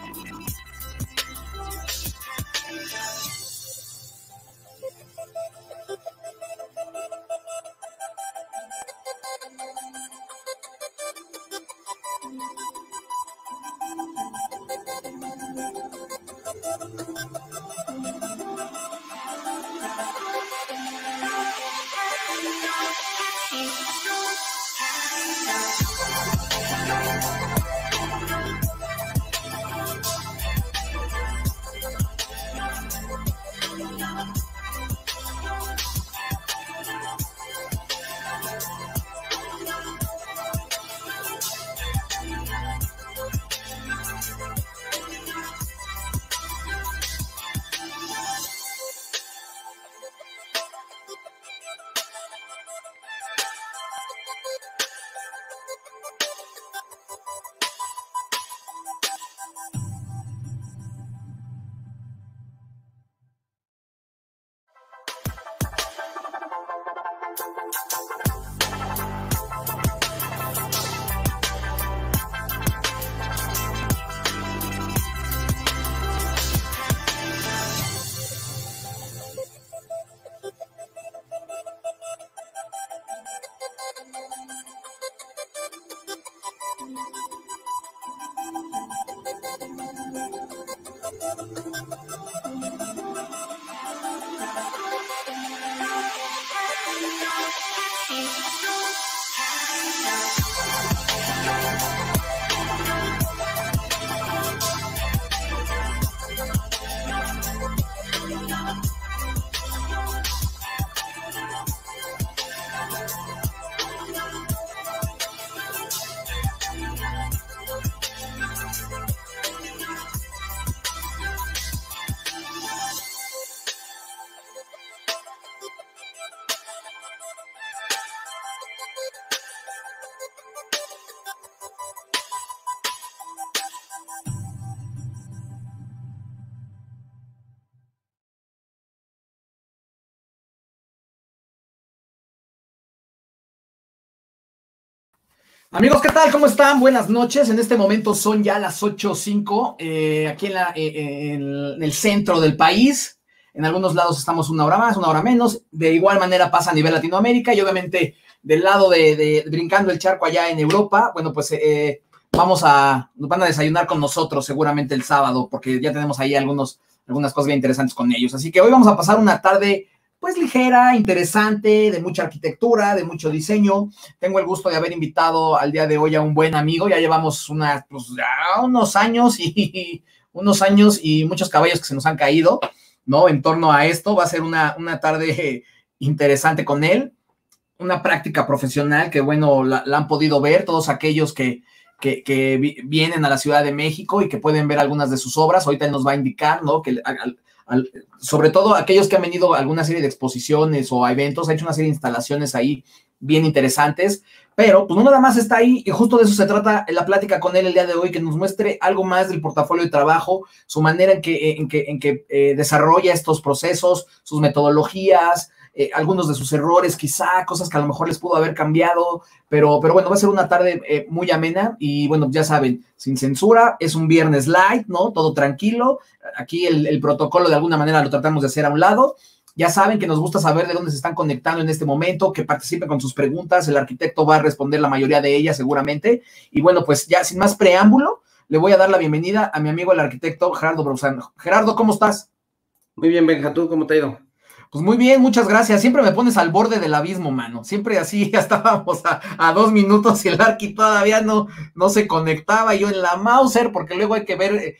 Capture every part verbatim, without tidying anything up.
Amigos, ¿qué tal? ¿Cómo están? Buenas noches. En este momento son ya las ocho o cinco eh, aquí en, la, eh, en el centro del país. En algunos lados estamos una hora más, una hora menos. De igual manera pasa a nivel Latinoamérica y obviamente del lado de, de brincando el charco allá en Europa, bueno, pues eh, vamos a, nos van a desayunar con nosotros seguramente el sábado porque ya tenemos ahí algunos, algunas cosas bien interesantes con ellos. Así que hoy vamos a pasar una tarde pues ligera, interesante, de mucha arquitectura, de mucho diseño. Tengo el gusto de haber invitado al día de hoy a un buen amigo. Ya llevamos una, pues, ya unos años y unos años y muchos caballos que se nos han caído, ¿no? En torno a esto. Va a ser una, una tarde interesante con él. Una práctica profesional que, bueno, la, la han podido ver todos aquellos que, que, que vienen a la Ciudad de México y que pueden ver algunas de sus obras. Ahorita él nos va a indicar, ¿no? Que al, Al, sobre todo aquellos que han venido a alguna serie de exposiciones o a eventos, ha hecho una serie de instalaciones ahí bien interesantes, pero pues no nada más está ahí, y justo de eso se trata la plática con él el día de hoy, que nos muestre algo más del portafolio de trabajo, su manera en que, en que, en que eh, desarrolla estos procesos, sus metodologías, eh, algunos de sus errores, quizá cosas que a lo mejor les pudo haber cambiado, pero, pero bueno, va a ser una tarde eh, muy amena y bueno, ya saben, sin censura, es un viernes light, ¿no? Todo tranquilo, aquí el, el protocolo de alguna manera lo tratamos de hacer a un lado. Ya saben que nos gusta saber de dónde se están conectando en este momento, que participen con sus preguntas, el arquitecto va a responder la mayoría de ellas seguramente, y bueno, pues ya sin más preámbulo, le voy a dar la bienvenida a mi amigo el arquitecto Gerardo Brusano. Gerardo, ¿cómo estás? Muy bien, Benja, ¿tú cómo te ha ido? Pues muy bien, muchas gracias. Siempre me pones al borde del abismo, mano. Siempre así, ya estábamos a, a dos minutos y el Arqui todavía no, no se conectaba. Yo en la Mauser, porque luego hay que ver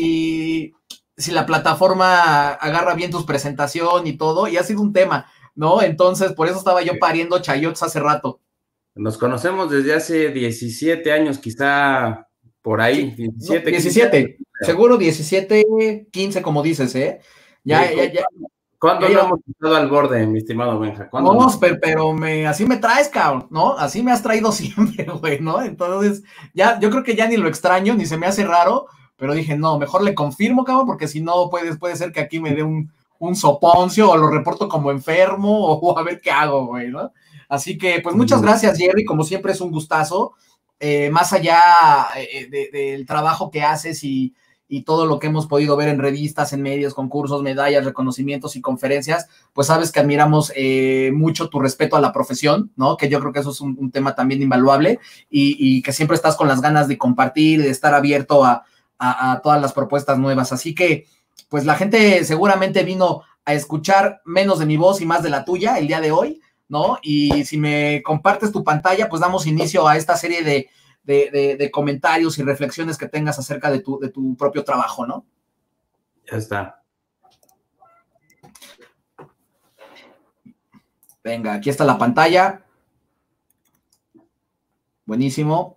si, si la plataforma agarra bien tu presentación y todo. Y ha sido un tema, ¿no? Entonces, por eso estaba yo pariendo chayotes hace rato. Nos conocemos desde hace diecisiete años, quizá por ahí. Sí, diecisiete, no, diecisiete quince, seguro diecisiete, quince, como dices, ¿eh? Ya, sí, ya, ya. ¿Cuándo no hemos estado al borde, mi estimado Benja? No, no? Pero, pero me, así me traes, cabrón, ¿no? Así me has traído siempre, güey, ¿no? Entonces, ya, yo creo que ya ni lo extraño, ni se me hace raro, pero dije, no, mejor le confirmo, cabrón, porque si no, puede, puede ser que aquí me dé un, un soponcio o lo reporto como enfermo o a ver qué hago, güey, ¿no? Así que, pues, muchas gracias, Jerry, como siempre es un gustazo, eh, más allá eh, de, del trabajo que haces y y todo lo que hemos podido ver en revistas, en medios, concursos, medallas, reconocimientos y conferencias, pues sabes que admiramos eh, mucho tu respeto a la profesión, ¿no? Que yo creo que eso es un, un tema también invaluable y, y que siempre estás con las ganas de compartir, de estar abierto a, a, a todas las propuestas nuevas. Así que, pues la gente seguramente vino a escuchar menos de mi voz y más de la tuya el día de hoy, ¿no? Y si me compartes tu pantalla, pues damos inicio a esta serie de, de, de, de comentarios y reflexiones que tengas acerca de tu, de tu propio trabajo, ¿no? Ya está. Venga, aquí está la pantalla. Buenísimo.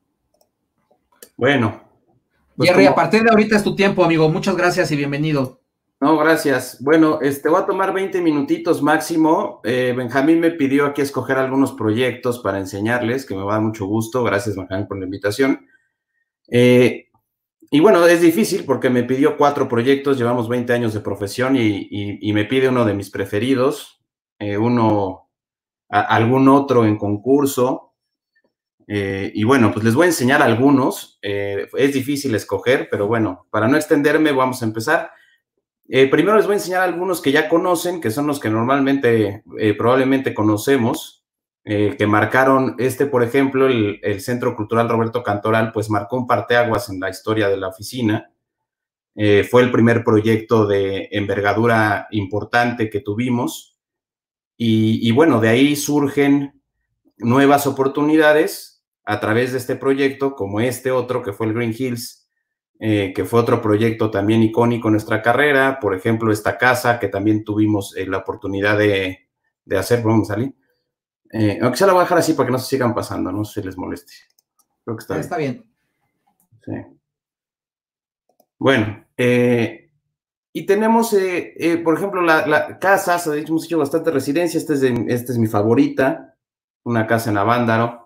Bueno. Pues Jerry, como... a partir de ahorita es tu tiempo, amigo. Muchas gracias y bienvenido. No, gracias. Bueno, este, voy a tomar veinte minutitos máximo. Eh, Benjamín me pidió aquí escoger algunos proyectos para enseñarles, que me va a dar mucho gusto. Gracias, Benjamín, por la invitación. Eh, y bueno, es difícil porque me pidió cuatro proyectos, llevamos veinte años de profesión y, y, y me pide uno de mis preferidos, eh, uno, a, algún otro en concurso. Eh, y bueno, pues les voy a enseñar algunos. Eh, es difícil escoger, pero bueno, para no extenderme, vamos a empezar. Eh, primero les voy a enseñar algunos que ya conocen, que son los que normalmente, eh, probablemente conocemos, eh, que marcaron, este, por ejemplo, el, el Centro Cultural Roberto Cantoral, pues marcó un parteaguas en la historia de la oficina. Eh, fue el primer proyecto de envergadura importante que tuvimos. Y, y bueno, de ahí surgen nuevas oportunidades a través de este proyecto, como este otro, que fue el Green Hills, Eh, que fue otro proyecto también icónico en nuestra carrera. Por ejemplo, esta casa que también tuvimos eh, la oportunidad de, de hacer. Vamos a salir. Eh, aunque se la voy a dejar así para que no se sigan pasando, no se les moleste. Creo que está bien. Está bien. Sí. Bueno, eh, y tenemos, eh, eh, por ejemplo, la, la casas. De hecho, hemos hecho bastante residencia. Esta es, de, esta es mi favorita, una casa en Avándaro,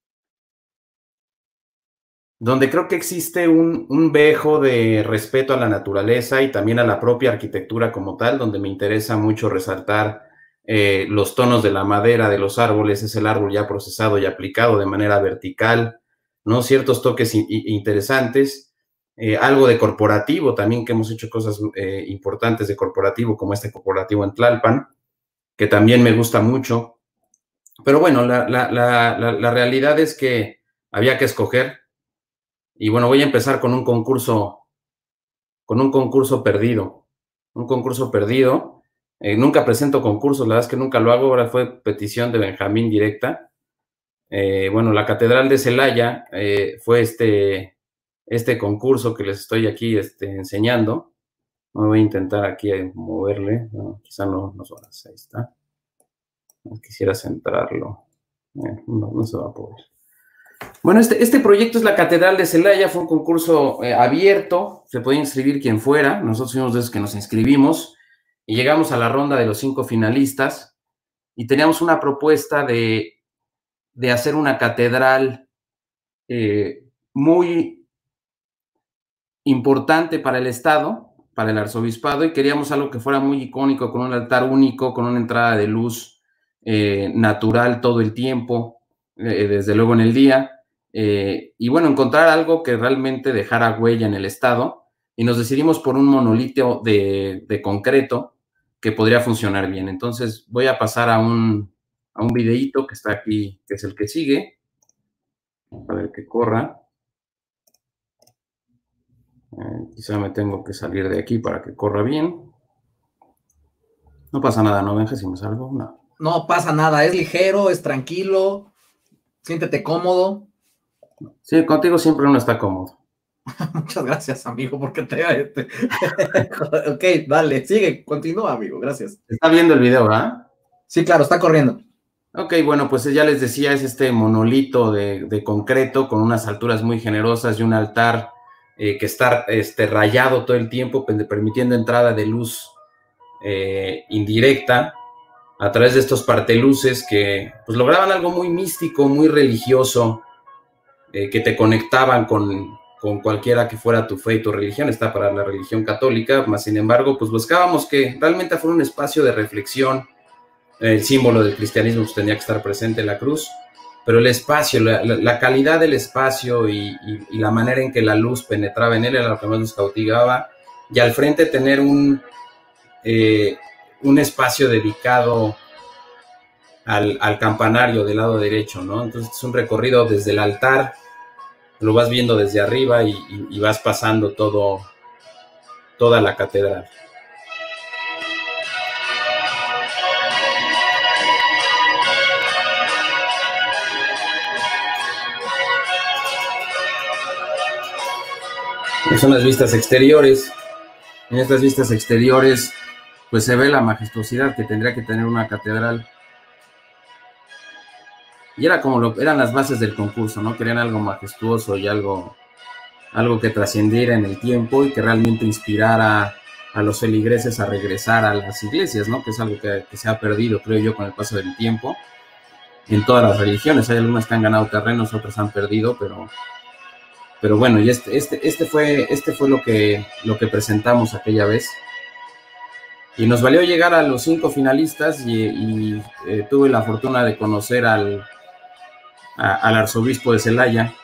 donde creo que existe un, un vejo de respeto a la naturaleza y también a la propia arquitectura como tal, donde me interesa mucho resaltar eh, los tonos de la madera de los árboles, es el árbol ya procesado y aplicado de manera vertical, ¿no? Ciertos toques in, in, interesantes, eh, algo de corporativo también, que hemos hecho cosas eh, importantes de corporativo, como este corporativo en Tlalpan, que también me gusta mucho. Pero bueno, la, la, la, la, la realidad es que había que escoger. Y bueno, voy a empezar con un concurso, con un concurso perdido, un concurso perdido. Eh, nunca presento concursos, la verdad es que nunca lo hago, ahora fue petición de Benjamín directa. Eh, bueno, la Catedral de Celaya eh, fue este, este concurso que les estoy aquí este, enseñando. No voy a intentar aquí moverle, no, quizá no, no se ahí está. No quisiera centrarlo, eh, no, no se va a poder. Bueno, este, este proyecto es la Catedral de Celaya, fue un concurso eh, abierto, se podía inscribir quien fuera, nosotros fuimos de esos que nos inscribimos y llegamos a la ronda de los cinco finalistas y teníamos una propuesta de, de hacer una catedral eh, muy importante para el Estado, para el arzobispado, y queríamos algo que fuera muy icónico, con un altar único, con una entrada de luz eh, natural todo el tiempo, eh, desde luego en el día. Eh, y bueno, encontrar algo que realmente dejara huella en el Estado, y nos decidimos por un monolito de, de concreto que podría funcionar bien. Entonces voy a pasar a un, a un videíto que está aquí, que es el que sigue, a ver que corra. Eh, quizá me tengo que salir de aquí para que corra bien. No pasa nada, ¿no, Benja, si me salgo? No. No pasa nada, es ligero, es tranquilo, siéntete cómodo. Sí, contigo siempre uno está cómodo. Muchas gracias, amigo, porque te... Este... ok, dale, sigue, continúa, amigo, gracias. Está viendo el video, ¿verdad? Sí, claro, está corriendo. Ok, bueno, pues ya les decía, es este monolito de, de concreto con unas alturas muy generosas y un altar eh, que está este, rayado todo el tiempo, permitiendo entrada de luz eh, indirecta a través de estos parteluces que pues lograban algo muy místico, muy religioso, eh, que te conectaban con, con cualquiera que fuera tu fe y tu religión. Está para la religión católica, más sin embargo, pues buscábamos que realmente fuera un espacio de reflexión. El símbolo del cristianismo pues, tenía que estar presente en la cruz. pero el espacio, la, la calidad del espacio y, y, y la manera en que la luz penetraba en él era lo que más nos cautivaba, y al frente tener un, eh, un espacio dedicado al, al campanario del lado derecho, ¿no? Entonces es un recorrido desde el altar, lo vas viendo desde arriba y, y, y vas pasando todo, toda la catedral. Son las vistas exteriores. En estas vistas exteriores, pues se ve la majestuosidad que tendría que tener una catedral. Y era como lo, eran las bases del concurso, ¿no? Querían algo majestuoso y algo, algo que trascendiera en el tiempo y que realmente inspirara a los feligreses a regresar a las iglesias, ¿no? Que es algo que, que se ha perdido, creo yo, con el paso del tiempo en todas las religiones. Hay algunas que han ganado terrenos, otras han perdido, pero... Pero bueno, y este, este, este fue, este fue lo, que, lo que presentamos aquella vez. Y nos valió llegar a los cinco finalistas y, y eh, tuve la fortuna de conocer al, a, al arzobispo de Celaya.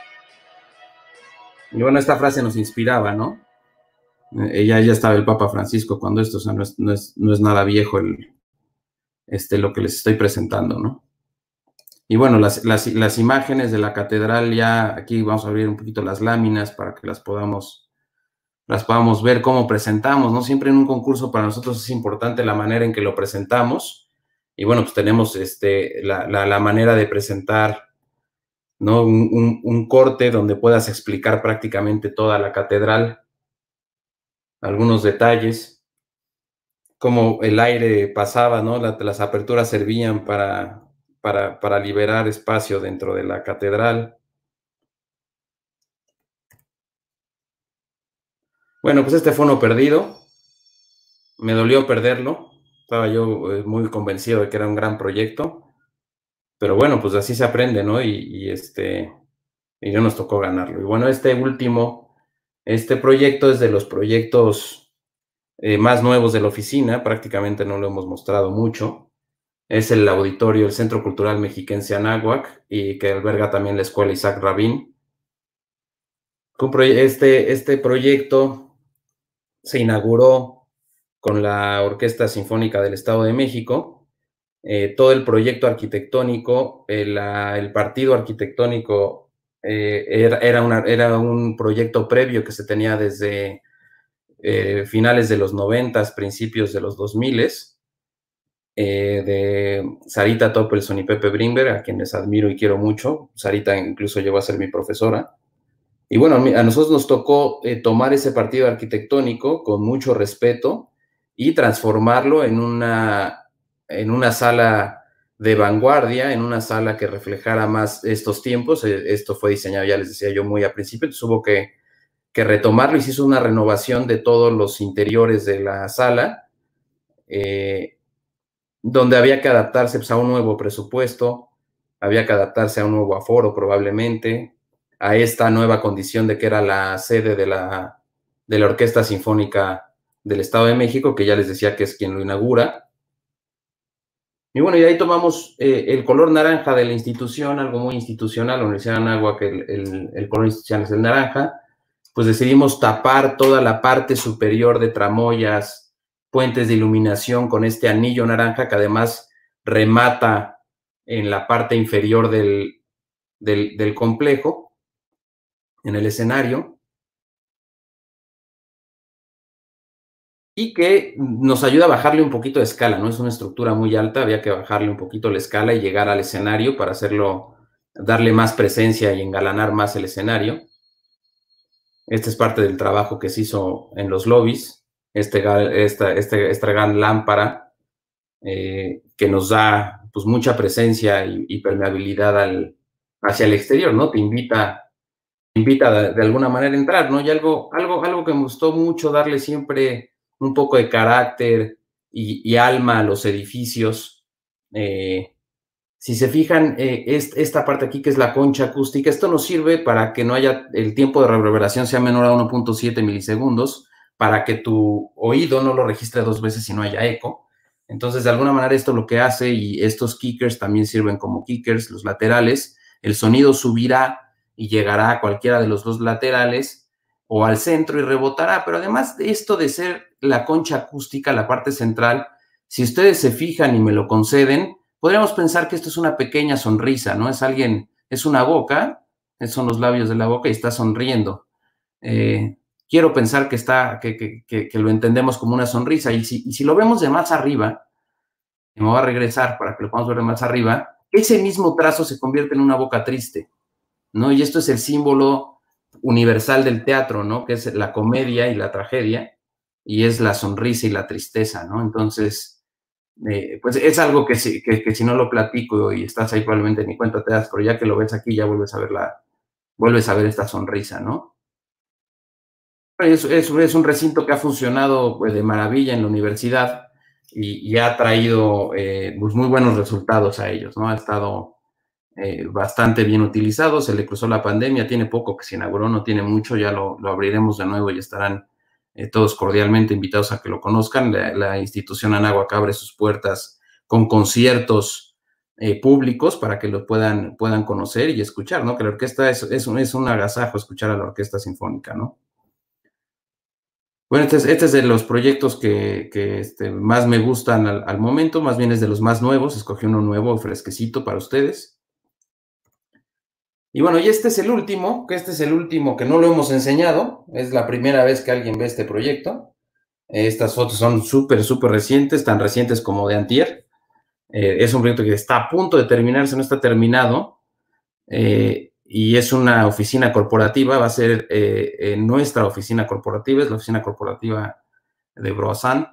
Y bueno, esta frase nos inspiraba, ¿no? Eh, ya, ya estaba el Papa Francisco cuando esto, o sea, no es, no es, no es nada viejo el, este, lo que les estoy presentando, ¿no? Y bueno, las, las, las imágenes de la catedral, ya aquí vamos a abrir un poquito las láminas para que las podamos, las podamos ver cómo presentamos, ¿no? Siempre en un concurso para nosotros es importante la manera en que lo presentamos. Y bueno, pues tenemos este, la, la, la manera de presentar, ¿no? Un, un, un corte donde puedas explicar prácticamente toda la catedral, algunos detalles, cómo el aire pasaba, ¿no? La, las aperturas servían para... Para, para liberar espacio dentro de la catedral. Bueno, pues este fue uno perdido. Me dolió perderlo. Estaba yo eh, muy convencido de que era un gran proyecto. Pero bueno, pues así se aprende, ¿no? Y, y este, y ya nos tocó ganarlo. Y bueno, este último, este proyecto es de los proyectos eh, más nuevos de la oficina. Prácticamente no lo hemos mostrado mucho. Es el auditorio, el Centro Cultural Mexiquense Anáhuac, y que alberga también la Escuela Isaac Rabin. Este, este proyecto se inauguró con la Orquesta Sinfónica del Estado de México. Eh, todo el proyecto arquitectónico, eh, la, el partido arquitectónico eh, era, era, una, era un proyecto previo que se tenía desde eh, finales de los noventas, principios de los dos miles. Eh, de Sarita Toppelson y Pepe Brimberg, a quienes admiro y quiero mucho. Sarita incluso llegó a ser mi profesora. Y bueno, a nosotros nos tocó eh, tomar ese partido arquitectónico con mucho respeto y transformarlo en una, en una sala de vanguardia, en una sala que reflejara más estos tiempos. Eh, esto fue diseñado, ya les decía yo, muy al principio, entonces hubo que, que retomarlo y se hizo una renovación de todos los interiores de la sala, eh, donde había que adaptarse pues, a un nuevo presupuesto, había que adaptarse a un nuevo aforo probablemente, a esta nueva condición de que era la sede de la, de la Orquesta Sinfónica del Estado de México, que ya les decía que es quien lo inaugura. Y bueno, y ahí tomamos eh, el color naranja de la institución, algo muy institucional, la Universidad de Anáhuac, el, el, el color institucional es el naranja. Pues decidimos tapar toda la parte superior de tramoyas, puentes de iluminación con este anillo naranja que además remata en la parte inferior del, del, del complejo, en el escenario, y que nos ayuda a bajarle un poquito de escala, ¿no? Es una estructura muy alta, había que bajarle un poquito la escala y llegar al escenario para hacerlo, darle más presencia y engalanar más el escenario. Este es parte del trabajo que se hizo en los lobbies. Este, esta, este, esta gran lámpara eh, que nos da pues, mucha presencia y, y permeabilidad al, hacia el exterior, ¿no? Te invita, te invita de, de alguna manera a entrar, ¿no? Y algo, algo, algo que me gustó mucho, darle siempre un poco de carácter y, y alma a los edificios. Eh, si se fijan, eh, es, esta parte aquí que es la concha acústica, esto nos sirve para que no haya, el tiempo de reverberación sea menor a uno punto siete milisegundos, para que tu oído no lo registre dos veces y no haya eco. Entonces, de alguna manera esto lo que hace, y estos kickers también sirven como kickers, los laterales, el sonido subirá y llegará a cualquiera de los dos laterales o al centro y rebotará. Pero además de esto de ser la concha acústica, la parte central, si ustedes se fijan y me lo conceden, podríamos pensar que esto es una pequeña sonrisa, ¿no? Es alguien, es una boca, son los labios de la boca y está sonriendo. Eh, quiero pensar que, está, que, que, que, que lo entendemos como una sonrisa. Y si, y si lo vemos de más arriba, me voy a regresar para que lo podamos ver de más arriba, ese mismo trazo se convierte en una boca triste, ¿no? Y esto es el símbolo universal del teatro, ¿no? Que es la comedia y la tragedia, y es la sonrisa y la tristeza, ¿no? Entonces, eh, pues es algo que si, que, que si no lo platico y estás ahí probablemente ni cuenta te das, pero ya que lo ves aquí ya vuelves a ver, la, vuelves a ver esta sonrisa, ¿no? Es, es, es un recinto que ha funcionado pues, de maravilla en la universidad y, y ha traído eh, pues, muy buenos resultados a ellos, ¿no? Ha estado eh, bastante bien utilizado, se le cruzó la pandemia, tiene poco que se inauguró, no tiene mucho, ya lo, lo abriremos de nuevo y estarán eh, todos cordialmente invitados a que lo conozcan. La, la institución Anáhuac abre sus puertas con conciertos eh, públicos para que lo puedan, puedan conocer y escuchar, ¿no? Que la orquesta es, es, un, es un agasajo escuchar a la orquesta sinfónica, ¿no? Bueno, este es, este es de los proyectos que, que este, más me gustan al, al momento, más bien es de los más nuevos, escogí uno nuevo, fresquecito para ustedes. Y bueno, y este es el último, que este es el último que no lo hemos enseñado, es la primera vez que alguien ve este proyecto. Estas fotos son súper, súper recientes, tan recientes como de antier. Eh, es un proyecto que está a punto de terminarse, no está terminado, eh, y es una oficina corporativa, va a ser eh, eh, nuestra oficina corporativa, es la oficina corporativa de Broasán,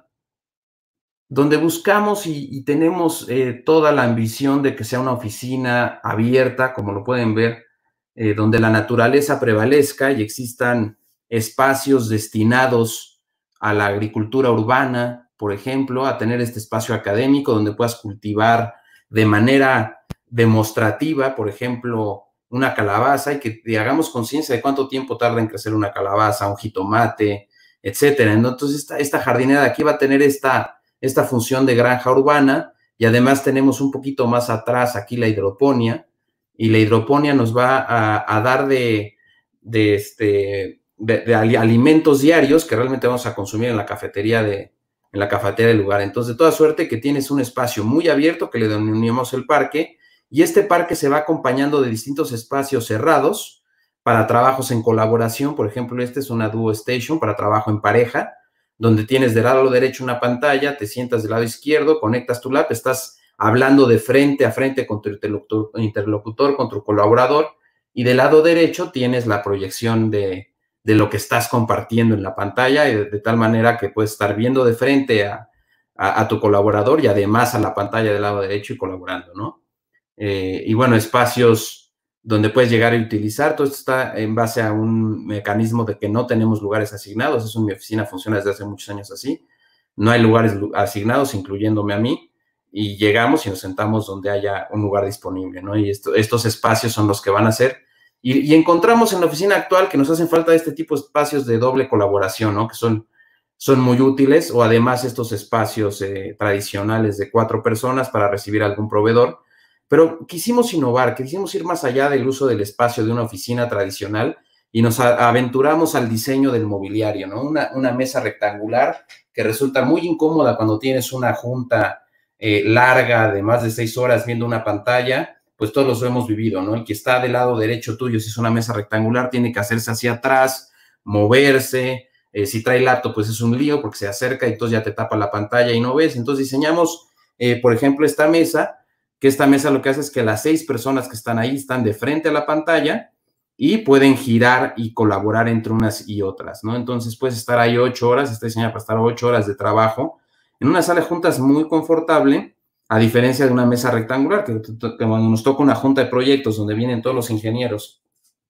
donde buscamos y, y tenemos eh, toda la ambición de que sea una oficina abierta, como lo pueden ver, eh, donde la naturaleza prevalezca y existan espacios destinados a la agricultura urbana, por ejemplo, a tener este espacio académico donde puedas cultivar de manera demostrativa, por ejemplo, una calabaza y que te hagamos conciencia de cuánto tiempo tarda en crecer una calabaza, un jitomate, etcétera. Entonces, esta, esta jardinera de aquí va a tener esta, esta función de granja urbana y además tenemos un poquito más atrás aquí la hidroponía, y la hidroponía nos va a, a dar de, de, este, de, de alimentos diarios que realmente vamos a consumir en la cafetería de, en la cafetería del lugar. Entonces, de toda suerte que tienes un espacio muy abierto que le denominamos el parque, y este parque se va acompañando de distintos espacios cerrados para trabajos en colaboración. Por ejemplo, este es una Duo Station para trabajo en pareja, donde tienes del lado derecho una pantalla, te sientas del lado izquierdo, conectas tu lap, estás hablando de frente a frente con tu interlocutor, interlocutor, con tu colaborador, y del lado derecho tienes la proyección de, de lo que estás compartiendo en la pantalla, de, de tal manera que puedes estar viendo de frente a, a, a tu colaborador y además a la pantalla del lado derecho y colaborando, ¿no? Eh, y bueno, espacios donde puedes llegar y utilizar. Todo esto está en base a un mecanismo de que no tenemos lugares asignados. Eso en mi oficina funciona desde hace muchos años así. No hay lugares asignados, incluyéndome a mí, y llegamos y nos sentamos donde haya un lugar disponible, ¿no? Y esto, estos espacios son los que van a ser. Y, y encontramos en la oficina actual que nos hacen falta este tipo de espacios de doble colaboración, ¿no? Que son, son muy útiles, o además estos espacios eh, tradicionales de cuatro personas para recibir algún proveedor. Pero quisimos innovar, quisimos ir más allá del uso del espacio de una oficina tradicional y nos aventuramos al diseño del mobiliario, ¿no? Una, una mesa rectangular que resulta muy incómoda cuando tienes una junta eh, larga de más de seis horas viendo una pantalla, pues todos lo hemos vivido, ¿no? El que está del lado derecho tuyo, si es una mesa rectangular, tiene que hacerse hacia atrás, moverse, eh, si trae laptop, pues es un lío porque se acerca y entonces ya te tapa la pantalla y no ves. Entonces diseñamos, eh, por ejemplo, esta mesa, que esta mesa lo que hace es que las seis personas que están ahí están de frente a la pantalla y pueden girar y colaborar entre unas y otras, ¿no? Entonces puedes estar ahí ocho horas, está diseñada para estar ocho horas de trabajo en una sala de juntas muy confortable, a diferencia de una mesa rectangular, que, que cuando nos toca una junta de proyectos donde vienen todos los ingenieros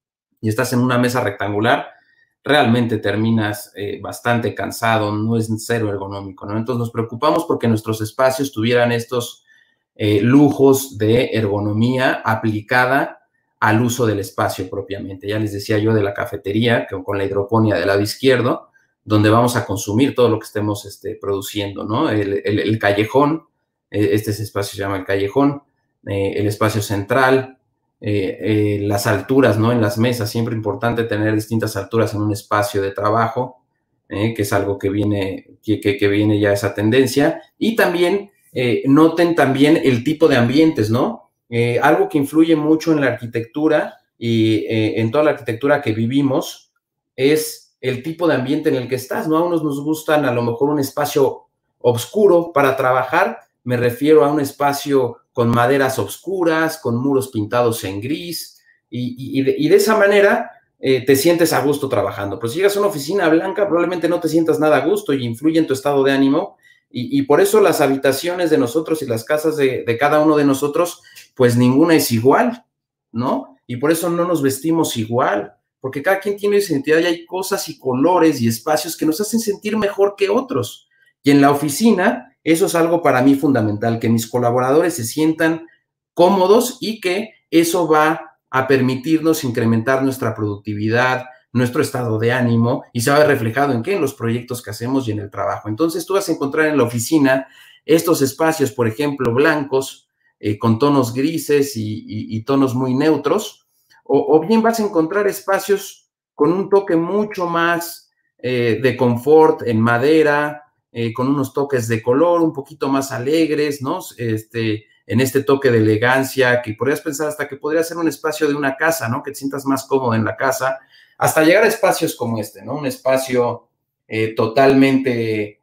y estás en una mesa rectangular, realmente terminas eh, bastante cansado, no es cero ergonómico, ¿no? Entonces nos preocupamos porque nuestros espacios tuvieran estos Eh, lujos de ergonomía aplicada al uso del espacio propiamente. Ya les decía yo de la cafetería, que con la hidroponía del lado izquierdo, donde vamos a consumir todo lo que estemos este, produciendo, ¿no? El, el, el callejón, este espacio se llama el callejón, eh, el espacio central, eh, eh, las alturas, ¿no? En las mesas, siempre importante tener distintas alturas en un espacio de trabajo, eh, que es algo que viene, que, que, que viene ya esa tendencia, y también eh, noten también el tipo de ambientes, ¿no? Eh, algo que influye mucho en la arquitectura y eh, en toda la arquitectura que vivimos es el tipo de ambiente en el que estás, ¿no? A unos nos gustan a lo mejor un espacio oscuro para trabajar, me refiero a un espacio con maderas oscuras, con muros pintados en gris, y, y, de, y de esa manera eh, te sientes a gusto trabajando. Pero si llegas a una oficina blanca, probablemente no te sientas nada a gusto y influye en tu estado de ánimo, y, y por eso las habitaciones de nosotros y las casas de, de cada uno de nosotros, pues ninguna es igual, ¿no? Y por eso no nos vestimos igual, porque cada quien tiene su identidad y hay cosas y colores y espacios que nos hacen sentir mejor que otros. Y en la oficina, eso es algo para mí fundamental, que mis colaboradores se sientan cómodos y que eso va a permitirnos incrementar nuestra productividad, nuestro estado de ánimo, y se va a ver reflejado en qué, en los proyectos que hacemos y en el trabajo. Entonces tú vas a encontrar en la oficina estos espacios, por ejemplo, blancos, eh, con tonos grises y, y, y tonos muy neutros, o, o bien vas a encontrar espacios con un toque mucho más eh, de confort en madera, eh, con unos toques de color un poquito más alegres, ¿no? Este, en este toque de elegancia, que podrías pensar hasta que podría ser un espacio de una casa, ¿no? Que te sientas más cómodo en la casa, hasta llegar a espacios como este, ¿no? Un espacio eh, totalmente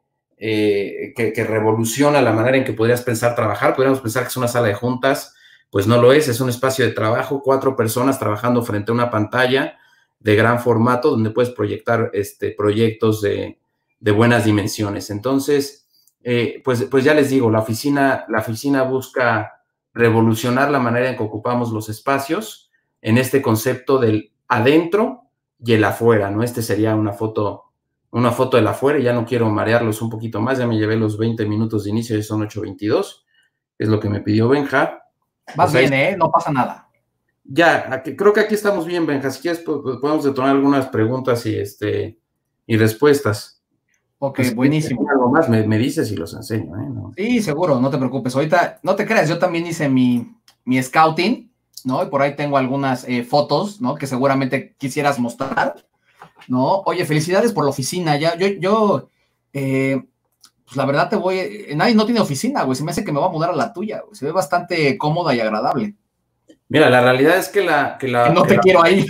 eh, que, que revoluciona la manera en que podrías pensar trabajar. Podríamos pensar que es una sala de juntas, pues no lo es, es un espacio de trabajo, cuatro personas trabajando frente a una pantalla de gran formato donde puedes proyectar este, proyectos de, de buenas dimensiones. Entonces, eh, pues, pues ya les digo, la oficina, la oficina busca revolucionar la manera en que ocupamos los espacios en este concepto del adentro y el afuera, ¿no? Este sería una foto, una foto del afuera, y ya no quiero marearlos un poquito más, ya me llevé los veinte minutos de inicio, ya son ocho veintidós, es lo que me pidió Benja. Vas pues bien, ahí, ¿eh? No pasa nada. Ya, aquí, creo que aquí estamos bien, Benja, si quieres podemos detonar algunas preguntas y, este, y respuestas. Ok, pues, buenísimo. Algo más me, me dices y los enseño, ¿eh? No. Sí, seguro, no te preocupes. Ahorita, no te creas, yo también hice mi, mi scouting, ¿no? Y por ahí tengo algunas eh, fotos, ¿no? Que seguramente quisieras mostrar, ¿no? Oye, felicidades por la oficina. Ya, yo, yo, eh, pues la verdad te voy, eh, nadie no tiene oficina, güey. Se me hace que me voy a mudar a la tuya, güey. Se ve bastante cómoda y agradable. Mira, la realidad es que la... Que la que no que te la... quiero ahí.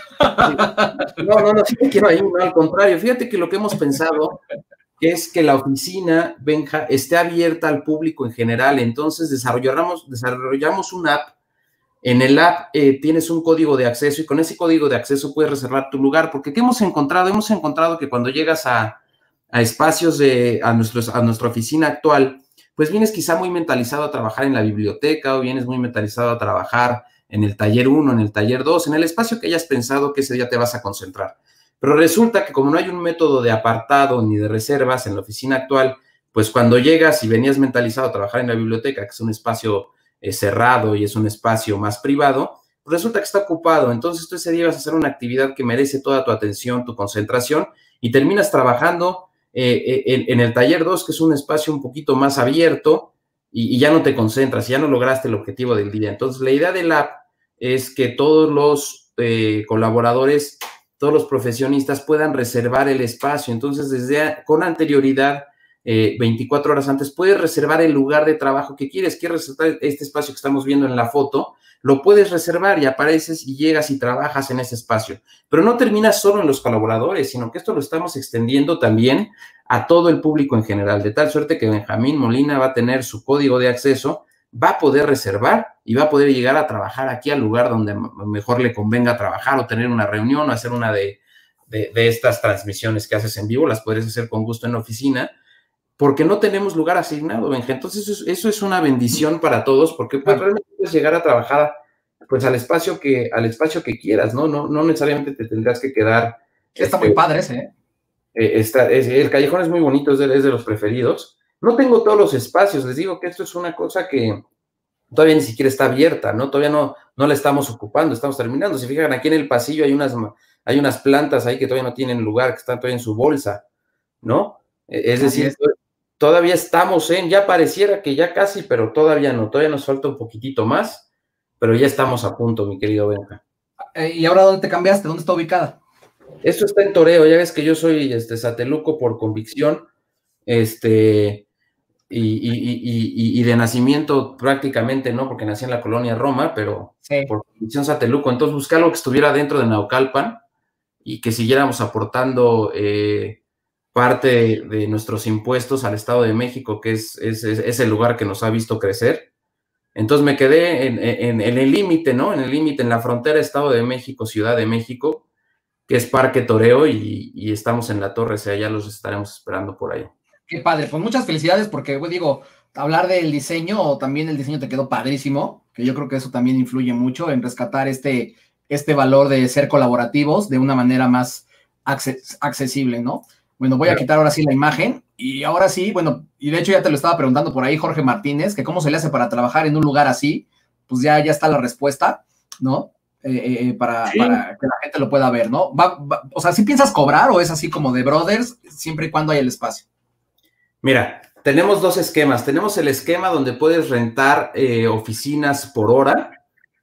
No, no, no, sí te quiero ahí, no, al contrario. Fíjate que lo que hemos pensado es que la oficina, Benja, esté abierta al público en general. Entonces desarrollamos, desarrollamos una app. En el app eh, tienes un código de acceso y con ese código de acceso puedes reservar tu lugar. Porque ¿qué hemos encontrado? Hemos encontrado que cuando llegas a, a espacios de, a, nuestros, a nuestra oficina actual, pues vienes quizá muy mentalizado a trabajar en la biblioteca o vienes muy mentalizado a trabajar en el taller uno, en el taller dos, en el espacio que hayas pensado que ese día te vas a concentrar. Pero resulta que como no hay un método de apartado ni de reservas en la oficina actual, pues cuando llegas y venías mentalizado a trabajar en la biblioteca, que es un espacio eh, cerrado y es un espacio más privado, pues resulta que está ocupado. Entonces tú ese día vas a hacer una actividad que merece toda tu atención, tu concentración, y terminas trabajando eh, en, en el taller dos, que es un espacio un poquito más abierto, y, y ya no te concentras, ya no lograste el objetivo del día. Entonces la idea del app es que todos los eh, colaboradores, todos los profesionistas puedan reservar el espacio. Entonces, desde con anterioridad, eh, veinticuatro horas antes, puedes reservar el lugar de trabajo que quieres. Quieres reservar este espacio que estamos viendo en la foto, lo puedes reservar y apareces y llegas y trabajas en ese espacio. Pero no terminas solo en los colaboradores, sino que esto lo estamos extendiendo también a todo el público en general, de tal suerte que Benjamín Molina va a tener su código de acceso, va a poder reservar y va a poder llegar a trabajar aquí al lugar donde mejor le convenga trabajar o tener una reunión o hacer una de, de, de estas transmisiones que haces en vivo, las podrías hacer con gusto en la oficina, porque no tenemos lugar asignado, Benja. Entonces eso, eso es una bendición para todos, porque pues, realmente puedes llegar a trabajar pues al espacio que, al espacio que quieras, ¿no? No, no necesariamente te tendrás que quedar. Está este, muy padre ese, ¿eh? eh está, es, el callejón es muy bonito, es de, es de los preferidos. No tengo todos los espacios, les digo que esto es una cosa que todavía ni siquiera está abierta, ¿no? Todavía no, no la estamos ocupando, estamos terminando. Si fijan, aquí en el pasillo hay unas, hay unas plantas ahí que todavía no tienen lugar, que están todavía en su bolsa. ¿no? Es decir, es. todavía estamos en, ya pareciera que ya casi, pero todavía no, todavía nos falta un poquitito más, pero ya estamos a punto, mi querido Benja. Eh, ¿Y ahora dónde te cambiaste? ¿Dónde está ubicada? Esto está en Toreo, ya ves que yo soy este, sateluco por convicción, este, y, y, y, y, de nacimiento prácticamente, ¿no? Porque nací en la colonia Roma, pero sí. por convicción sateluco. Entonces busqué algo que estuviera dentro de Naucalpan y que siguiéramos aportando eh, parte de nuestros impuestos al Estado de México, que es, es, es, es el lugar que nos ha visto crecer. Entonces me quedé en, en, en el límite, ¿no? En el límite, en la frontera Estado de México, Ciudad de México, que es Parque Toreo, y, y estamos en la torre, o sea, ya los estaremos esperando por ahí. Qué padre, pues muchas felicidades, porque pues, digo, hablar del diseño, o también el diseño te quedó padrísimo, que yo creo que eso también influye mucho en rescatar este, este valor de ser colaborativos de una manera más acces accesible, ¿no? Bueno, voy a quitar ahora sí la imagen, y ahora sí, bueno, y de hecho ya te lo estaba preguntando por ahí Jorge Martínez, que cómo se le hace para trabajar en un lugar así, pues ya, ya está la respuesta, ¿no? Eh, eh, para, sí. para que la gente lo pueda ver, ¿no? Va, va, o sea, ¿sí piensas cobrar o es así como de brothers, siempre y cuando hay el espacio? Mira, tenemos dos esquemas. Tenemos el esquema donde puedes rentar eh, oficinas por hora,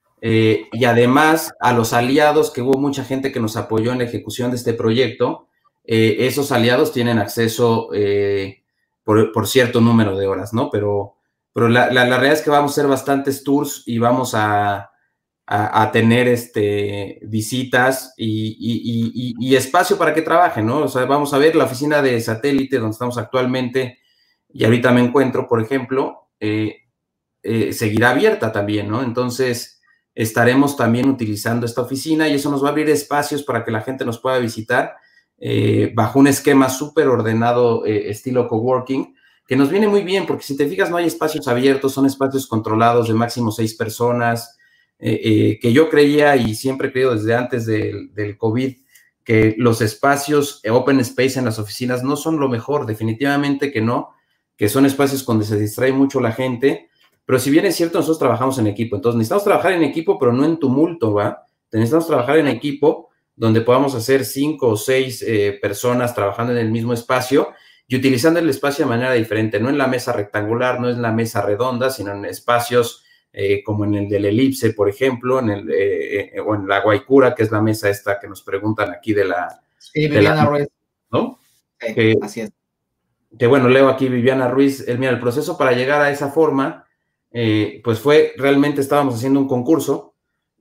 eh, y además a los aliados, que hubo mucha gente que nos apoyó en la ejecución de este proyecto, eh, esos aliados tienen acceso eh, por, por cierto número de horas, ¿no? Pero, pero la, la, la realidad es que vamos a hacer bastantes tours y vamos a, a, a tener este, visitas y, y, y, y espacio para que trabajen, ¿no? O sea, vamos a ver la oficina de satélite donde estamos actualmente, y ahorita me encuentro, por ejemplo, eh, eh, seguirá abierta también, ¿no? Entonces, estaremos también utilizando esta oficina y eso nos va a abrir espacios para que la gente nos pueda visitar eh, bajo un esquema súper ordenado, eh, estilo coworking, que nos viene muy bien, porque si te fijas, no hay espacios abiertos, son espacios controlados de máximo seis personas, eh, eh, que yo creía y siempre he creído desde antes del, del COVID, que los espacios open space en las oficinas no son lo mejor, definitivamente que no, que son espacios donde se distrae mucho la gente. Pero si bien es cierto, nosotros trabajamos en equipo, entonces necesitamos trabajar en equipo, pero no en tumulto, ¿va? Necesitamos trabajar en equipo donde podamos hacer cinco o seis eh, personas trabajando en el mismo espacio y utilizando el espacio de manera diferente, no en la mesa rectangular, no en la mesa redonda, sino en espacios eh, como en el del elipse, por ejemplo, en el, eh, eh, o en la guaycura, que es la mesa esta que nos preguntan aquí de la... Sí, Viviana Ruiz. ¿No? Sí, que, así es. Que bueno, leo aquí Viviana Ruiz, el, mira, el proceso para llegar a esa forma, Eh, pues fue, realmente estábamos haciendo un concurso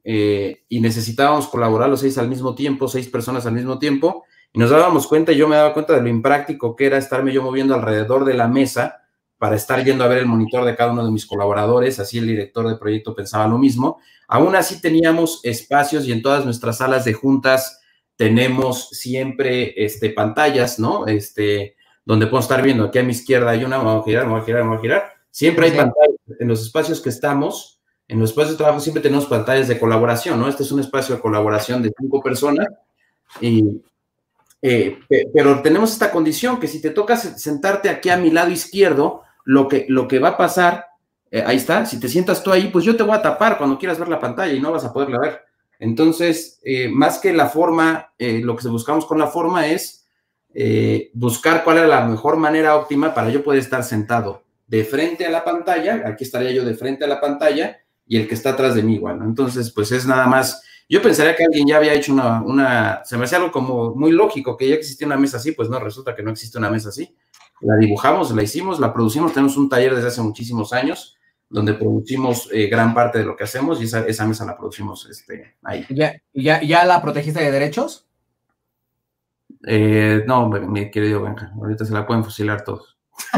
eh, y necesitábamos colaborar los seis al mismo tiempo, seis personas al mismo tiempo, y nos dábamos cuenta, y yo me daba cuenta de lo impráctico que era estarme yo moviendo alrededor de la mesa para estar yendo a ver el monitor de cada uno de mis colaboradores, así el director de proyecto pensaba lo mismo. Aún así teníamos espacios y en todas nuestras salas de juntas tenemos siempre este, pantallas, ¿no? Este, donde puedo estar viendo, aquí a mi izquierda hay una, me voy a girar, me voy a girar, me voy a girar. Siempre hay sí. pantallas en los espacios que estamos, en los espacios de trabajo siempre tenemos pantallas de colaboración, ¿no? Este es un espacio de colaboración de cinco personas, y, eh, pero tenemos esta condición que si te toca sentarte aquí a mi lado izquierdo, lo que, lo que va a pasar, eh, ahí está, si te sientas tú ahí, pues yo te voy a tapar cuando quieras ver la pantalla y no vas a poderla ver. Entonces, eh, más que la forma, eh, lo que buscamos con la forma es eh, buscar cuál era la mejor manera óptima para yo poder estar sentado de frente a la pantalla, aquí estaría yo de frente a la pantalla, y el que está atrás de mí igual, ¿no? Entonces, pues es nada más, yo pensaría que alguien ya había hecho una, una, se me hace algo como muy lógico, que ya existía una mesa así, pues no, resulta que no existe una mesa así. La dibujamos, la hicimos, la producimos, tenemos un taller desde hace muchísimos años, donde producimos eh, gran parte de lo que hacemos, y esa, esa mesa la producimos este, ahí. ¿Ya, ya, ¿Ya la protegiste de derechos? Eh, no, mi querido Benja, ahorita se la pueden fusilar todos.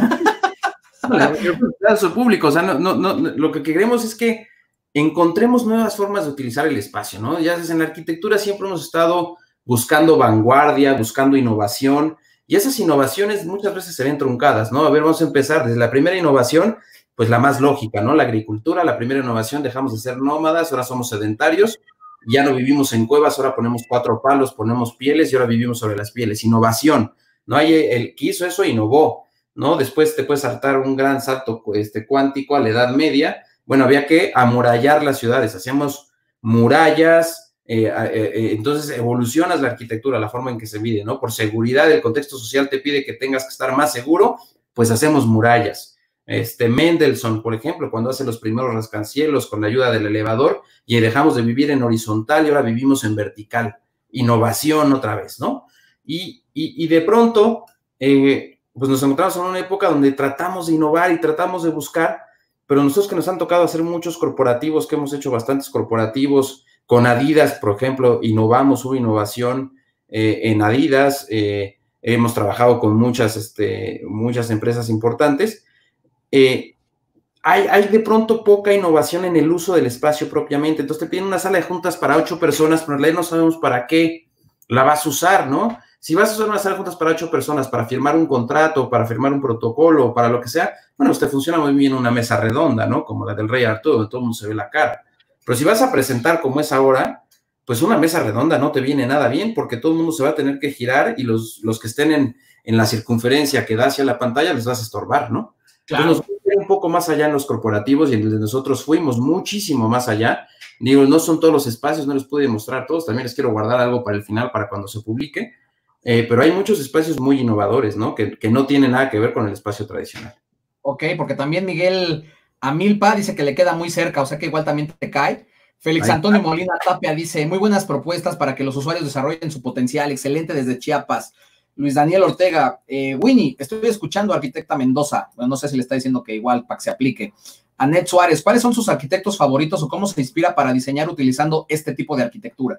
Su público, o sea, no, no, no, lo que queremos es que encontremos nuevas formas de utilizar el espacio, ¿no? Ya desde en la arquitectura siempre hemos estado buscando vanguardia, buscando innovación, y esas innovaciones muchas veces se ven truncadas, ¿no? A ver, vamos a empezar desde la primera innovación, pues la más lógica, ¿no? La agricultura, la primera innovación, dejamos de ser nómadas, ahora somos sedentarios, ya no vivimos en cuevas, ahora ponemos cuatro palos, ponemos pieles y ahora vivimos sobre las pieles. Innovación, ¿no? Hay el que hizo eso, innovó, ¿no? Después te puedes saltar un gran salto este, cuántico a la Edad Media. Bueno, había que amurallar las ciudades, hacíamos murallas, Eh, eh, entonces evolucionas la arquitectura, la forma en que se mide, ¿no? Por seguridad, el contexto social te pide que tengas que estar más seguro, pues hacemos murallas. Este Mendelssohn, por ejemplo, cuando hace los primeros rascacielos con la ayuda del elevador y dejamos de vivir en horizontal y ahora vivimos en vertical. Innovación otra vez, ¿no? Y, y, y de pronto, eh, pues nos encontramos en una época donde tratamos de innovar y tratamos de buscar, pero nosotros que nos han tocado hacer muchos corporativos, que hemos hecho bastantes corporativos, con Adidas, por ejemplo, innovamos, hubo innovación eh, en Adidas, eh, hemos trabajado con muchas, este, muchas empresas importantes. Eh, hay, hay de pronto poca innovación en el uso del espacio propiamente. Entonces te piden una sala de juntas para ocho personas, pero en realidad no sabemos para qué la vas a usar, ¿no? Si vas a usar una sala de juntas para ocho personas para firmar un contrato, para firmar un protocolo, para lo que sea, bueno, usted funciona muy bien una mesa redonda, ¿no? Como la del Rey Arturo, donde todo el mundo se ve la cara. Pero si vas a presentar como es ahora, pues una mesa redonda no te viene nada bien porque todo el mundo se va a tener que girar y los, los que estén en, en la circunferencia que da hacia la pantalla les vas a estorbar, ¿no? Claro. Entonces nos fuimos un poco más allá en los corporativos y en donde nosotros fuimos muchísimo más allá. Digo, no son todos los espacios, no les pude mostrar todos, también les quiero guardar algo para el final, para cuando se publique, eh, pero hay muchos espacios muy innovadores, ¿no? Que, que no tienen nada que ver con el espacio tradicional. Ok, porque también Miguel Amilpa dice que le queda muy cerca, o sea que igual también te cae. Félix Ahí Antonio está. Molina Tapia dice, muy buenas propuestas para que los usuarios desarrollen su potencial, excelente desde Chiapas. Luis Daniel Ortega, eh, Winnie, estoy escuchando a Arquitecta Mendoza, bueno, no sé si le está diciendo que igual para que se aplique. Anet Suárez, ¿cuáles son sus arquitectos favoritos o cómo se inspira para diseñar utilizando este tipo de arquitectura?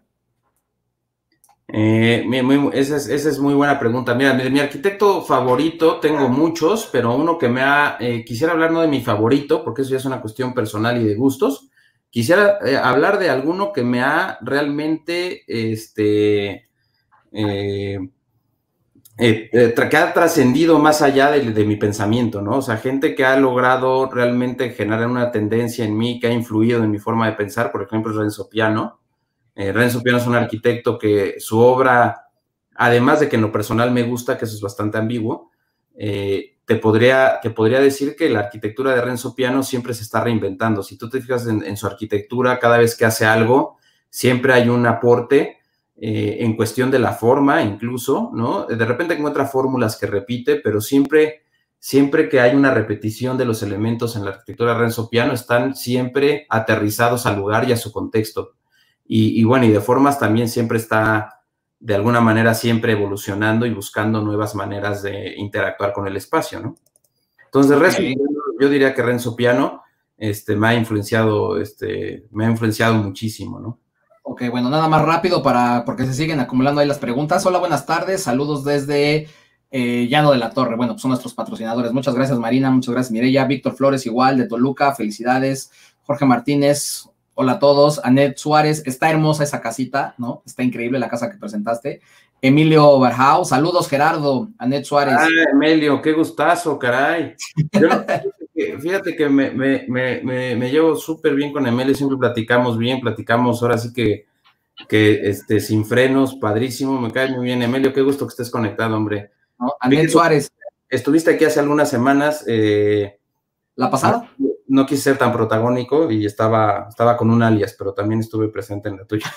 Eh, muy, muy, esa, es, esa es muy buena pregunta. Mira, mi, mi arquitecto favorito, tengo muchos, pero uno que me ha, eh, quisiera hablar no de mi favorito, porque eso ya es una cuestión personal y de gustos. Quisiera eh, hablar de alguno que me ha realmente, este, eh, eh, eh, que ha trascendido más allá de, de mi pensamiento, ¿no? O sea, gente que ha logrado realmente generar una tendencia en mí, que ha influido en mi forma de pensar, por ejemplo, Renzo Piano. Eh, Renzo Piano es un arquitecto que su obra, además de que en lo personal me gusta, que eso es bastante ambiguo, eh, te podría, te podría decir que la arquitectura de Renzo Piano siempre se está reinventando. Si tú te fijas en, en su arquitectura, cada vez que hace algo, siempre hay un aporte eh, en cuestión de la forma, incluso, ¿no? De repente encuentra fórmulas que repite, pero siempre, siempre que hay una repetición de los elementos en la arquitectura de Renzo Piano, están siempre aterrizados al lugar y a su contexto. Y, y bueno, y de formas también siempre está, de alguna manera, siempre evolucionando y buscando nuevas maneras de interactuar con el espacio, ¿no? Entonces, okay. Renzo, yo diría que Renzo Piano este, me ha influenciado, este, me ha influenciado muchísimo, ¿no? Ok, bueno, nada más rápido para, porque se siguen acumulando ahí las preguntas. Hola, buenas tardes, saludos desde eh, Llano de la Torre. Bueno, pues son nuestros patrocinadores. Muchas gracias, Marina, muchas gracias, Mireya. Víctor Flores, igual, de Toluca, felicidades. Jorge Martínez, hola a todos. Anet Suárez, está hermosa esa casita, ¿no? Está increíble la casa que presentaste. Emilio Barjao, saludos, Gerardo. Anet Suárez. Ah, Emilio, qué gustazo, caray. Yo no, fíjate que me, me, me, me llevo súper bien con Emilio, siempre platicamos bien, platicamos ahora sí que, que este, sin frenos, padrísimo, me cae muy bien. Emilio, qué gusto que estés conectado, hombre. ¿No? Anet Suárez. Estuviste aquí hace algunas semanas. Eh, ¿La pasada? No, no quise ser tan protagónico y estaba, estaba con un alias, pero también estuve presente en la tuya.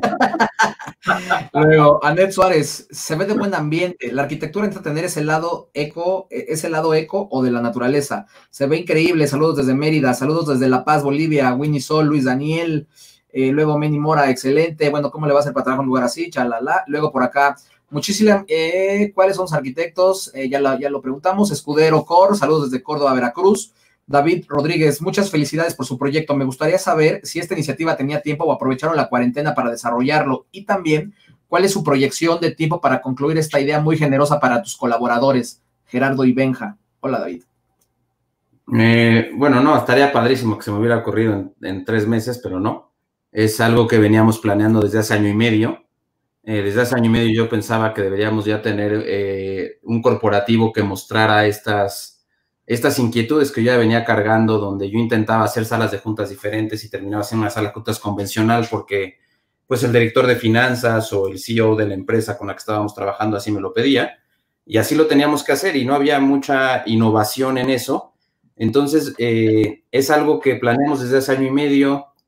Luego, Anet Suárez, se ve de buen ambiente. La arquitectura intenta tener ese lado eco, ese lado eco o de la naturaleza. Se ve increíble. Saludos desde Mérida, saludos desde La Paz, Bolivia. Winnie Sol, Luis Daniel, eh, luego Meni Mora, excelente. Bueno, ¿cómo le va a hacer para trabajar en un lugar así? Chalala. Luego por acá, muchísimas, eh, ¿cuáles son los arquitectos? Eh, ya, la, ya lo preguntamos. Escudero Cor, saludos desde Córdoba, Veracruz. David Rodríguez, muchas felicidades por su proyecto. Me gustaría saber si esta iniciativa tenía tiempo o aprovecharon la cuarentena para desarrollarlo y también cuál es su proyección de tiempo para concluir esta idea muy generosa para tus colaboradores, Gerardo y Benja. Hola, David. Eh, bueno, no, estaría padrísimo que se me hubiera ocurrido en, en tres meses, pero no. Es algo que veníamos planeando desde hace año y medio. Eh, desde hace año y medio yo pensaba que deberíamos ya tener eh, un corporativo que mostrara estas estas inquietudes que yo ya venía cargando, donde yo intentaba hacer salas de juntas diferentes y terminaba haciendo una sala de juntas convencional porque pues el director de finanzas o el C E O de la empresa con la que estábamos trabajando así me lo pedía y así lo teníamos que hacer y no había mucha innovación en eso. Entonces, eh, es algo que planeamos desde hace año y medio,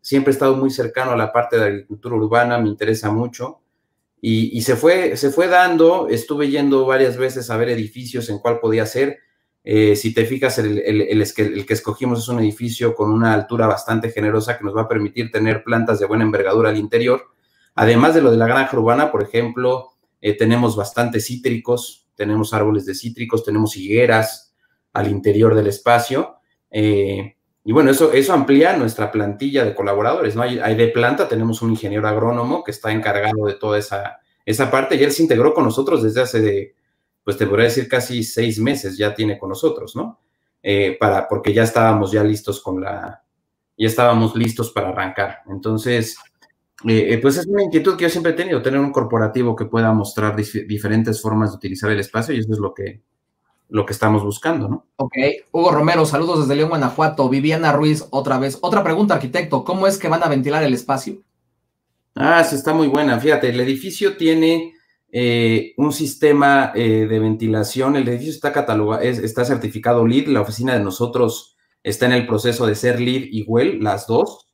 siempre he estado muy cercano a la parte de agricultura urbana, me interesa mucho, y, y se, fue, se fue dando, estuve yendo varias veces a ver edificios en cuál podía ser. Eh, si te fijas, el, el, el, el que escogimos es un edificio con una altura bastante generosa que nos va a permitir tener plantas de buena envergadura al interior. Además de lo de la granja urbana, por ejemplo, eh, tenemos bastantes cítricos, tenemos árboles de cítricos, tenemos higueras al interior del espacio. Eh, y bueno, eso, eso amplía nuestra plantilla de colaboradores, ¿no? Hay, hay de planta, tenemos un ingeniero agrónomo que está encargado de toda esa, esa parte, y él se integró con nosotros desde hace... De, pues te podría decir casi seis meses ya tiene con nosotros, ¿no? Eh, para, porque ya estábamos ya listos con la, ya estábamos listos para arrancar. Entonces, eh, pues es una inquietud que yo siempre he tenido, tener un corporativo que pueda mostrar dif diferentes formas de utilizar el espacio, y eso es lo que, lo que estamos buscando, ¿no? Ok. Hugo Romero, saludos desde León, Guanajuato. Viviana Ruiz, otra vez. Otra pregunta, arquitecto, ¿cómo es que van a ventilar el espacio? Ah, sí, está muy buena. Fíjate, el edificio tiene... Eh, un sistema eh, de ventilación. El edificio está catalogado, es, está certificado LEED, la oficina de nosotros está en el proceso de ser LEED y WELL, las dos.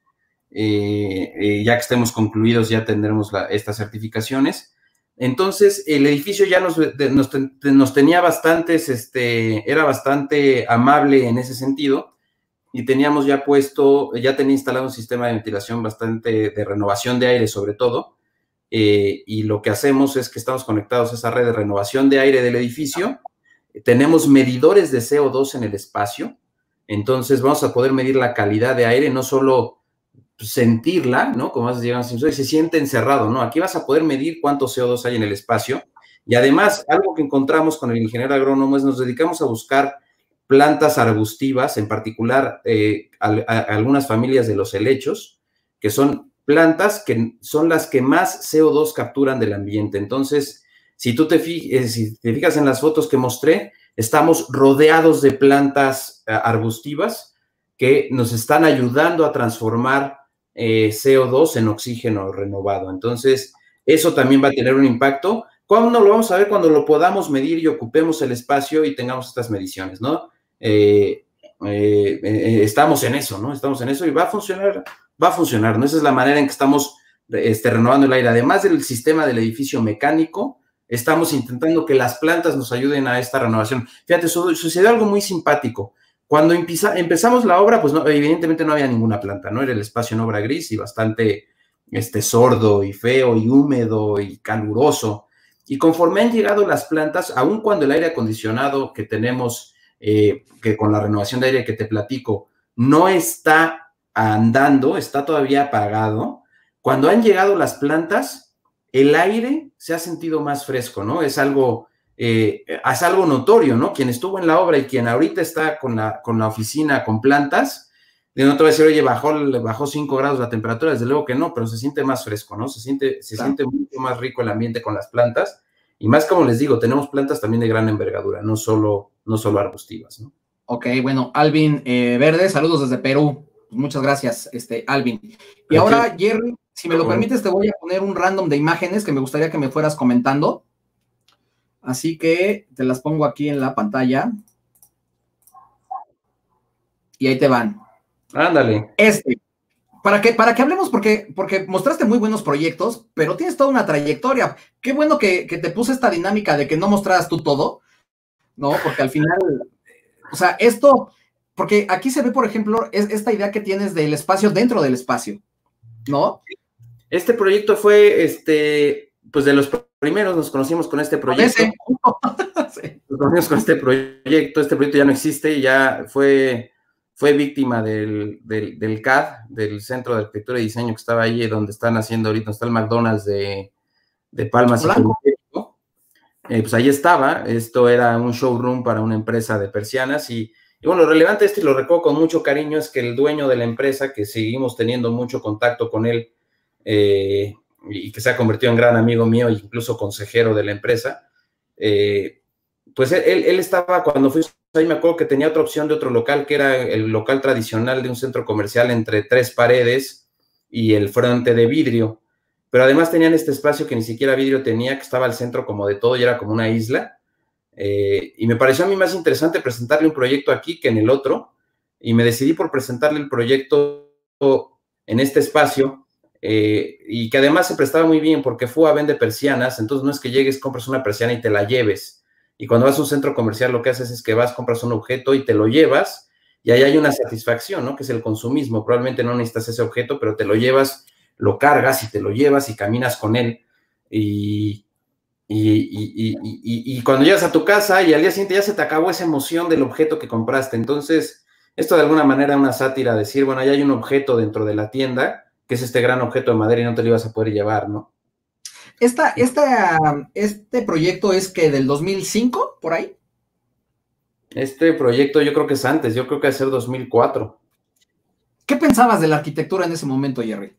Eh, eh, ya que estemos concluidos ya tendremos la, estas certificaciones. Entonces, el edificio ya nos, de, nos, nos tenía bastantes, este, era bastante amable en ese sentido, y teníamos ya puesto, ya tenía instalado un sistema de ventilación bastante, de renovación de aire sobre todo. Eh, y lo que hacemos es que estamos conectados a esa red de renovación de aire del edificio, tenemos medidores de C O dos en el espacio, entonces vamos a poder medir la calidad de aire, no solo sentirla, ¿no? Como vas a llegar a un sensor y se siente encerrado, ¿no? Aquí vas a poder medir cuánto C O dos hay en el espacio, y además, algo que encontramos con el ingeniero agrónomo es nos dedicamos a buscar plantas arbustivas, en particular eh, a, a, a algunas familias de los helechos, que son plantas que son las que más C O dos capturan del ambiente. Entonces, si tú te, fij si te fijas en las fotos que mostré, estamos rodeados de plantas uh, arbustivas que nos están ayudando a transformar eh, C O dos en oxígeno renovado. Entonces, eso también va a tener un impacto. ¿Cuándo lo vamos a ver? Cuando lo podamos medir y ocupemos el espacio y tengamos estas mediciones, ¿no? Eh, eh, eh, estamos en eso, ¿no? Estamos en eso y va a funcionar. Va a funcionar, ¿no? Esa es la manera en que estamos este, renovando el aire. Además del sistema del edificio mecánico, estamos intentando que las plantas nos ayuden a esta renovación. Fíjate, su sucedió algo muy simpático. Cuando empieza, empezamos la obra, pues no, evidentemente no había ninguna planta, ¿no? Era el espacio en obra gris y bastante este, sordo y feo y húmedo y caluroso. Y conforme han llegado las plantas, aun cuando el aire acondicionado que tenemos, eh, que con la renovación de aire que te platico, no está andando, está todavía apagado, cuando han llegado las plantas, el aire se ha sentido más fresco, ¿no? Es algo, eh, es algo notorio, ¿no? Quien estuvo en la obra y quien ahorita está con la, con la oficina con plantas, no te voy a decir, oye, bajó, bajó cinco grados la temperatura, desde luego que no, pero se siente más fresco, ¿no? Se siente, se claro. siente mucho más rico el ambiente con las plantas, y más, como les digo, tenemos plantas también de gran envergadura, no solo, no solo arbustivas, ¿no? Ok, bueno, Alvin eh, Verde, saludos desde Perú. Muchas gracias, este, Alvin. Y ahora, Jerry, si me lo permites, te voy a poner un random de imágenes que me gustaría que me fueras comentando. Así que te las pongo aquí en la pantalla. Y ahí te van. Ándale. Este, para que, para que hablemos, porque, porque mostraste muy buenos proyectos, pero tienes toda una trayectoria. Qué bueno que, que te puse esta dinámica de que no mostraras tú todo, ¿no? Porque al final, o sea, esto... Porque aquí se ve, por ejemplo, es esta idea que tienes del espacio dentro del espacio, ¿no? Este proyecto fue, este, pues de los primeros nos conocimos con este proyecto. Sí. Nos conocimos con este proyecto, este proyecto ya no existe, ya fue, fue víctima del, del, del C A D, del Centro de Arquitectura y Diseño que estaba ahí, donde están haciendo ahorita, donde está el McDonald's de, de Palmas. Eh, pues ahí estaba, esto era un showroom para una empresa de persianas y Y bueno, lo relevante de este, y lo recuerdo con mucho cariño, es que el dueño de la empresa, que seguimos teniendo mucho contacto con él, eh, y que se ha convertido en gran amigo mío, incluso consejero de la empresa, eh, pues él, él estaba, cuando fui ahí, me acuerdo que tenía otra opción de otro local, que era el local tradicional de un centro comercial entre tres paredes y el frente de vidrio, pero además tenían este espacio que ni siquiera vidrio tenía, que estaba al centro como de todo y era como una isla. Eh, y me pareció a mí más interesante presentarle un proyecto aquí que en el otro, y me decidí por presentarle el proyecto en este espacio, eh, y que además se prestaba muy bien porque F U A vende persianas, entonces no es que llegues, compras una persiana y te la lleves. Y cuando vas a un centro comercial lo que haces es que vas, compras un objeto y te lo llevas, y ahí hay una satisfacción, ¿no? Que es el consumismo. Probablemente no necesitas ese objeto, pero te lo llevas, lo cargas y te lo llevas y caminas con él. Y, y, y, y, y, y cuando llegas a tu casa y al día siguiente ya se te acabó esa emoción del objeto que compraste. Entonces, esto de alguna manera es una sátira, decir, bueno, ya hay un objeto dentro de la tienda, que es este gran objeto de madera y no te lo ibas a poder llevar, ¿no? Esta, esta, este proyecto es que del dos mil cinco, por ahí. Este proyecto yo creo que es antes, yo creo que va a ser dos mil cuatro. ¿Qué pensabas de la arquitectura en ese momento, Jerry?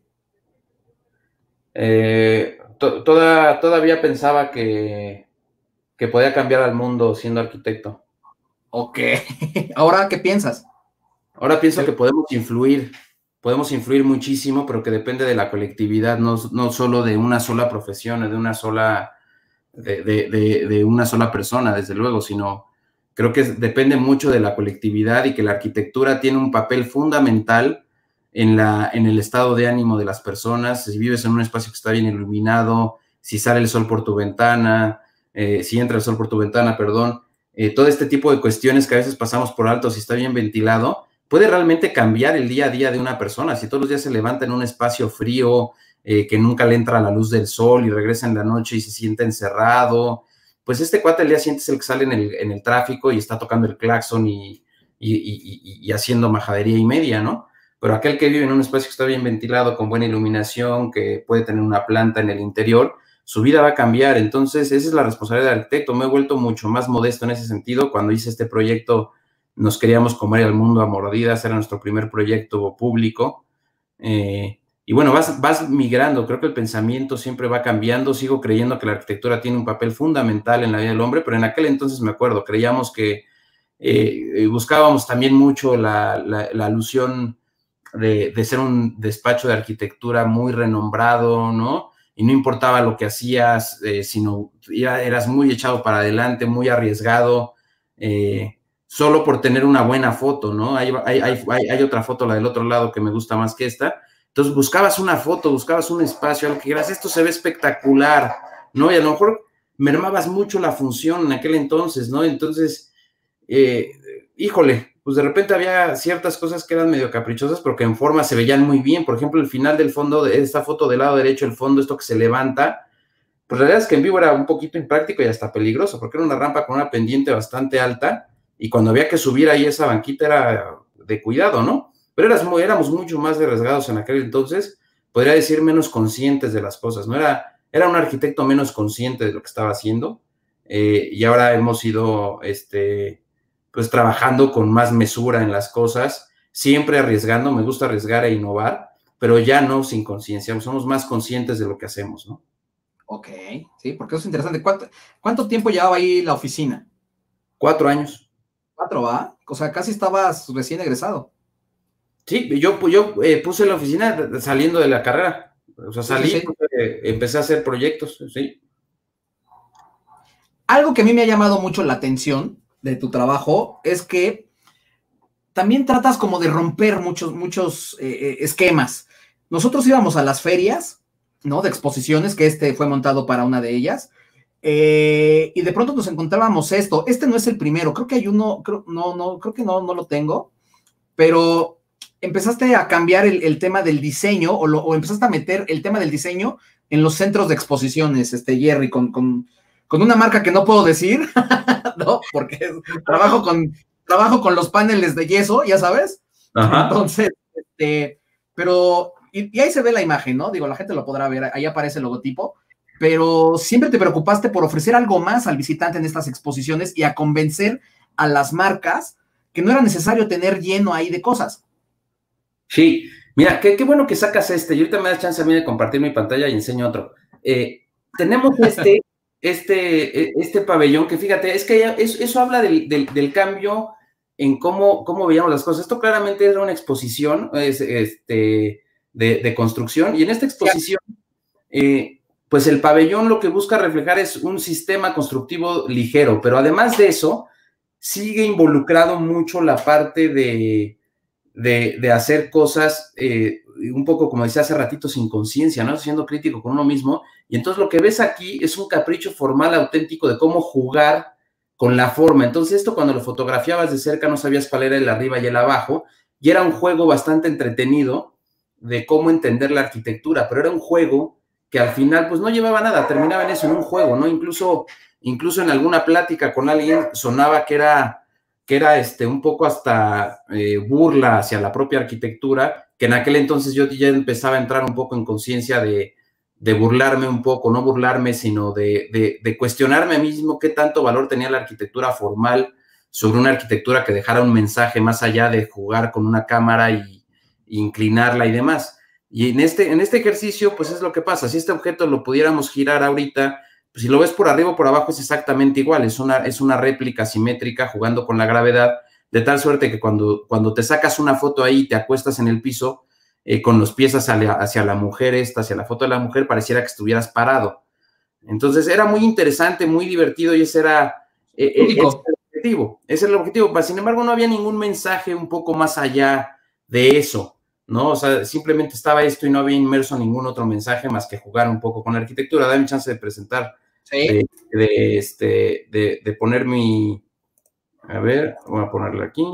Eh, to toda, todavía pensaba que, que podía cambiar al mundo siendo arquitecto. Ok. ¿Ahora qué piensas? Ahora pienso que podemos influir, podemos influir muchísimo, pero que depende de la colectividad, no, no solo de una sola profesión, de una sola, de, de, de, de una sola persona, desde luego, sino creo que depende mucho de la colectividad y que la arquitectura tiene un papel fundamental en, la, en el estado de ánimo de las personas. Si vives en un espacio que está bien iluminado, si sale el sol por tu ventana, eh, si entra el sol por tu ventana, perdón, eh, todo este tipo de cuestiones que a veces pasamos por alto, si está bien ventilado, puede realmente cambiar el día a día de una persona. Si todos los días se levanta en un espacio frío, eh, que nunca le entra la luz del sol y regresa en la noche y se siente encerrado, pues este cuate el día siguiente es el que sale en el, en el tráfico y está tocando el claxon y, y, y, y haciendo majadería y media, ¿no? Pero aquel que vive en un espacio que está bien ventilado, con buena iluminación, que puede tener una planta en el interior, su vida va a cambiar. Entonces, esa es la responsabilidad del arquitecto. Me he vuelto mucho más modesto en ese sentido. Cuando hice este proyecto, nos queríamos comer al mundo a mordidas, era nuestro primer proyecto público. Eh, y bueno, vas, vas migrando, creo que el pensamiento siempre va cambiando. Sigo creyendo que la arquitectura tiene un papel fundamental en la vida del hombre, pero en aquel entonces me acuerdo, creíamos que eh, buscábamos también mucho la, la, la alusión de, de ser un despacho de arquitectura muy renombrado, ¿no? Y no importaba lo que hacías, eh, sino ya eras muy echado para adelante, muy arriesgado, eh, solo por tener una buena foto, ¿no? Hay, hay, hay, hay otra foto, la del otro lado, que me gusta más que esta. Entonces buscabas una foto, buscabas un espacio, algo que dijeras, esto se ve espectacular, ¿no? Y a lo mejor mermabas mucho la función en aquel entonces, ¿no? Entonces, eh, híjole, pues de repente había ciertas cosas que eran medio caprichosas, pero que en forma se veían muy bien. Por ejemplo, el final del fondo, de esta foto del lado derecho, el fondo, esto que se levanta, pues la realidad es que en vivo era un poquito impráctico y hasta peligroso, porque era una rampa con una pendiente bastante alta, y cuando había que subir ahí esa banquita era de cuidado, ¿no? Pero eras muy, éramos mucho más arriesgados en aquel entonces, podría decir menos conscientes de las cosas, ¿no? Era, era un arquitecto menos consciente de lo que estaba haciendo, eh, y ahora hemos ido, este, pues trabajando con más mesura en las cosas, siempre arriesgando, me gusta arriesgar e innovar, pero ya no sin conciencia, somos más conscientes de lo que hacemos, ¿no? Ok, sí, porque eso es interesante. ¿Cuánto, cuánto tiempo llevaba ahí la oficina? Cuatro años. Cuatro, ¿va? O sea, casi estabas recién egresado. Sí, yo, yo eh, puse la oficina saliendo de la carrera. O sea, salí, sí, sí, sí. Eh, empecé a hacer proyectos, sí. Algo que a mí me ha llamado mucho la atención de tu trabajo es que también tratas como de romper muchos, muchos eh, esquemas. Nosotros íbamos a las ferias, ¿no? De exposiciones, que este fue montado para una de ellas, eh, y de pronto nos encontrábamos esto. Este no es el primero, creo que hay uno, creo, no, no, creo que no, no lo tengo, pero empezaste a cambiar el, el tema del diseño, o, lo, o empezaste a meter el tema del diseño en los centros de exposiciones, este, Jerry, con, con, con una marca que no puedo decir, ¿no? Porque trabajo con, trabajo con los paneles de yeso, ya sabes. Ajá. Entonces, este, pero, y, y ahí se ve la imagen, ¿no? Digo, la gente lo podrá ver, ahí aparece el logotipo, pero siempre te preocupaste por ofrecer algo más al visitante en estas exposiciones y a convencer a las marcas que no era necesario tener lleno ahí de cosas. Sí, mira, qué, qué bueno que sacas este, y ahorita me das chance a mí de compartir mi pantalla y enseño otro. Eh, tenemos este, este, este pabellón que, fíjate, es que eso, eso habla del, del, del cambio en cómo, cómo veíamos las cosas. Esto claramente era una exposición es, este, de, de construcción, y en esta exposición, eh, pues el pabellón lo que busca reflejar es un sistema constructivo ligero, pero además de eso, sigue involucrado mucho la parte de... de, de hacer cosas eh, un poco, como decía hace ratito, sin conciencia, ¿no? Siendo crítico con uno mismo. Y entonces lo que ves aquí es un capricho formal auténtico de cómo jugar con la forma. Entonces esto, cuando lo fotografiabas de cerca, no sabías cuál era el arriba y el abajo, y era un juego bastante entretenido de cómo entender la arquitectura, pero era un juego que al final pues no llevaba nada, terminaba en eso, en un juego, ¿no? Incluso, incluso en alguna plática con alguien sonaba que era, que era este, un poco hasta eh, burla hacia la propia arquitectura, que en aquel entonces yo ya empezaba a entrar un poco en conciencia de, de burlarme un poco, no burlarme, sino de, de, de cuestionarme a mí mismo qué tanto valor tenía la arquitectura formal sobre una arquitectura que dejara un mensaje más allá de jugar con una cámara y, y inclinarla y demás. Y en este, en este ejercicio, pues es lo que pasa. Si este objeto lo pudiéramos girar ahorita, pues si lo ves por arriba o por abajo es exactamente igual. Es una, es una réplica simétrica jugando con la gravedad, de tal suerte que cuando, cuando te sacas una foto ahí y te acuestas en el piso, eh, con los pies hacia la, hacia la mujer esta, hacia la foto de la mujer, pareciera que estuvieras parado. Entonces era muy interesante, muy divertido y ese era, eh, eh, ese era el objetivo. Ese era el objetivo. Pero, sin embargo, no había ningún mensaje un poco más allá de eso, ¿no? O sea, simplemente estaba esto y no había inmerso ningún otro mensaje más que jugar un poco con la arquitectura. Dame chance de presentar, ¿sí? de, de, este, de, de poner mi... A ver, voy a ponerlo aquí.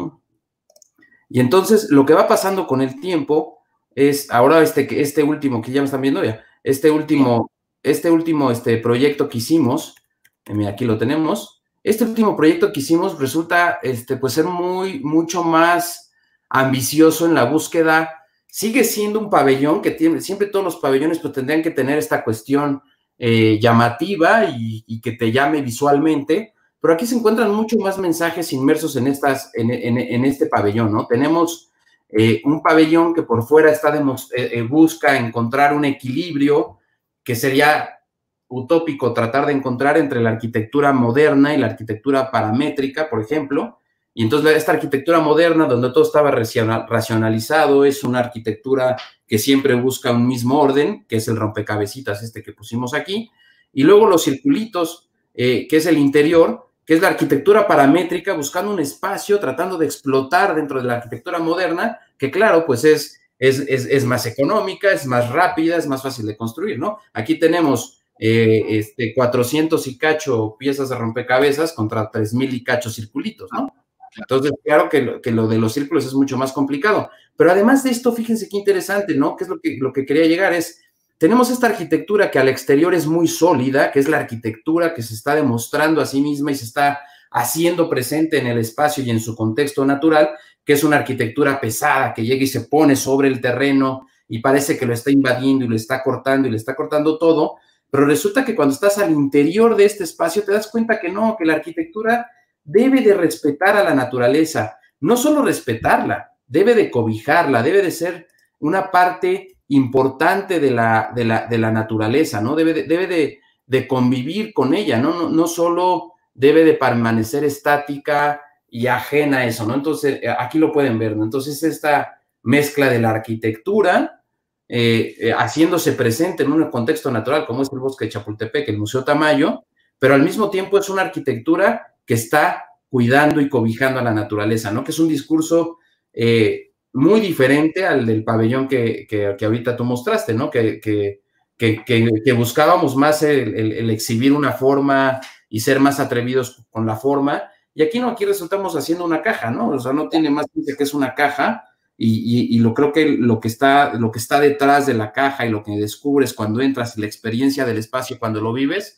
Y entonces, lo que va pasando con el tiempo es, ahora este, este último, que ya me están viendo ya, este último, este último este, proyecto que hicimos, mira, aquí lo tenemos, este último proyecto que hicimos resulta, este, pues, ser muy, mucho más ambicioso en la búsqueda. Sigue siendo un pabellón que tiene, siempre todos los pabellones pues tendrían que tener esta cuestión eh, llamativa y, y que te llame visualmente, pero aquí se encuentran mucho más mensajes inmersos en, estas, en, en, en este pabellón, ¿no? Tenemos eh, un pabellón que por fuera está de, eh, busca encontrar un equilibrio que sería utópico tratar de encontrar entre la arquitectura moderna y la arquitectura paramétrica, por ejemplo. Y entonces esta arquitectura moderna, donde todo estaba racionalizado, es una arquitectura que siempre busca un mismo orden, que es el rompecabecitas este que pusimos aquí. Y luego los circulitos, eh, que es el interior, que es la arquitectura paramétrica, buscando un espacio, tratando de explotar dentro de la arquitectura moderna, que claro, pues es, es, es, es más económica, es más rápida, es más fácil de construir, ¿no? Aquí tenemos eh, este, cuatrocientos y cacho piezas de rompecabezas contra tres mil y cacho circulitos, ¿no? Entonces, claro que lo, que lo de los círculos es mucho más complicado. Pero además de esto, fíjense qué interesante, ¿no? Que es lo que, lo que quería llegar, es, tenemos esta arquitectura que al exterior es muy sólida, que es la arquitectura que se está demostrando a sí misma y se está haciendo presente en el espacio y en su contexto natural, que es una arquitectura pesada, que llega y se pone sobre el terreno y parece que lo está invadiendo y lo está cortando y le está cortando todo, pero resulta que cuando estás al interior de este espacio te das cuenta que no, que la arquitectura debe de respetar a la naturaleza, no solo respetarla, debe de cobijarla, debe de ser una parte importante de la, de la, de la naturaleza, ¿no? Debe de, debe de, de convivir con ella, ¿no? No, no solo debe de permanecer estática y ajena a eso, ¿no? Entonces, aquí lo pueden ver, ¿no? Entonces, esta mezcla de la arquitectura eh, eh, haciéndose presente en un contexto natural como es el Bosque de Chapultepec, el Museo Tamayo, pero al mismo tiempo es una arquitectura que está cuidando y cobijando a la naturaleza, ¿no? Que es un discurso eh, muy diferente al del pabellón que, que, que ahorita tú mostraste, ¿no? Que, que, que, que buscábamos más el, el, el exhibir una forma y ser más atrevidos con la forma, y aquí no, aquí resultamos haciendo una caja, ¿no? O sea, no tiene más que es una caja, y, y, y lo creo que lo que, está, lo que está detrás de la caja y lo que descubres cuando entras y la experiencia del espacio cuando lo vives,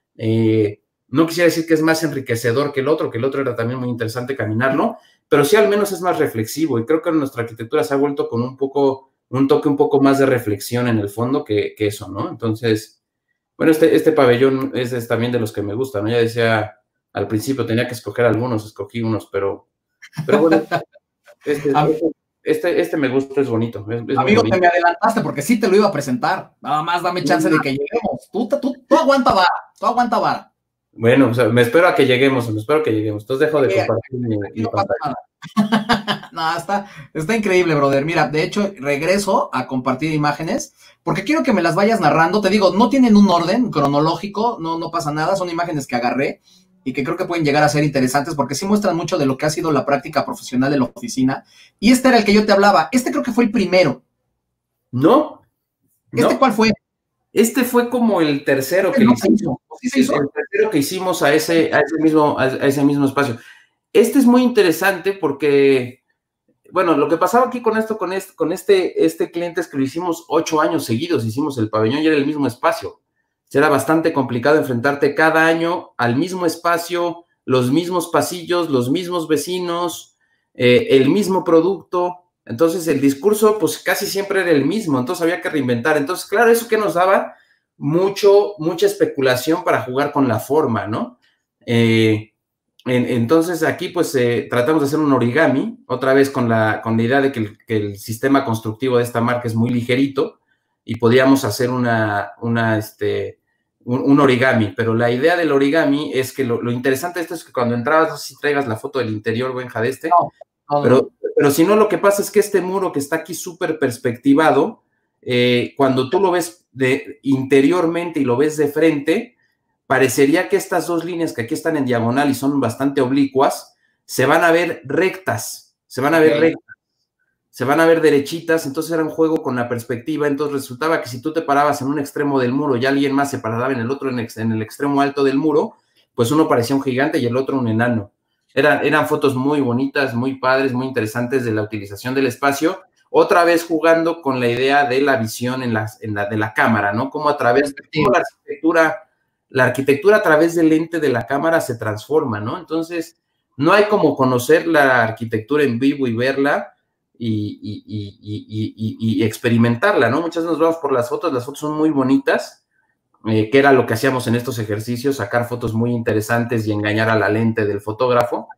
eh, no quisiera decir que es más enriquecedor que el otro, que el otro era también muy interesante caminarlo, pero sí al menos es más reflexivo, y creo que nuestra arquitectura se ha vuelto con un poco, un toque un poco más de reflexión en el fondo que, que eso, ¿no? Entonces, bueno, este, este pabellón es, es también de los que me gusta, ¿no? Ya decía al principio, tenía que escoger algunos, escogí unos, pero, pero bueno, este, este, este, este me gusta, es bonito. Es, es Amigo, bonito. Te me adelantaste porque sí te lo iba a presentar, nada más dame chance de que lleguemos, tú, tú, tú aguanta vara, tú aguanta vara. Bueno, o sea, me espero a que lleguemos, me espero a que lleguemos. Entonces dejo de sí, compartir mi, mi no pantalla. No, está, está increíble, brother. Mira, de hecho, regreso a compartir imágenes porque quiero que me las vayas narrando. Te digo, no tienen un orden cronológico, no, no pasa nada, son imágenes que agarré y que creo que pueden llegar a ser interesantes porque sí muestran mucho de lo que ha sido la práctica profesional de la oficina. Y este era el que yo te hablaba. Este creo que fue el primero. No. ¿Este no. cuál fue? Este fue como el tercero que no hicimos. ¿Sí se hizo? El, el tercero que hicimos a ese, a ese mismo, a ese mismo espacio. Este es muy interesante porque, bueno, lo que pasaba aquí con esto, con este, con este, este cliente es que lo hicimos ocho años seguidos, hicimos el pabellón y era el mismo espacio. Era bastante complicado enfrentarte cada año al mismo espacio, los mismos pasillos, los mismos vecinos, eh, el mismo producto. Entonces el discurso pues casi siempre era el mismo, entonces había que reinventar. Entonces, claro, eso que nos daba mucho, mucha especulación para jugar con la forma, ¿no? Eh, en, entonces aquí pues eh, tratamos de hacer un origami, otra vez con la, con la idea de que el, que el sistema constructivo de esta marca es muy ligerito y podíamos hacer una, una este, un, un origami, pero la idea del origami es que lo, lo interesante de esto es que cuando entrabas, no sé si traigas la foto del interior, Benja, de este, no, no, pero, no. pero si no, lo que pasa es que este muro que está aquí súper perspectivado, eh, cuando tú lo ves de interiormente y lo ves de frente, parecería que estas dos líneas que aquí están en diagonal y son bastante oblicuas, se van a ver rectas, se van a ver okay. rectas, se van a ver derechitas, entonces era un juego con la perspectiva, entonces resultaba que si tú te parabas en un extremo del muro y alguien más se paraba en el otro, en, ex, en el extremo alto del muro, pues uno parecía un gigante y el otro un enano. Eran, eran fotos muy bonitas, muy padres, muy interesantes de la utilización del espacio, otra vez jugando con la idea de la visión en la, en la, de la cámara, ¿no? Cómo a través de cómo la arquitectura, la arquitectura a través del lente de la cámara se transforma, ¿no? Entonces, no hay como conocer la arquitectura en vivo y verla y, y, y, y, y, y experimentarla, ¿no? Muchas veces nos vamos por las fotos, las fotos son muy bonitas, eh, que era lo que hacíamos en estos ejercicios, sacar fotos muy interesantes y engañar a la lente del fotógrafo,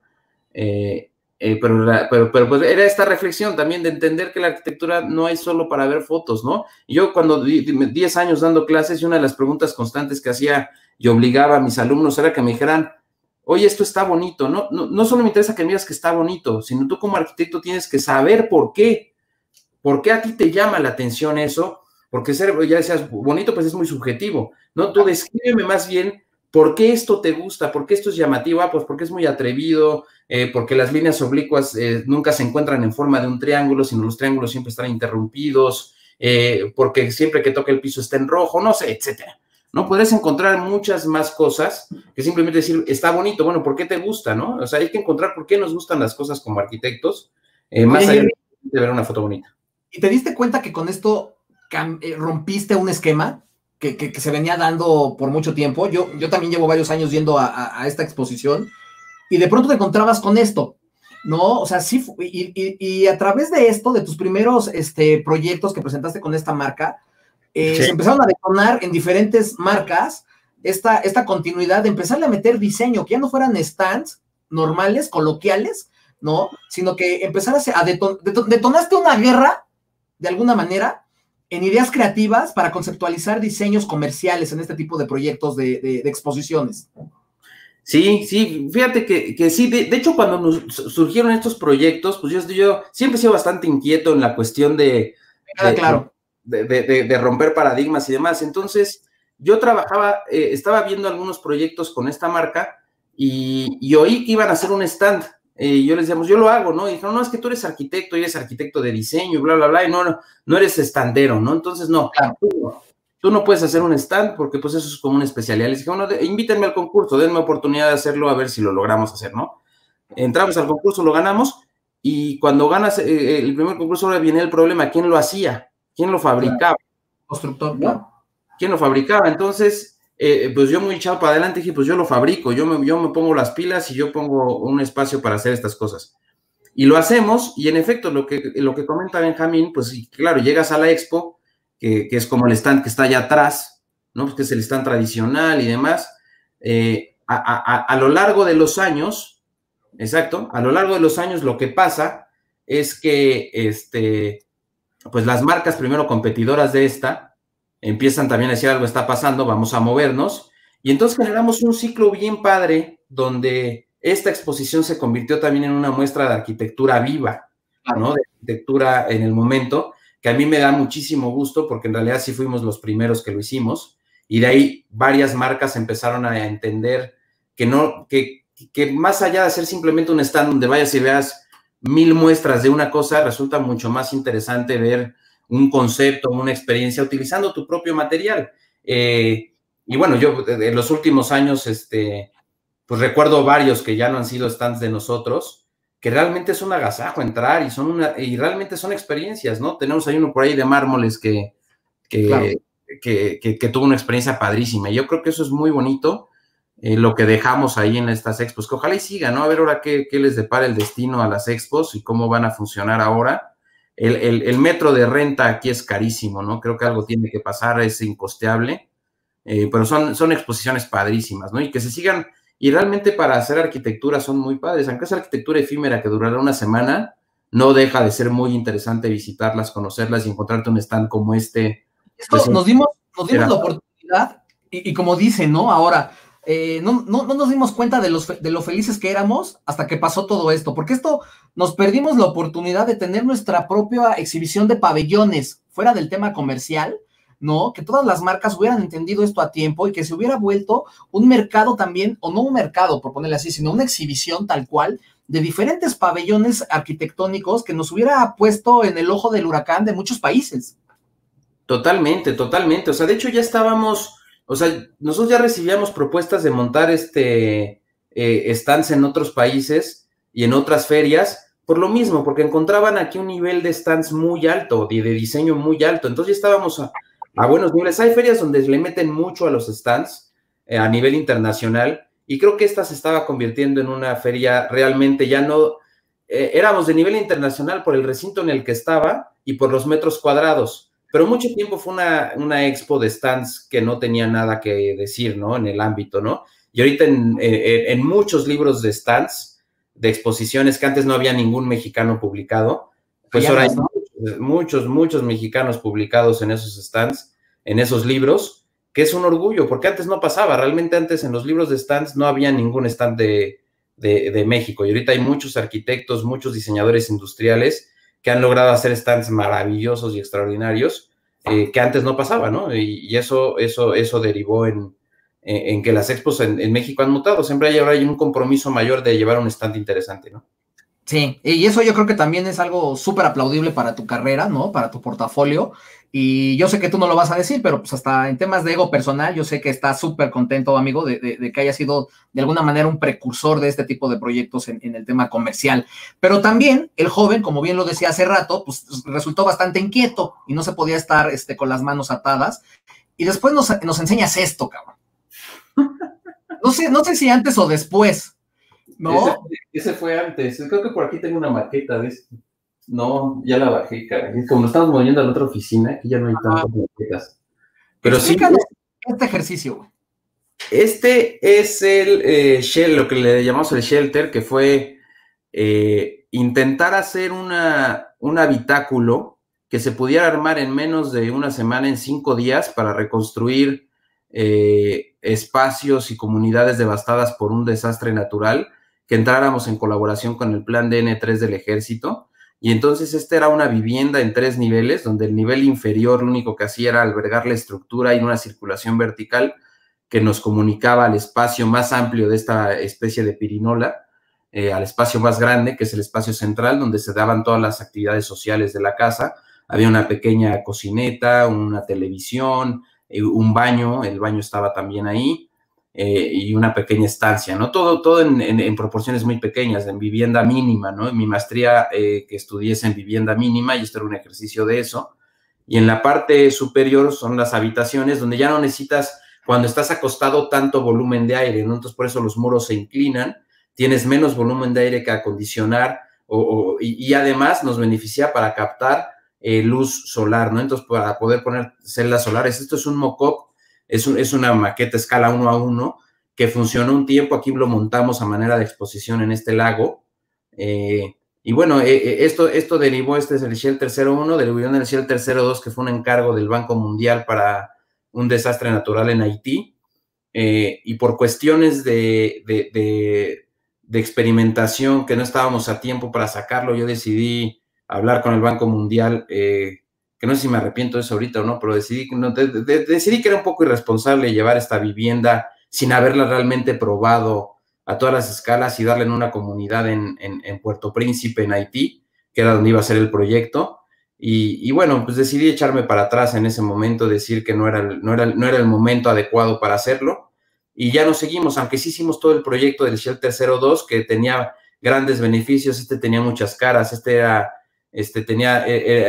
eh, eh, pero, pero, pero pues era esta reflexión también de entender que la arquitectura no es solo para ver fotos, ¿no? Y yo cuando di diez años dando clases, y una de las preguntas constantes que hacía y obligaba a mis alumnos era que me dijeran, oye, esto está bonito, no, no, no solo me interesa que me digas que está bonito, sino tú como arquitecto tienes que saber por qué, por qué a ti te llama la atención eso, porque ser, ya decías, bonito, pues es muy subjetivo, ¿no? Tú descríbeme más bien por qué esto te gusta, por qué esto es llamativo, ah, pues porque es muy atrevido, eh, porque las líneas oblicuas eh, nunca se encuentran en forma de un triángulo, sino los triángulos siempre están interrumpidos, eh, porque siempre que toca el piso está en rojo, no sé, etcétera. ¿No? Podrás encontrar muchas más cosas que simplemente decir, está bonito, bueno, ¿por qué te gusta, no? O sea, hay que encontrar por qué nos gustan las cosas como arquitectos, eh, más Oye, allá de ver una foto bonita. ¿Y te diste cuenta que con esto eh, rompiste un esquema que, que, que se venía dando por mucho tiempo? Yo, yo también llevo varios años yendo a, a, a esta exposición y de pronto te encontrabas con esto, ¿no? O sea, sí, y, y, y a través de esto, de tus primeros este, proyectos que presentaste con esta marca, Eh, sí. se empezaron a detonar en diferentes marcas esta, esta continuidad de empezarle a meter diseño, que ya no fueran stands normales, coloquiales, ¿no? Sino que empezaras a deton deton detonaste una guerra, de alguna manera, en ideas creativas para conceptualizar diseños comerciales en este tipo de proyectos de, de, de exposiciones. Sí, sí, fíjate que, que sí, de, de hecho cuando nos surgieron estos proyectos, pues yo, yo siempre he sido bastante inquieto en la cuestión de... Me queda de claro. De, de, de, de romper paradigmas y demás. Entonces, yo trabajaba, eh, estaba viendo algunos proyectos con esta marca y, y oí que iban a hacer un stand. Eh, y yo les decíamos, yo lo hago, ¿no? Y dijeron, no, es que tú eres arquitecto, y eres arquitecto de diseño, bla, bla, bla, y no, no, no eres estandero, ¿no? Entonces, no, claro. tú, tú no puedes hacer un stand porque, pues, eso es como una especialidad. Les dije, bueno, de, invítenme al concurso, denme oportunidad de hacerlo, a ver si lo logramos hacer, ¿no? Entramos al concurso, lo ganamos, y cuando ganas eh, el primer concurso, ahora viene el problema, ¿quién lo hacía? ¿Quién lo fabricaba? Claro. Constructor, ¿no? claro. ¿Quién lo fabricaba? Entonces, eh, pues yo muy echado para adelante dije, pues yo lo fabrico, yo me, yo me pongo las pilas y yo pongo un espacio para hacer estas cosas. Y lo hacemos, y en efecto, lo que, lo que comenta Benjamín, pues claro, llegas a la expo, que, que es como el stand que está allá atrás, ¿no? Pues que es el stand tradicional y demás. Eh, a, a, a lo largo de los años, exacto, a lo largo de los años lo que pasa es que, este... pues las marcas primero competidoras de esta empiezan también a decir algo está pasando, vamos a movernos, y entonces generamos un ciclo bien padre donde esta exposición se convirtió también en una muestra de arquitectura viva, ¿no? De arquitectura en el momento, que a mí me da muchísimo gusto porque en realidad sí fuimos los primeros que lo hicimos, y de ahí varias marcas empezaron a entender que no, que, que más allá de ser simplemente un stand donde vayas y veas mil muestras de una cosa, resulta mucho más interesante ver un concepto, una experiencia utilizando tu propio material. Eh, y bueno, yo en los últimos años, este, pues recuerdo varios que ya no han sido stands de nosotros, que realmente es un agasajo entrar y, son una, y realmente son experiencias, ¿no? Tenemos ahí uno por ahí de mármoles que, que, claro. que, que, que tuvo una experiencia padrísima. Y yo creo que eso es muy bonito, eh, lo que dejamos ahí en estas expos, que ojalá y siga, ¿no? A ver ahora qué, qué les depara el destino a las expos y cómo van a funcionar ahora. El, el, el metro de renta aquí es carísimo, ¿no? Creo que algo tiene que pasar, es incosteable, eh, pero son, son exposiciones padrísimas, ¿no? Y que se sigan. Y realmente para hacer arquitectura son muy padres, aunque es arquitectura efímera que durará una semana, no deja de ser muy interesante visitarlas, conocerlas y encontrarte un stand como este. Esto pues, nos dimos, nos dimos la oportunidad y, y como dicen, ¿no? Ahora, eh, no, no, no nos dimos cuenta de, los, de lo felices que éramos hasta que pasó todo esto, porque esto nos perdimos la oportunidad de tener nuestra propia exhibición de pabellones fuera del tema comercial, ¿no? Que todas las marcas hubieran entendido esto a tiempo y que se hubiera vuelto un mercado también, o no un mercado, por ponerle así, sino una exhibición tal cual de diferentes pabellones arquitectónicos que nos hubiera puesto en el ojo del huracán de muchos países. Totalmente, totalmente. O sea, de hecho ya estábamos, o sea, nosotros ya recibíamos propuestas de montar este eh, stands en otros países y en otras ferias, por lo mismo, porque encontraban aquí un nivel de stands muy alto, de, de diseño muy alto. Entonces ya estábamos a, a buenos niveles. Hay ferias donde le meten mucho a los stands eh, a nivel internacional y creo que esta se estaba convirtiendo en una feria realmente ya no, eh, éramos de nivel internacional por el recinto en el que estaba y por los metros cuadrados. Pero mucho tiempo fue una, una expo de stands que no tenía nada que decir, ¿no? En el ámbito, ¿no? Y ahorita en, en, en muchos libros de stands, de exposiciones que antes no había ningún mexicano publicado, pues ya ahora hay ¿no? muchos, muchos, muchos mexicanos publicados en esos stands, en esos libros, que es un orgullo, porque antes no pasaba. Realmente antes en los libros de stands no había ningún stand de, de, de México. Y ahorita hay muchos arquitectos, muchos diseñadores industriales que han logrado hacer stands maravillosos y extraordinarios, eh, que antes no pasaba, ¿no? Y, y eso, eso, eso derivó en, en, en que las expos en, en México han mutado. Siempre hay ahora hay un compromiso mayor de llevar un stand interesante, ¿no? Sí, y eso yo creo que también es algo súper aplaudible para tu carrera, ¿no? Para tu portafolio. Y yo sé que tú no lo vas a decir, pero pues hasta en temas de ego personal, yo sé que estás súper contento, amigo, de, de, de que haya sido de alguna manera un precursor de este tipo de proyectos en, en el tema comercial. Pero también el joven, como bien lo decía hace rato, pues resultó bastante inquieto y no se podía estar este, con las manos atadas. Y después nos, nos enseñas esto, cabrón. No sé, no sé si antes o después. ¿No? Ese, ese fue antes. Creo que por aquí tengo una maqueta de esto. No, ya la bajé, cara. Como nos estamos moviendo a la otra oficina, aquí ya no hay tantas ah. maquetas. Pero Explícanos sí. Este ejercicio. Este es el eh, shell, lo que le llamamos el shelter, que fue eh, intentar hacer una, un habitáculo que se pudiera armar en menos de una semana, en cinco días, para reconstruir eh, espacios y comunidades devastadas por un desastre natural, que entráramos en colaboración con el plan D N tres del ejército. Y entonces esta era una vivienda en tres niveles, donde el nivel inferior lo único que hacía era albergar la estructura y una circulación vertical que nos comunicaba al espacio más amplio de esta especie de pirinola, eh, al espacio más grande, que es el espacio central, donde se daban todas las actividades sociales de la casa. Había una pequeña cocineta, una televisión, eh, un baño, el baño estaba también ahí, Eh, y una pequeña estancia, ¿no? Todo, todo en, en, en proporciones muy pequeñas, en vivienda mínima, ¿no? En mi maestría eh, que estudié en vivienda mínima y esto era un ejercicio de eso. Y en la parte superior son las habitaciones donde ya no necesitas, cuando estás acostado, tanto volumen de aire, ¿no? Entonces por eso los muros se inclinan, tienes menos volumen de aire que acondicionar o, o, y, y además nos beneficia para captar eh, luz solar, ¿no? Entonces para poder poner celdas solares, esto es un mock-up. Es, un, es una maqueta escala uno a uno que funcionó un tiempo. Aquí lo montamos a manera de exposición en este lago. Eh, y bueno, eh, esto, esto derivó, este es el Shelter cero uno, derivó en el Shelter cero dos, que fue un encargo del Banco Mundial para un desastre natural en Haití. Eh, y por cuestiones de, de, de, de experimentación que no estábamos a tiempo para sacarlo, yo decidí hablar con el Banco Mundial, eh, que no sé si me arrepiento de eso ahorita o no, pero decidí, no, de, de, decidí que era un poco irresponsable llevar esta vivienda sin haberla realmente probado a todas las escalas y darle en una comunidad en, en, en Puerto Príncipe, en Haití, que era donde iba a ser el proyecto. Y, y bueno, pues decidí echarme para atrás en ese momento, decir que no era, no, era, no era el momento adecuado para hacerlo. Y ya nos seguimos, aunque sí hicimos todo el proyecto del Shelter cero dos, que tenía grandes beneficios. Este tenía muchas caras, este era, este tenía,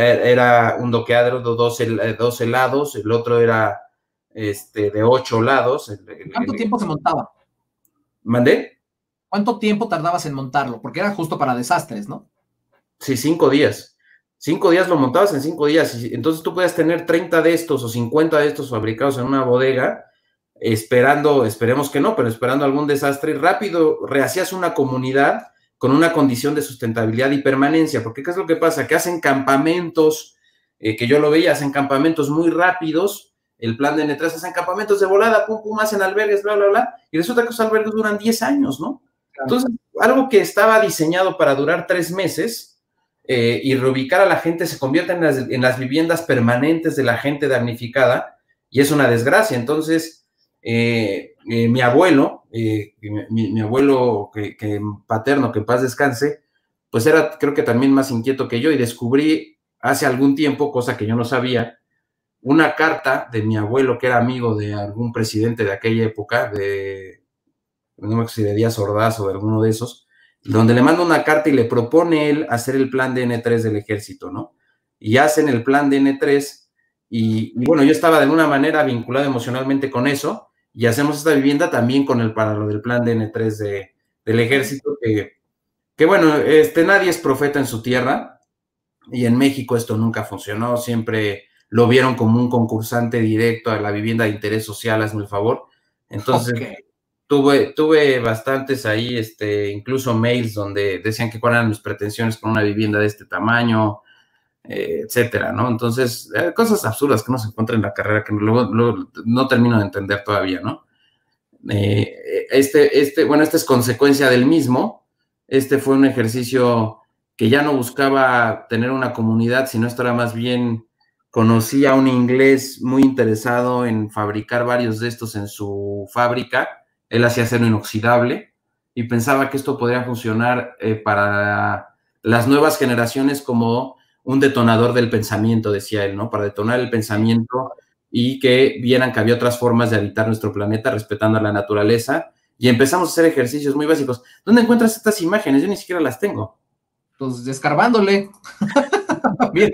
era un doqueadero de dos, dos helados, el otro era este, de ocho lados. ¿Cuánto tiempo se montaba? ¿Mandé? ¿Cuánto tiempo tardabas en montarlo? Porque era justo para desastres, ¿no? Sí, cinco días. Cinco días lo montabas en cinco días. Y entonces tú puedes tener treinta de estos o cincuenta de estos fabricados en una bodega, esperando, esperemos que no, pero esperando algún desastre. Rápido rehacías una comunidad con una condición de sustentabilidad y permanencia. Porque ¿qué es lo que pasa? Que hacen campamentos, eh, que yo lo veía, hacen campamentos muy rápidos. El plan de N tres, hacen campamentos de volada, pum, pum, hacen albergues, bla, bla, bla. Y resulta que esos albergues duran diez años, ¿no? Claro. Entonces, algo que estaba diseñado para durar tres meses eh, y reubicar a la gente se convierte en las, en las viviendas permanentes de la gente damnificada y es una desgracia. Entonces, eh, eh, mi abuelo, eh, mi, mi abuelo que, que paterno, que en paz descanse, pues era creo que también más inquieto que yo y descubrí hace algún tiempo, cosa que yo no sabía, una carta de mi abuelo que era amigo de algún presidente de aquella época, de, no me acuerdo si de Díaz Ordaz o de alguno de esos, donde le manda una carta y le propone él hacer el plan de N tres del ejército, ¿no? Y hacen el plan de N tres y, y bueno, yo estaba de alguna manera vinculado emocionalmente con eso y hacemos esta vivienda también con el, para lo del plan de N tres de, del ejército, que, que bueno, este, nadie es profeta en su tierra y en México esto nunca funcionó, siempre lo vieron como un concursante directo a la vivienda de interés social, hazme el favor. Entonces, okay. tuve, tuve bastantes ahí, este, incluso mails donde decían que cuáles eran mis pretensiones con una vivienda de este tamaño, eh, etcétera, ¿no? Entonces, eh, cosas absurdas que no se encuentran en la carrera que luego, luego no termino de entender todavía, ¿no? Eh, este, este, bueno, esta es consecuencia del mismo. Este fue un ejercicio que ya no buscaba tener una comunidad, sino esto era más bien... Conocí a un inglés muy interesado en fabricar varios de estos en su fábrica. Él hacía acero inoxidable y pensaba que esto podría funcionar eh, para las nuevas generaciones como un detonador del pensamiento, decía él, ¿no? Para detonar el pensamiento y que vieran que había otras formas de habitar nuestro planeta respetando a la naturaleza. Y empezamos a hacer ejercicios muy básicos. ¿Dónde encuentras estas imágenes? Yo ni siquiera las tengo. Pues descarbándole. Mira.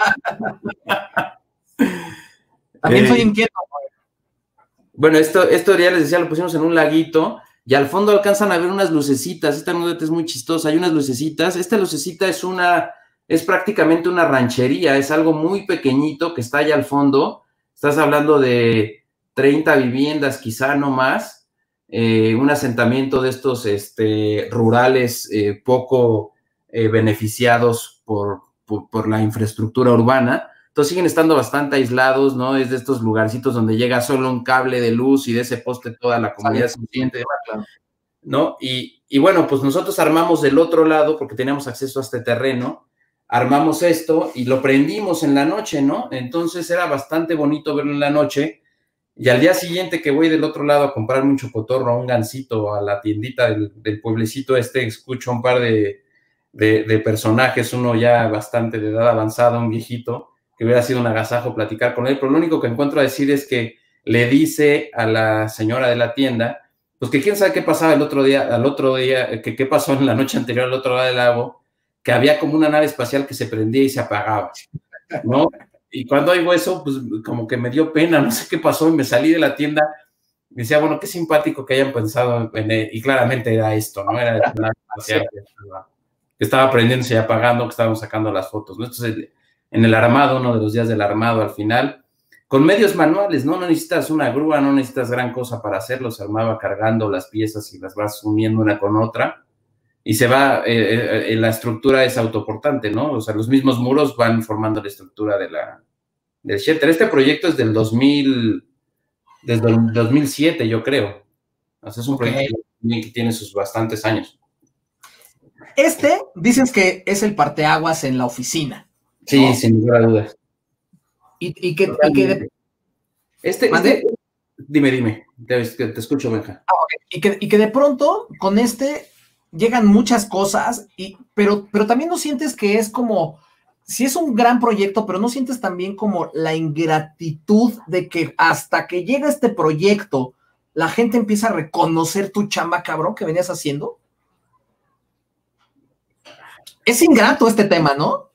También soy inquieto. Bueno, esto, esto ya les decía, lo pusimos en un laguito y al fondo alcanzan a ver unas lucecitas. Esta nudeta es muy chistosa, hay unas lucecitas. Esta lucecita es una, es prácticamente una ranchería, es algo muy pequeñito que está allá al fondo. Estás hablando de treinta viviendas, quizá no más. Eh, un asentamiento de estos este, rurales eh, poco eh, beneficiados por, por, por la infraestructura urbana. Entonces siguen estando bastante aislados, ¿no? Es de estos lugarcitos donde llega solo un cable de luz y de ese poste toda la comunidad se siente, ¿no? Y, y bueno, pues nosotros armamos del otro lado, porque teníamos acceso a este terreno, armamos esto y lo prendimos en la noche, ¿no? Entonces era bastante bonito verlo en la noche y al día siguiente que voy del otro lado a comprarme un chocotorro, un gansito a la tiendita del, del pueblecito este, escucho un par de, de, de personajes, uno ya bastante de edad avanzada, un viejito, que hubiera sido un agasajo platicar con él, pero lo único que encuentro a decir es que le dice a la señora de la tienda, pues que quién sabe qué pasaba el otro día, al otro día, que qué pasó en la noche anterior al otro lado del lago, que había como una nave espacial que se prendía y se apagaba, ¿no? Y cuando oigo eso, pues como que me dio pena, no sé qué pasó, y me salí de la tienda, y decía, bueno, qué simpático que hayan pensado en él, y claramente era esto, ¿no? Era una nave espacial que estaba, que estaba prendiéndose y apagando, que estábamos sacando las fotos, ¿no? Entonces, en el armado, uno de los días del armado al final, con medios manuales, ¿no? No necesitas una grúa, no necesitas gran cosa para hacerlo, se armaba cargando las piezas y las vas uniendo una con otra, y se va, eh, eh, la estructura es autoportante, ¿no? O sea, los mismos muros van formando la estructura de la, del shelter. Este proyecto es del dos mil, desde el dos mil siete, yo creo. O sea, es un okay. proyecto que tiene sus bastantes años. Este, dices que es el parteaguas en la oficina. Sí, ¿no? Sin lugar a dudas. Y, y que, y que de... este, este, Dime, dime, te, te escucho, Benja. Ah, okay. y, que, y que de pronto con este llegan muchas cosas, y, pero, pero también no sientes que es como, si es un gran proyecto, pero no sientes también como la ingratitud de que hasta que llega este proyecto, la gente empieza a reconocer tu chamba, cabrón, que venías haciendo. Es ingrato este tema, ¿no?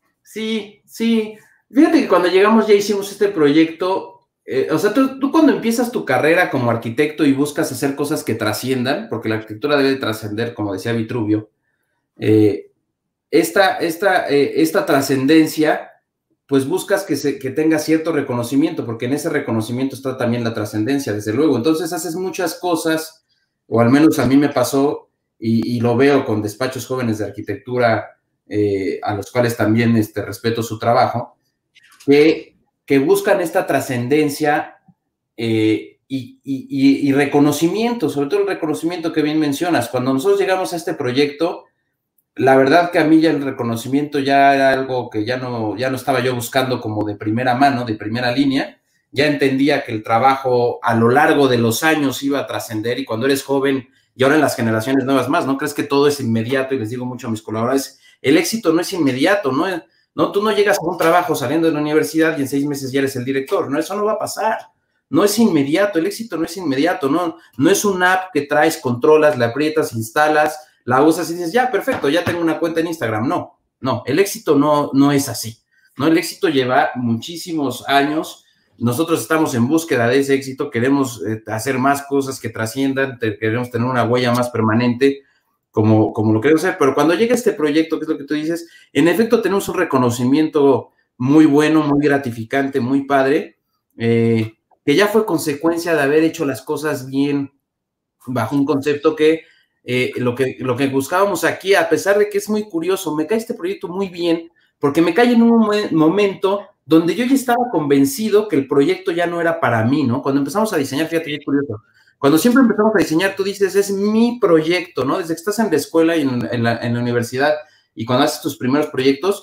Sí, sí. Fíjate que cuando llegamos ya hicimos este proyecto, eh, o sea, tú, tú cuando empiezas tu carrera como arquitecto y buscas hacer cosas que trasciendan, porque la arquitectura debe trascender, como decía Vitruvio, eh, esta, esta, eh, esta trascendencia, pues buscas que, se, que tenga cierto reconocimiento, porque en ese reconocimiento está también la trascendencia, desde luego. Entonces haces muchas cosas, o al menos a mí me pasó, y, y lo veo con despachos jóvenes de arquitectura, eh, a los cuales también este, respeto su trabajo, que, que buscan esta trascendencia eh, y, y, y reconocimiento, sobre todo el reconocimiento que bien mencionas. Cuando nosotros llegamos a este proyecto, la verdad que a mí ya el reconocimiento ya era algo que ya no, ya no estaba yo buscando como de primera mano, de primera línea. Ya entendía que el trabajo a lo largo de los años iba a trascender, y cuando eres joven, y ahora en las generaciones nuevas más, ¿no crees que todo es inmediato? Y les digo mucho a mis colaboradores, el éxito no es inmediato, ¿no? No, tú no llegas a un trabajo saliendo de la universidad y en seis meses ya eres el director, no, eso no va a pasar. No es inmediato, el éxito no es inmediato, no, no es una app que traes, controlas, la aprietas, instalas, la usas y dices, ya, perfecto, ya tengo una cuenta en Instagram. No, no, el éxito no, no es así, ¿no? El éxito lleva muchísimos años. Nosotros estamos en búsqueda de ese éxito, queremos eh, hacer más cosas que trasciendan, te, queremos tener una huella más permanente, como, como lo queremos hacer, pero cuando llega este proyecto, que es lo que tú dices, en efecto tenemos un reconocimiento muy bueno, muy gratificante, muy padre, eh, que ya fue consecuencia de haber hecho las cosas bien bajo un concepto que Eh, lo que, lo que buscábamos aquí, a pesar de que es muy curioso, me cae este proyecto muy bien, porque me cae en un momento donde yo ya estaba convencido que el proyecto ya no era para mí, ¿no? Cuando empezamos a diseñar, fíjate, qué curioso, cuando siempre empezamos a diseñar, tú dices, es mi proyecto, ¿no? Desde que estás en la escuela y en, en, la, en la universidad, y cuando haces tus primeros proyectos,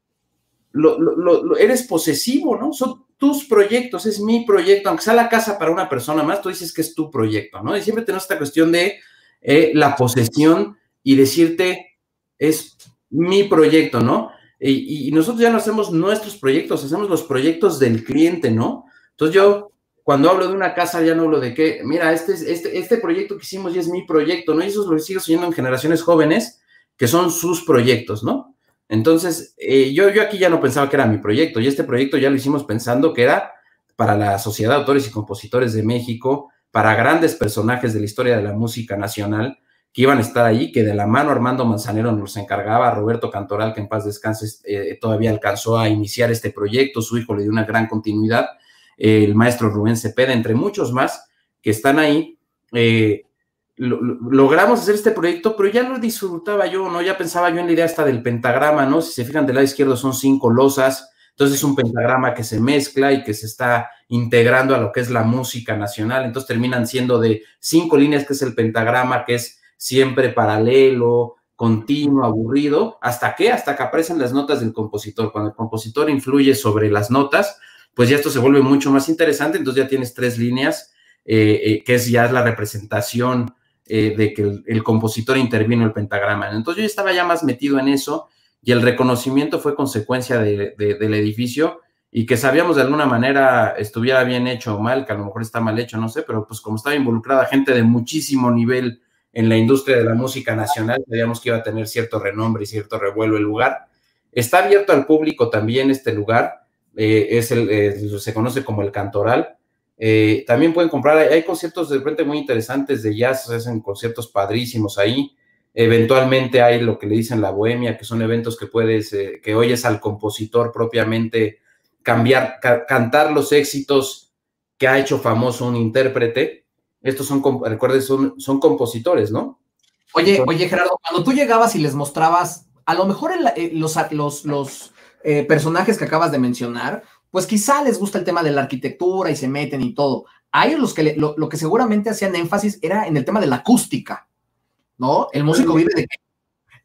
lo, lo, lo, eres posesivo, ¿no? Son tus proyectos, es mi proyecto, aunque sea la casa para una persona más, tú dices que es tu proyecto, ¿no? Y siempre tenemos esta cuestión de Eh, la posesión y decirte, es mi proyecto, ¿no? Y, y nosotros ya no hacemos nuestros proyectos, hacemos los proyectos del cliente, ¿no? Entonces yo, cuando hablo de una casa, ya no hablo de que, mira, este, este, este proyecto que hicimos ya es mi proyecto, ¿no? Y eso lo sigo siguiendo en generaciones jóvenes, que son sus proyectos, ¿no? Entonces, eh, yo, yo aquí ya no pensaba que era mi proyecto, y este proyecto ya lo hicimos pensando que era para la Sociedad de Autores y Compositores de México, para grandes personajes de la historia de la música nacional que iban a estar ahí, que de la mano Armando Manzanero nos encargaba, Roberto Cantoral, que en paz descanse, eh, todavía alcanzó a iniciar este proyecto, su hijo le dio una gran continuidad, eh, el maestro Rubén Cepeda, entre muchos más que están ahí. Eh, lo, lo, logramos hacer este proyecto, pero ya lo disfrutaba yo, ¿no? Ya pensaba yo en la idea hasta del pentagrama, ¿no? Si se fijan, del lado izquierdo son cinco losas, entonces es un pentagrama que se mezcla y que se está integrando a lo que es la música nacional, entonces terminan siendo de cinco líneas, que es el pentagrama, que es siempre paralelo, continuo, aburrido, ¿hasta qué? Hasta que aparecen las notas del compositor. Cuando el compositor influye sobre las notas, pues ya esto se vuelve mucho más interesante, entonces ya tienes tres líneas, eh, eh, que es ya la representación eh, de que el, el compositor intervino el pentagrama. Entonces yo estaba ya más metido en eso, y el reconocimiento fue consecuencia de, de, del edificio, y que sabíamos de alguna manera estuviera bien hecho o mal, que a lo mejor está mal hecho, no sé, pero pues como estaba involucrada gente de muchísimo nivel en la industria de la música nacional, sabíamos que iba a tener cierto renombre y cierto revuelo el lugar. Está abierto al público también este lugar, eh, es el, eh, se conoce como el Cantoral. Eh, también pueden comprar, hay, hay conciertos de repente muy interesantes de jazz, se hacen conciertos padrísimos ahí. Eventualmente hay lo que le dicen la bohemia, que son eventos que puedes, eh, que oyes al compositor propiamente cambiar, ca cantar los éxitos que ha hecho famoso un intérprete. Estos son, recuerden, son, son compositores, ¿no? Oye, Entonces, oye, Gerardo, cuando tú llegabas y les mostrabas, a lo mejor el, eh, los, los, los eh, personajes que acabas de mencionar, pues quizá les gusta el tema de la arquitectura y se meten y todo. A ellos los que le, lo, lo que seguramente hacían énfasis era en el tema de la acústica, ¿no? El músico vive de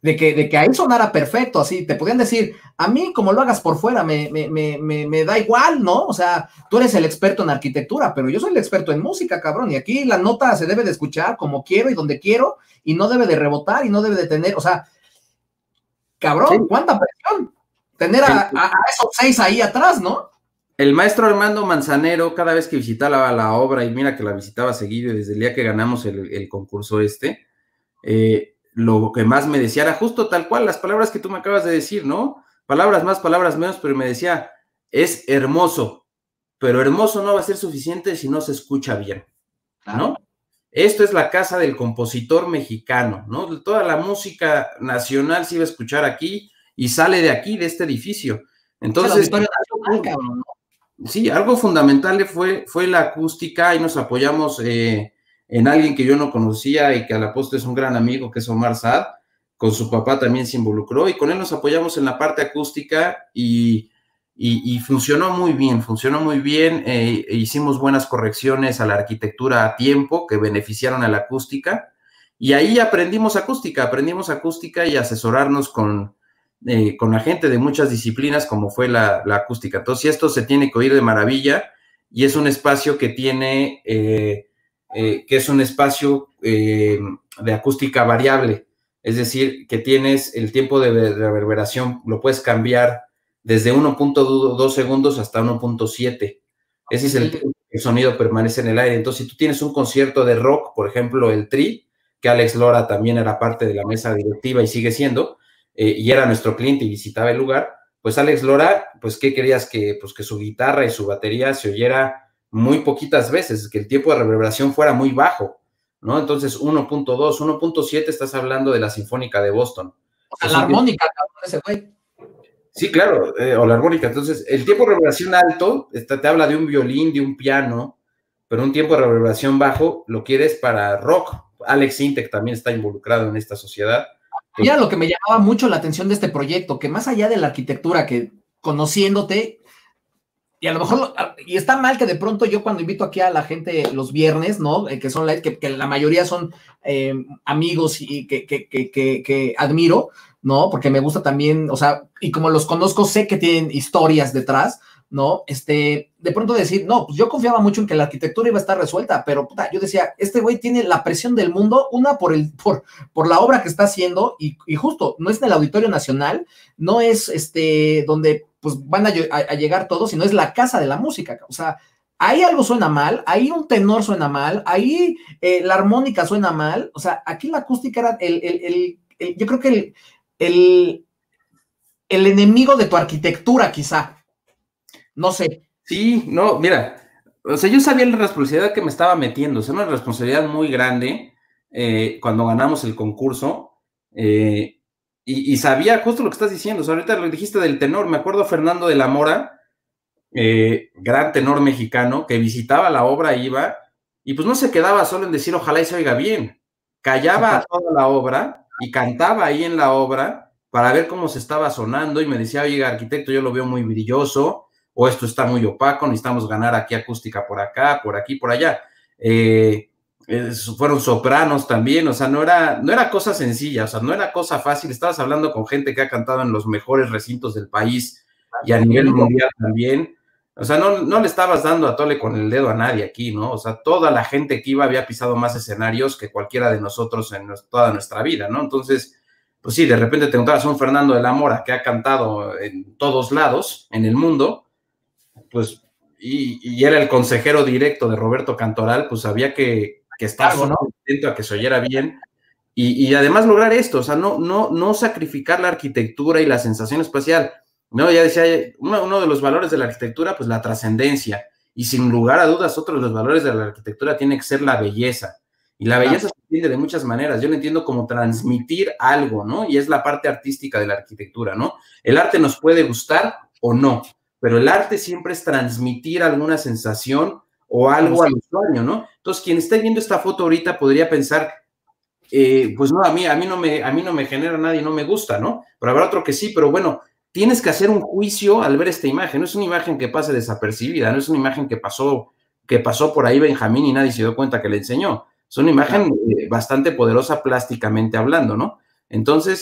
de que, de que ahí sonara perfecto, así, te podían decir, a mí como lo hagas por fuera, me, me, me, me, me da igual, ¿no? O sea, tú eres el experto en arquitectura, pero yo soy el experto en música, cabrón, y aquí la nota se debe de escuchar como quiero y donde quiero, y no debe de rebotar, y no debe de tener, o sea, cabrón, sí. ¿Cuánta presión? Tener a, a, a esos seis ahí atrás, ¿no? El maestro Armando Manzanero, cada vez que visitaba la, la obra, y mira que la visitaba seguido desde el día que ganamos el, el concurso este, eh, lo que más me decía era justo tal cual, las palabras que tú me acabas de decir, ¿no? Palabras más, palabras menos, pero me decía, es hermoso, pero hermoso no va a ser suficiente si no se escucha bien, ¿no? Esto es la casa del compositor mexicano, ¿no? Toda la música nacional se iba a escuchar aquí y sale de aquí, de este edificio. Entonces, sí, algo fundamental fue, fue la acústica y nos apoyamos eh, en alguien que yo no conocía y que a la postre es un gran amigo, que es Omar Saad. Con su papá también se involucró y con él nos apoyamos en la parte acústica y, y, y funcionó muy bien, funcionó muy bien. Eh, e hicimos buenas correcciones a la arquitectura a tiempo que beneficiaron a la acústica y ahí aprendimos acústica, aprendimos acústica y asesorarnos con... Eh, con la gente de muchas disciplinas como fue la, la acústica. Entonces, esto se tiene que oír de maravilla y es un espacio que tiene, eh, eh, que es un espacio eh, de acústica variable, es decir, que tienes el tiempo de, de reverberación, lo puedes cambiar desde uno punto dos segundos hasta uno punto siete. Ese es el tiempo que el sonido permanece en el aire. Entonces, si tú tienes un concierto de rock, por ejemplo, el Tri, que Alex Lora también era parte de la mesa directiva y sigue siendo, Eh, y era nuestro cliente y visitaba el lugar, pues Alex Lora, pues ¿qué querías? Que, pues, que su guitarra y su batería se oyera muy poquitas veces, que el tiempo de reverberación fuera muy bajo, ¿no? Entonces uno punto dos, uno punto siete estás hablando de la Sinfónica de Boston. O sea, la armónica, cabrón, ese güey. Sí, claro, eh, o la armónica. Entonces, el tiempo de reverberación alto está, te habla de un violín, de un piano, pero un tiempo de reverberación bajo lo quieres para rock. Alex Intec también está involucrado en esta sociedad. Mira lo que me llamaba mucho la atención de este proyecto, que más allá de la arquitectura, que conociéndote, y a lo mejor, y está mal que de pronto yo cuando invito aquí a la gente los viernes, ¿no? Eh, que son live, que, que la mayoría son eh, amigos y que, que, que, que, que admiro, ¿no? Porque me gusta también, o sea, y como los conozco, sé que tienen historias detrás, ¿no? Este, de pronto decir, no, pues yo confiaba mucho en que la arquitectura iba a estar resuelta, pero puta, yo decía, este güey tiene la presión del mundo, una por el, por, por la obra que está haciendo, y, y justo, no es en el Auditorio Nacional, no es este, donde pues van a, a, a llegar todos, sino es la casa de la música, o sea, ahí algo suena mal, ahí un tenor suena mal, ahí eh, la armónica suena mal, o sea, aquí la acústica era el, el, el, el yo creo que el, el, el enemigo de tu arquitectura, quizá. No sé. Sí, no, mira, o sea, yo sabía la responsabilidad que me estaba metiendo, o sea, una responsabilidad muy grande eh, cuando ganamos el concurso, eh, y, y sabía justo lo que estás diciendo, o sea, ahorita lo dijiste del tenor, me acuerdo Fernando de la Mora, eh, gran tenor mexicano, que visitaba la obra, iba, y pues no se quedaba solo en decir, ojalá y se oiga bien, callaba toda la obra y cantaba ahí en la obra para ver cómo se estaba sonando, y me decía, oiga, arquitecto, yo lo veo muy brilloso, o esto está muy opaco, necesitamos ganar aquí acústica por acá, por aquí, por allá. Eh, eh, fueron sopranos también, o sea, no era, no era cosa sencilla, o sea, no era cosa fácil, estabas hablando con gente que ha cantado en los mejores recintos del país y a nivel mundial también, o sea, no, no le estabas dando a tole con el dedo a nadie aquí, ¿no? O sea, toda la gente que iba había pisado más escenarios que cualquiera de nosotros en toda nuestra vida, ¿no? Entonces, pues sí, de repente te encontrabas a un Fernando de la Mora que ha cantado en todos lados en el mundo, pues, y, y era el consejero directo de Roberto Cantoral, pues había que, que estar ¿no? atento a que se oyera bien, y, y además lograr esto, o sea, no, no, no sacrificar la arquitectura y la sensación espacial, no, ya decía, uno, uno de los valores de la arquitectura, pues la trascendencia, y sin lugar a dudas, otro de los valores de la arquitectura tiene que ser la belleza, y la belleza se entiende de muchas maneras, yo lo entiendo como transmitir algo, ¿no? Y es la parte artística de la arquitectura, ¿no? El arte nos puede gustar o no, pero el arte siempre es transmitir alguna sensación o algo al usuario, ¿no? Entonces, quien esté viendo esta foto ahorita podría pensar, eh, pues no, a mí, a, mí no me, a mí no me genera nada y no me gusta, ¿no? Pero habrá otro que sí, pero bueno, tienes que hacer un juicio al ver esta imagen, no es una imagen que pase desapercibida, no es una imagen que pasó, que pasó por ahí Benjamín y nadie se dio cuenta que le enseñó, es una imagen eh, bastante poderosa plásticamente hablando, ¿no? Entonces,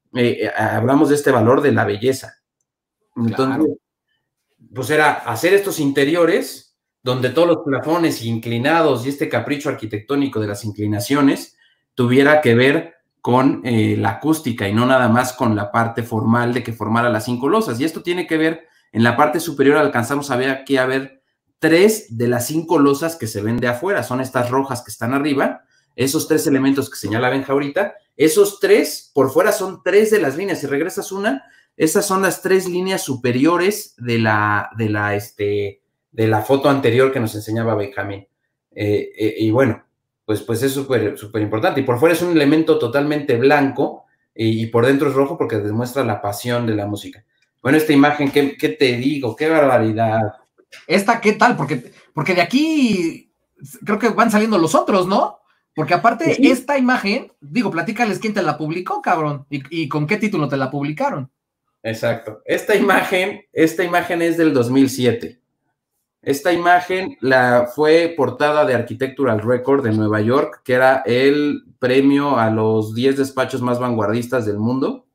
eh, hablamos de este valor de la belleza. Entonces, claro, pues era hacer estos interiores donde todos los plafones inclinados y este capricho arquitectónico de las inclinaciones tuviera que ver con eh, la acústica y no nada más con la parte formal de que formara las cinco losas. Y esto tiene que ver, en la parte superior alcanzamos a ver aquí a ver tres de las cinco losas que se ven de afuera, son estas rojas que están arriba, esos tres elementos que señala Benja ahorita, esos tres por fuera son tres de las líneas, si regresas una, esas son las tres líneas superiores de la, de la, este, de la foto anterior que nos enseñaba Benjamín. Eh, eh, y bueno, pues, pues es súper súper importante. Y por fuera es un elemento totalmente blanco y, y por dentro es rojo porque demuestra la pasión de la música. Bueno, esta imagen, ¿qué, qué te digo? ¡Qué barbaridad! ¿Esta qué tal? Porque, porque de aquí creo que van saliendo los otros, ¿no? Porque aparte, ¿sí? Esta imagen, digo, platícales quién te la publicó, cabrón, y, y con qué título te la publicaron. Exacto. Esta imagen, esta imagen es del dos mil siete. Esta imagen la fue portada de Architectural Record de Nueva York, que era el premio a los diez despachos más vanguardistas del mundo.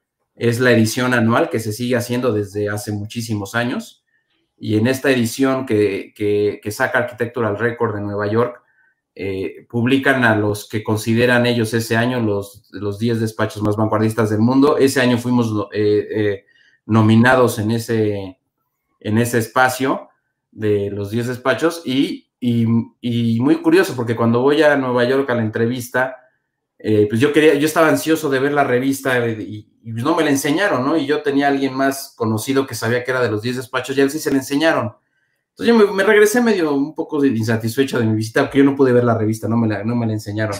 Es la edición anual que se sigue haciendo desde hace muchísimos años. Y en esta edición que, que, que saca Architectural Record de Nueva York, eh, publican a los que consideran ellos ese año los, los diez despachos más vanguardistas del mundo. Ese año fuimos eh, eh, nominados en ese, en ese espacio de los diez despachos y, y, y muy curioso porque cuando voy a Nueva York a la entrevista, eh, pues yo quería, yo estaba ansioso de ver la revista y, y no me la enseñaron, ¿no? Y yo tenía a alguien más conocido que sabía que era de los diez despachos y a él sí se la enseñaron. Entonces yo me, me regresé medio un poco insatisfecho de mi visita porque yo no pude ver la revista, no me la, no me la enseñaron.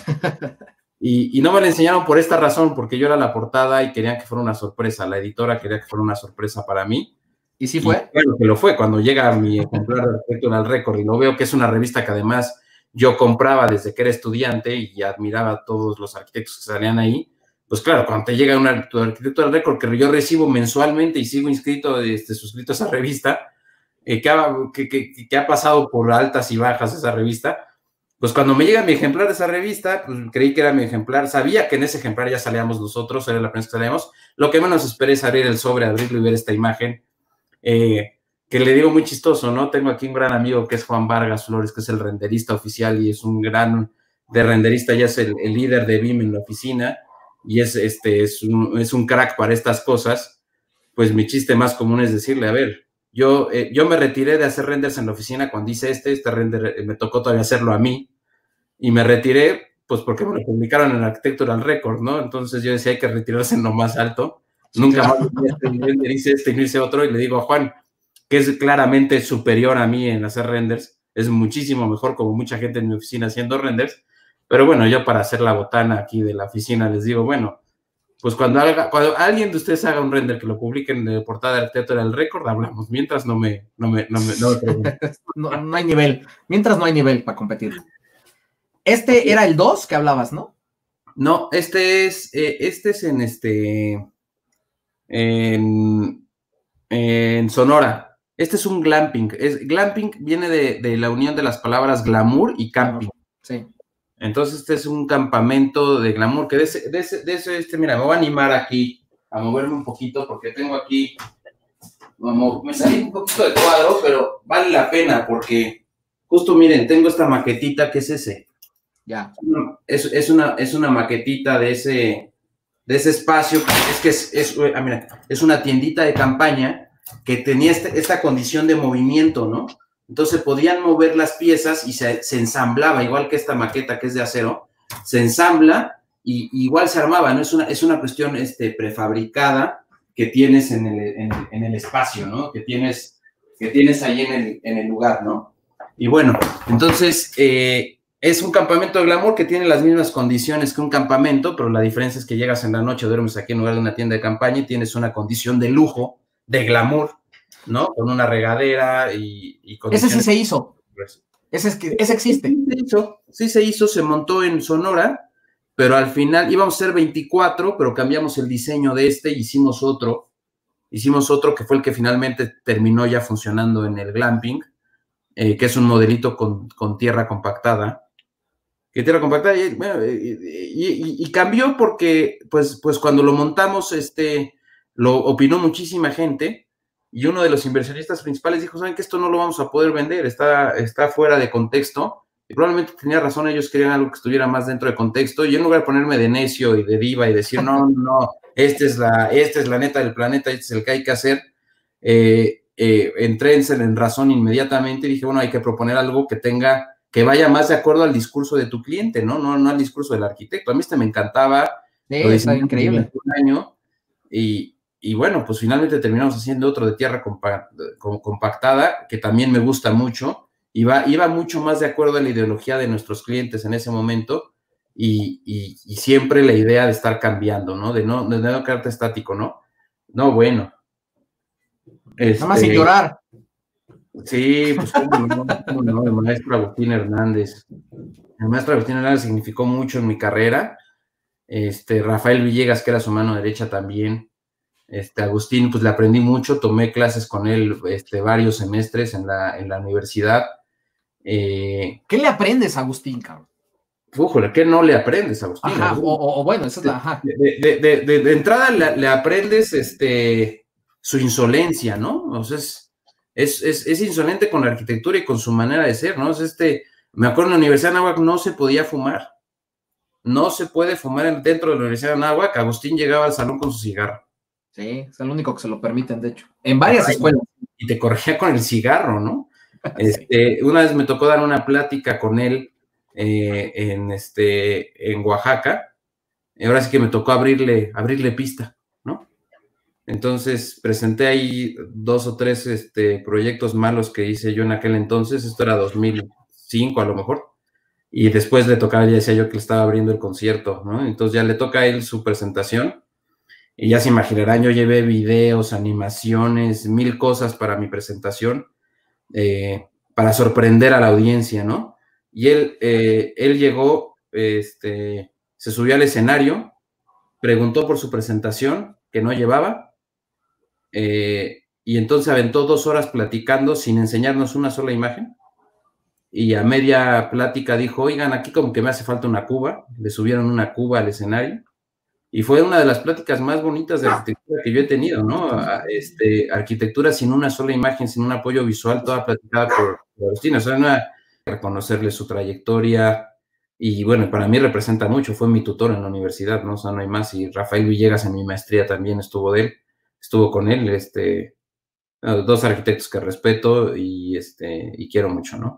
Y, y no me la enseñaron por esta razón, porque yo era la portada y querían que fuera una sorpresa, la editora quería que fuera una sorpresa para mí. ¿Y sí fue? Y bueno, que lo fue, cuando llega mi ejemplar de Architectural Record y lo veo que es una revista que además yo compraba desde que era estudiante y admiraba a todos los arquitectos que salían ahí, pues claro, cuando te llega un Architectural Record que yo recibo mensualmente y sigo inscrito, este, suscrito a esa revista, eh, que, ha, que, que, que ha pasado por altas y bajas esa revista, pues cuando me llega mi ejemplar de esa revista, pues creí que era mi ejemplar, sabía que en ese ejemplar ya salíamos nosotros, era la primera vez que salíamos, lo que menos esperé es abrir el sobre, abrirlo y ver esta imagen, Eh, que le digo muy chistoso, ¿no? Tengo aquí un gran amigo que es Juan Vargas Flores, que es el renderista oficial y es un gran de renderista, ya es el, el líder de B I M en la oficina y es, este, es, un, es un crack para estas cosas. Pues mi chiste más común es decirle, a ver, yo, eh, yo me retiré de hacer renders en la oficina cuando hice este, este render eh, me tocó todavía hacerlo a mí y me retiré pues porque me lo publicaron en Architectural Record, ¿no? Entonces yo decía, hay que retirarse en lo más alto. Sí, nunca claro. más este render, hice este y no hice otro, y le digo a Juan, que es claramente superior a mí en hacer renders, es muchísimo mejor, como mucha gente en mi oficina haciendo renders, pero bueno, yo para hacer la botana aquí de la oficina les digo, bueno, pues cuando, haga, cuando alguien de ustedes haga un render que lo publiquen de portada de Architectural Record, hablamos, mientras no me, no me, no me, no me pregunten. no, no hay nivel, mientras no hay nivel para competir. Este era el dos que hablabas, ¿no? No, este es, eh, este es en este... En, en Sonora. Este es un glamping. Es, glamping viene de, de la unión de las palabras glamour y camping. Sí. Entonces este es un campamento de glamour, que de ese, de ese, de ese este, mira, me voy a animar aquí a moverme un poquito porque tengo aquí, me salí un poquito de cuadro, pero vale la pena porque justo miren, tengo esta maquetita que es ese. Ya. Es, es, una, es una maquetita de ese... de ese espacio, es que es, es, ah, mira, es una tiendita de campaña que tenía este, esta condición de movimiento, ¿no? Entonces podían mover las piezas y se, se ensamblaba, igual que esta maqueta que es de acero, se ensambla y, y igual se armaba, ¿no? Es una, es una cuestión este, prefabricada que tienes en el, en, en el espacio, ¿no? Que tienes, que tienes ahí en el, en el lugar, ¿no? Y bueno, entonces... Eh, es un campamento de glamour que tiene las mismas condiciones que un campamento, pero la diferencia es que llegas en la noche, duermes aquí en lugar de una tienda de campaña y tienes una condición de lujo, de glamour, ¿no? Con una regadera y... y ese sí se hizo. Ese, es que, ese existe. Sí se hizo, sí se hizo, se montó en Sonora, pero al final íbamos a ser veinticuatro, pero cambiamos el diseño de este y hicimos otro. Hicimos otro que fue el que finalmente terminó ya funcionando en el glamping, eh, que es un modelito con, con tierra compactada. que tierra compactada, y, bueno, y, y, y cambió porque, pues, pues cuando lo montamos, este, lo opinó muchísima gente, y uno de los inversionistas principales dijo, ¿saben que esto no lo vamos a poder vender? Está, está fuera de contexto, y probablemente tenía razón, ellos querían algo que estuviera más dentro de contexto, y yo en lugar de ponerme de necio y de diva y decir, no, no, esta es la, esta es la neta del planeta, este es el que hay que hacer, eh, eh, entré en, en razón inmediatamente y dije, bueno, hay que proponer algo que tenga, que vaya más de acuerdo al discurso de tu cliente, ¿no? No, no al discurso del arquitecto. A mí este me encantaba, Sí, lo está diseñé increíble. un año y, y bueno, pues finalmente terminamos haciendo otro de tierra compa compactada, que también me gusta mucho, iba, iba mucho más de acuerdo a la ideología de nuestros clientes en ese momento y, y, y siempre la idea de estar cambiando, ¿no? De no, de no quedarte estático, ¿no? No, bueno. Este, Nada más sin llorar. Sí, pues cómo no, cómo no, el maestro Agustín Hernández. El maestro Agustín Hernández significó mucho en mi carrera. Este, Rafael Villegas, que era su mano derecha también. Este, Agustín, pues le aprendí mucho, tomé clases con él este, varios semestres en la, en la universidad. Eh, ¿Qué le aprendes a Agustín, cabrón? Fújole, ¿qué no le aprendes, Agustín? Ajá, o, o, bueno, esa es la... Ajá. De, de, de, de, de entrada le, le, aprendes este, su insolencia, ¿no? O sea, es, es, es, es insolente con la arquitectura y con su manera de ser, ¿no? O sea, este, me acuerdo en la Universidad de Anáhuac no se podía fumar. No se puede fumar dentro de la Universidad de Anáhuac. Agustín llegaba al salón con su cigarro. Sí, es el único que se lo permiten, de hecho. En varias Ay, escuelas. Y te corregía con el cigarro, ¿no? Sí. Este, una vez me tocó dar una plática con él eh, en, este, en Oaxaca. Y ahora sí que me tocó abrirle, abrirle pista, ¿no? Entonces presenté ahí dos o tres este, proyectos malos que hice yo en aquel entonces. Esto era dos mil cinco a lo mejor. Y después le tocaba, ya decía yo que le estaba abriendo el concierto, ¿no? Entonces ya le toca a él su presentación. Y ya se imaginarán, yo llevé videos, animaciones, mil cosas para mi presentación, eh, para sorprender a la audiencia, ¿no? Y él, eh, él llegó, este, se subió al escenario, preguntó por su presentación, que no llevaba, eh, y entonces aventó dos horas platicando sin enseñarnos una sola imagen, y a media plática dijo, oigan, aquí como que me hace falta una cuba, le subieron una cuba al escenario, y fue una de las pláticas más bonitas de arquitectura que yo he tenido, ¿no? Este, arquitectura sin una sola imagen, sin un apoyo visual, toda platicada por, por Agustín. O sea, no era reconocerle su trayectoria, y bueno, para mí representa mucho, fue mi tutor en la universidad, ¿no? O sea, no hay más. Y Rafael Villegas en mi maestría también estuvo de él, estuvo con él, este, dos arquitectos que respeto y, este, y quiero mucho, ¿no?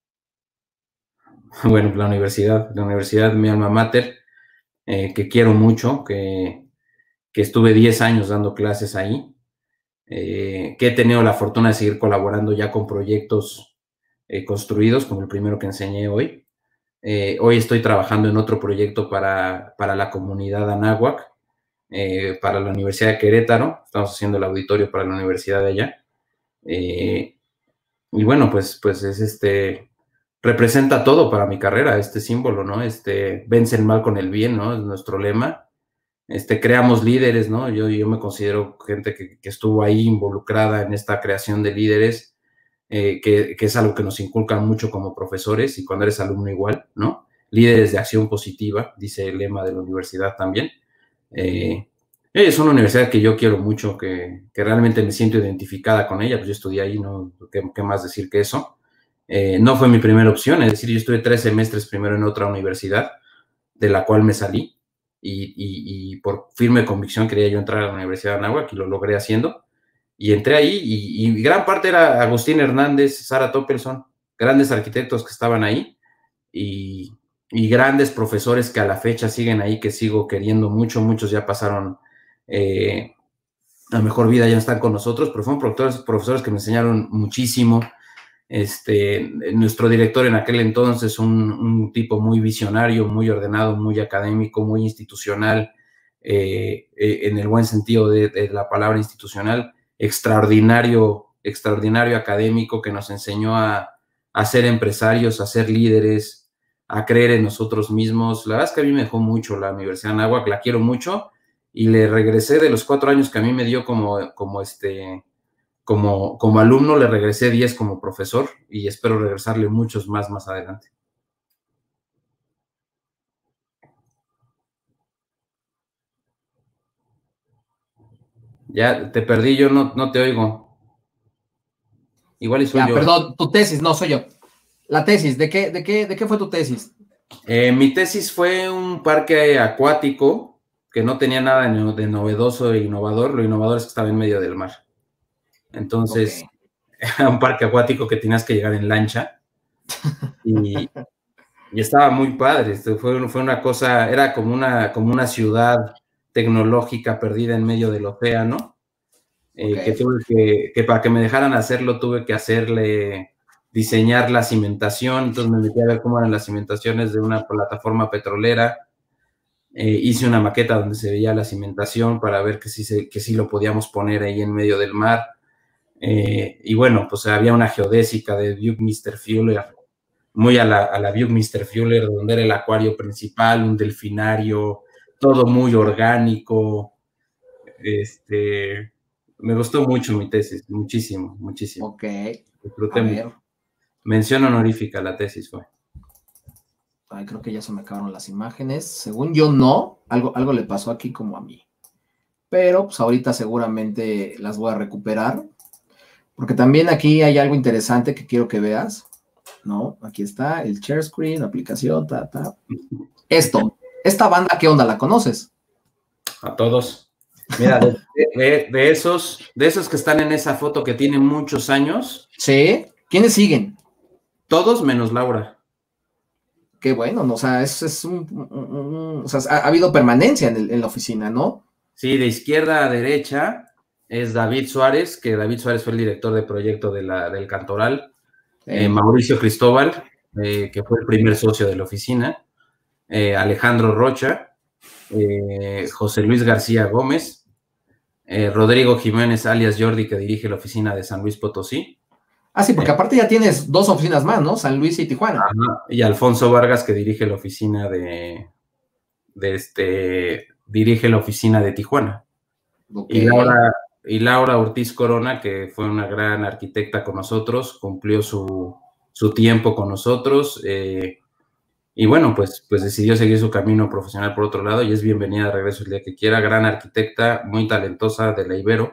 Bueno, la universidad, la universidad, mi alma mater, eh, que quiero mucho, que, que estuve diez años dando clases ahí, eh, que he tenido la fortuna de seguir colaborando ya con proyectos eh, construidos, como el primero que enseñé hoy. Eh, hoy estoy trabajando en otro proyecto para, para la comunidad Anáhuac, eh, para la Universidad de Querétaro. Estamos haciendo el auditorio para la universidad de allá. Eh, y bueno, pues, pues es este, representa todo para mi carrera, este símbolo, ¿no? Este, vence el mal con el bien, ¿no? Es nuestro lema. Este, creamos líderes, ¿no? Yo, yo me considero gente que, que estuvo ahí involucrada en esta creación de líderes, eh, que, que es algo que nos inculcan mucho como profesores y cuando eres alumno igual, ¿no? Líderes de acción positiva, dice el lema de la universidad también. Eh, es una universidad que yo quiero mucho, que, que realmente me siento identificada con ella, pues yo estudié ahí, ¿no? ¿Qué, qué más decir que eso? Eh, no fue mi primera opción, es decir, yo estuve tres semestres primero en otra universidad, de la cual me salí, y, y, y por firme convicción quería yo entrar a la Universidad de Anáhuac y lo logré haciendo, y entré ahí, y, y gran parte era Agustín Hernández, Sara Toppelson, grandes arquitectos que estaban ahí, y, y grandes profesores que a la fecha siguen ahí, que sigo queriendo mucho, muchos ya pasaron eh, a mejor vida, ya no están con nosotros, pero fueron profesores, profesores que me enseñaron muchísimo. Este, nuestro director en aquel entonces, un, un tipo muy visionario, muy ordenado, muy académico, muy institucional, eh, eh, en el buen sentido de, de la palabra institucional, extraordinario, extraordinario académico que nos enseñó a, a ser empresarios, a ser líderes, a creer en nosotros mismos. La verdad es que a mí me dejó mucho la Universidad de Anáhuac, la quiero mucho, y le regresé de los cuatro años que a mí me dio como, como este... Como, como alumno le regresé diez como profesor y espero regresarle muchos más más adelante. Ya te perdí, yo no, no te oigo. Igual y soy Ya, yo. perdón, tu tesis, no soy yo. La tesis, ¿de qué, de qué, de qué fue tu tesis? Eh, mi tesis fue un parque acuático que no tenía nada de novedoso e innovador. Lo innovador es que estaba en medio del mar. Entonces, Ok. era un parque acuático que tenías que llegar en lancha y, y estaba muy padre. Fue, fue una cosa, era como una, como una ciudad tecnológica perdida en medio del océano, eh, que Ok. tuve que, que para que me dejaran hacerlo tuve que hacerle, diseñar la cimentación. Entonces me metí a ver cómo eran las cimentaciones de una plataforma petrolera. Eh, hice una maqueta donde se veía la cimentación para ver que sí, se, que sí lo podíamos poner ahí en medio del mar. Eh, y bueno, pues había una geodésica de Buckminster Fuller, muy a la, a la Buckminster Fuller, donde era el acuario principal, un delfinario, todo muy orgánico. Este, me gustó mucho mi tesis, muchísimo, muchísimo. Ok. A Disfruté mucho. ver. Mención honorífica la tesis fue. Ay, creo que ya se me acabaron las imágenes. Según yo, no. Algo, algo le pasó aquí como a mí. Pero pues ahorita seguramente las voy a recuperar. Porque también aquí hay algo interesante que quiero que veas. ¿No? Aquí está el share screen, aplicación, ta, ta. Esto. Esta banda, ¿qué onda? ¿La conoces? A todos. Mira, de, de, de, esos, de esos que están en esa foto que tienen muchos años. Sí. ¿Quiénes siguen? Todos menos Laura. Qué bueno, ¿no? O sea, es, es un, un, un, o sea, ha, ha habido permanencia en, el, en la oficina, ¿no? Sí, de izquierda a derecha es David Suárez, que David Suárez fue el director de proyecto de la, del Cantoral. Sí. Eh, Mauricio Cristóbal, eh, que fue el primer socio de la oficina. Eh, Alejandro Rocha, eh, José Luis García Gómez, eh, Rodrigo Jiménez, alias Jordi, que dirige la oficina de San Luis Potosí. Ah, sí, porque eh, aparte ya tienes dos oficinas más, ¿no? San Luis y Tijuana. Ajá, y Alfonso Vargas, que dirige la oficina de, de este, dirige la oficina de Tijuana. Okay. Y, Laura, y Laura Ortiz Corona, que fue una gran arquitecta con nosotros, cumplió su, su tiempo con nosotros, eh, y bueno, pues, pues decidió seguir su camino profesional por otro lado, y es bienvenida de regreso el día que quiera. Gran arquitecta, muy talentosa, de la Ibero.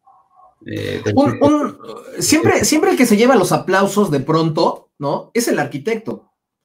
Eh, un, un, siempre, siempre el que se lleva los aplausos de pronto, ¿no? Es el arquitecto.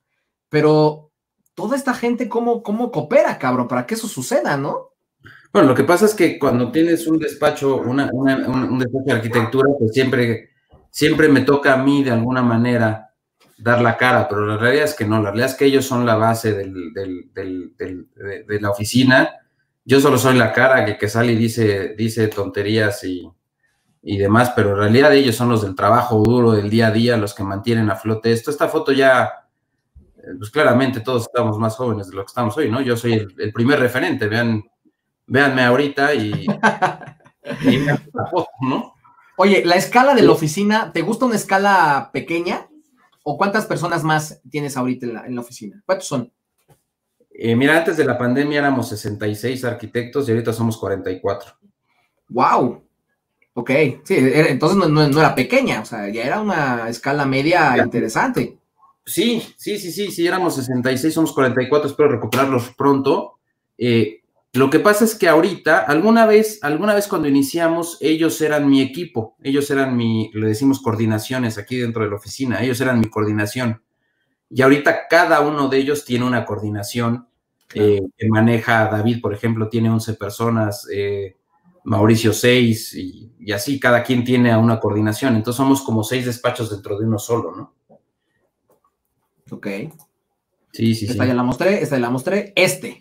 Pero toda esta gente, ¿cómo, cómo coopera, cabrón? Para que eso suceda, ¿no? Bueno, lo que pasa es que cuando tienes un despacho, una, una, un, un despacho de arquitectura, pues siempre, siempre me toca a mí de alguna manera dar la cara, pero la realidad es que no, la realidad es que ellos son la base del, del, del, del, de, de la oficina. Yo solo soy la cara que, que sale y dice, dice tonterías y, y demás, pero en realidad ellos son los del trabajo duro, del día a día, los que mantienen a flote esto. Esta foto ya, pues claramente todos estamos más jóvenes de lo que estamos hoy, ¿no? Yo soy el, el primer referente, vean, véanme ahorita y, y vean la foto, ¿no? Oye, la escala de la oficina, ¿te gusta una escala pequeña? ¿O cuántas personas más tienes ahorita en la, en la oficina? ¿Cuántos son? Eh, mira, antes de la pandemia éramos sesenta y seis arquitectos y ahorita somos cuarenta y cuatro. ¡Wow! Ok, sí, era, entonces no, no, no era pequeña, o sea, ya era una escala media ya, interesante. Sí, sí, sí, sí, sí, éramos sesenta y seis, somos cuarenta y cuatro, espero recuperarlos pronto. Eh, lo que pasa es que ahorita, alguna vez, alguna vez cuando iniciamos, ellos eran mi equipo, ellos eran mi, le decimos coordinaciones aquí dentro de la oficina, ellos eran mi coordinación. Y ahorita cada uno de ellos tiene una coordinación claro. eh, que maneja. David, por ejemplo, tiene once personas, eh, Mauricio seis, y, y así cada quien tiene a una coordinación. Entonces somos como seis despachos dentro de uno solo, ¿no? Ok. Sí, sí, esta sí. ya la mostré, esta ya la mostré. Este.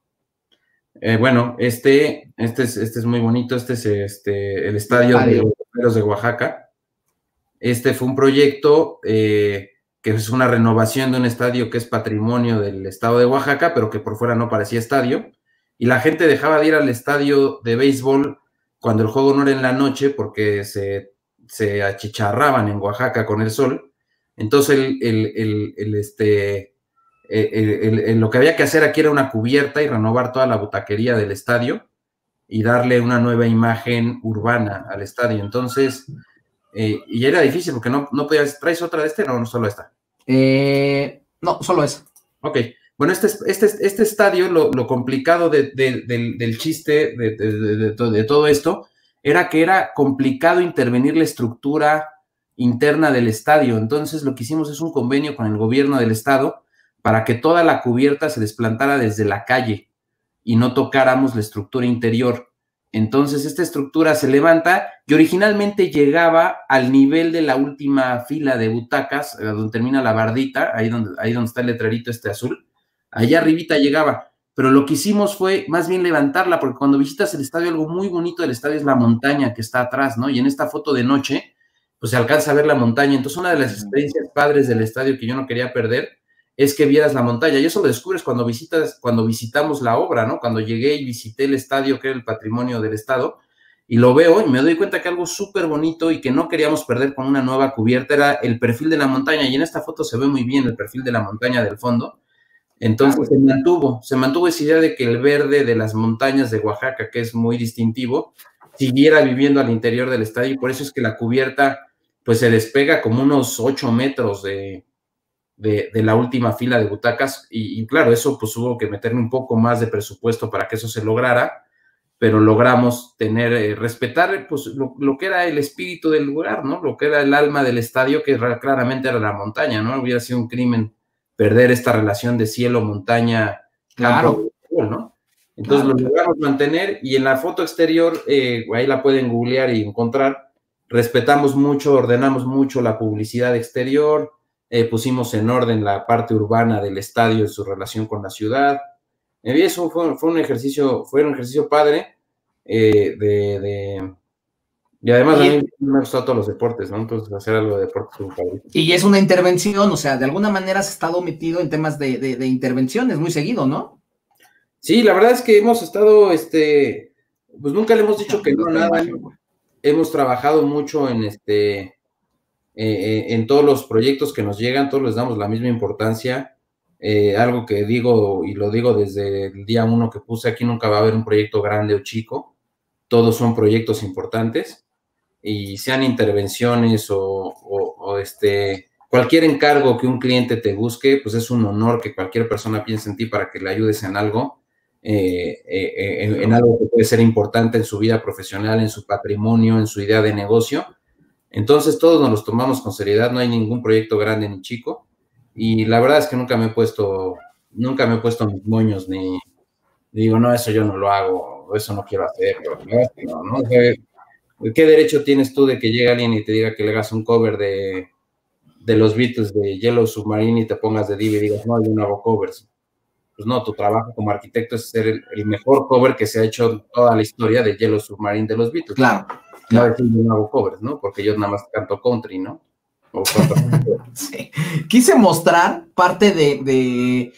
Eh, bueno, este, este, es, este es muy bonito. Este es este, el estadio, el estadio. de los de Oaxaca. Este fue un proyecto eh, que es una renovación de un estadio que es patrimonio del estado de Oaxaca, pero que por fuera no parecía estadio. Y la gente dejaba de ir al estadio de béisbol cuando el juego no era en la noche porque se, se achicharraban en Oaxaca con el sol. Entonces, el, el, el, el, este, el, el, el, lo que había que hacer aquí era una cubierta y renovar toda la butaquería del estadio y darle una nueva imagen urbana al estadio. Entonces, eh, y era difícil porque no, no podías. ¿Traes otra de este? No, no solo esta. Eh, no, solo esa. Ok. Bueno, este, este, este estadio, lo, lo complicado de, de, de, del chiste de, de, de, de todo esto era que era complicado intervenir la estructura interna del estadio. Entonces lo que hicimos es un convenio con el gobierno del estado para que toda la cubierta se desplantara desde la calle y no tocáramos la estructura interior. Entonces esta estructura se levanta y originalmente llegaba al nivel de la última fila de butacas, donde termina la bardita, ahí donde, ahí donde está el letrerito este azul, allá arribita llegaba. Pero lo que hicimos fue más bien levantarla, porque cuando visitas el estadio, algo muy bonito del estadio es la montaña que está atrás, ¿no? Y en esta foto de noche, pues se alcanza a ver la montaña. Entonces una de las experiencias padres del estadio que yo no quería perder es que vieras la montaña, y eso lo descubres cuando visitas, cuando visitamos la obra, ¿no? Cuando llegué y visité el estadio, que era el patrimonio del estado, y lo veo y me doy cuenta que algo súper bonito y que no queríamos perder con una nueva cubierta era el perfil de la montaña, y en esta foto se ve muy bien el perfil de la montaña del fondo. Entonces se mantuvo, se mantuvo esa idea de que el verde de las montañas de Oaxaca, que es muy distintivo, siguiera viviendo al interior del estadio, y por eso es que la cubierta pues se despega como unos ocho metros de De, de la última fila de butacas, y, y claro, eso pues hubo que meterle un poco más de presupuesto para que eso se lograra, pero logramos tener, eh, respetar pues lo, lo que era el espíritu del lugar, ¿no? Lo que era el alma del estadio, que claramente era la montaña, ¿no? Hubiera sido un crimen perder esta relación de cielo, montaña, claro, campo, ¿no? Entonces claro, lo logramos mantener, y en la foto exterior, eh, ahí la pueden googlear y encontrar, respetamos mucho, ordenamos mucho la publicidad exterior. Eh, pusimos en orden la parte urbana del estadio en su relación con la ciudad. Y eso fue, fue un ejercicio, fue un ejercicio padre, eh, de, de, y además y, a mí me han gustado todos los deportes, ¿no? Entonces hacer algo de deportes es un padre. Y es una intervención, o sea, de alguna manera has estado metido en temas de, de, de intervenciones muy seguido, ¿no? Sí, la verdad es que hemos estado, este, pues nunca le hemos dicho que no a nada. Hemos trabajado mucho en este... Eh, en todos los proyectos que nos llegan, todos les damos la misma importancia. Eh, algo que digo, y lo digo desde el día uno que puse aquí, nunca va a haber un proyecto grande o chico, todos son proyectos importantes, y sean intervenciones o, o, o este, cualquier encargo que un cliente te busque, pues es un honor que cualquier persona piense en ti para que le ayudes en algo, eh, eh, en, en algo que puede ser importante en su vida profesional, en su patrimonio, en su idea de negocio. Entonces todos nos los tomamos con seriedad, no hay ningún proyecto grande ni chico, y la verdad es que nunca me he puesto, nunca me he puesto mis moños, ni digo, no, eso yo no lo hago, eso no quiero hacer, no, no, ¿qué derecho tienes tú de que llegue alguien y te diga que le hagas un cover de, de los Beatles, de Yellow Submarine, y te pongas de diva y digas, no, yo no hago covers? Pues no, tu trabajo como arquitecto es ser el, el mejor cover que se ha hecho en toda la historia de Yellow Submarine de los Beatles. Claro. No decir yo no hago covers, ¿no? Porque yo nada más canto country, ¿no? O canto... sí. Quise mostrar parte de, de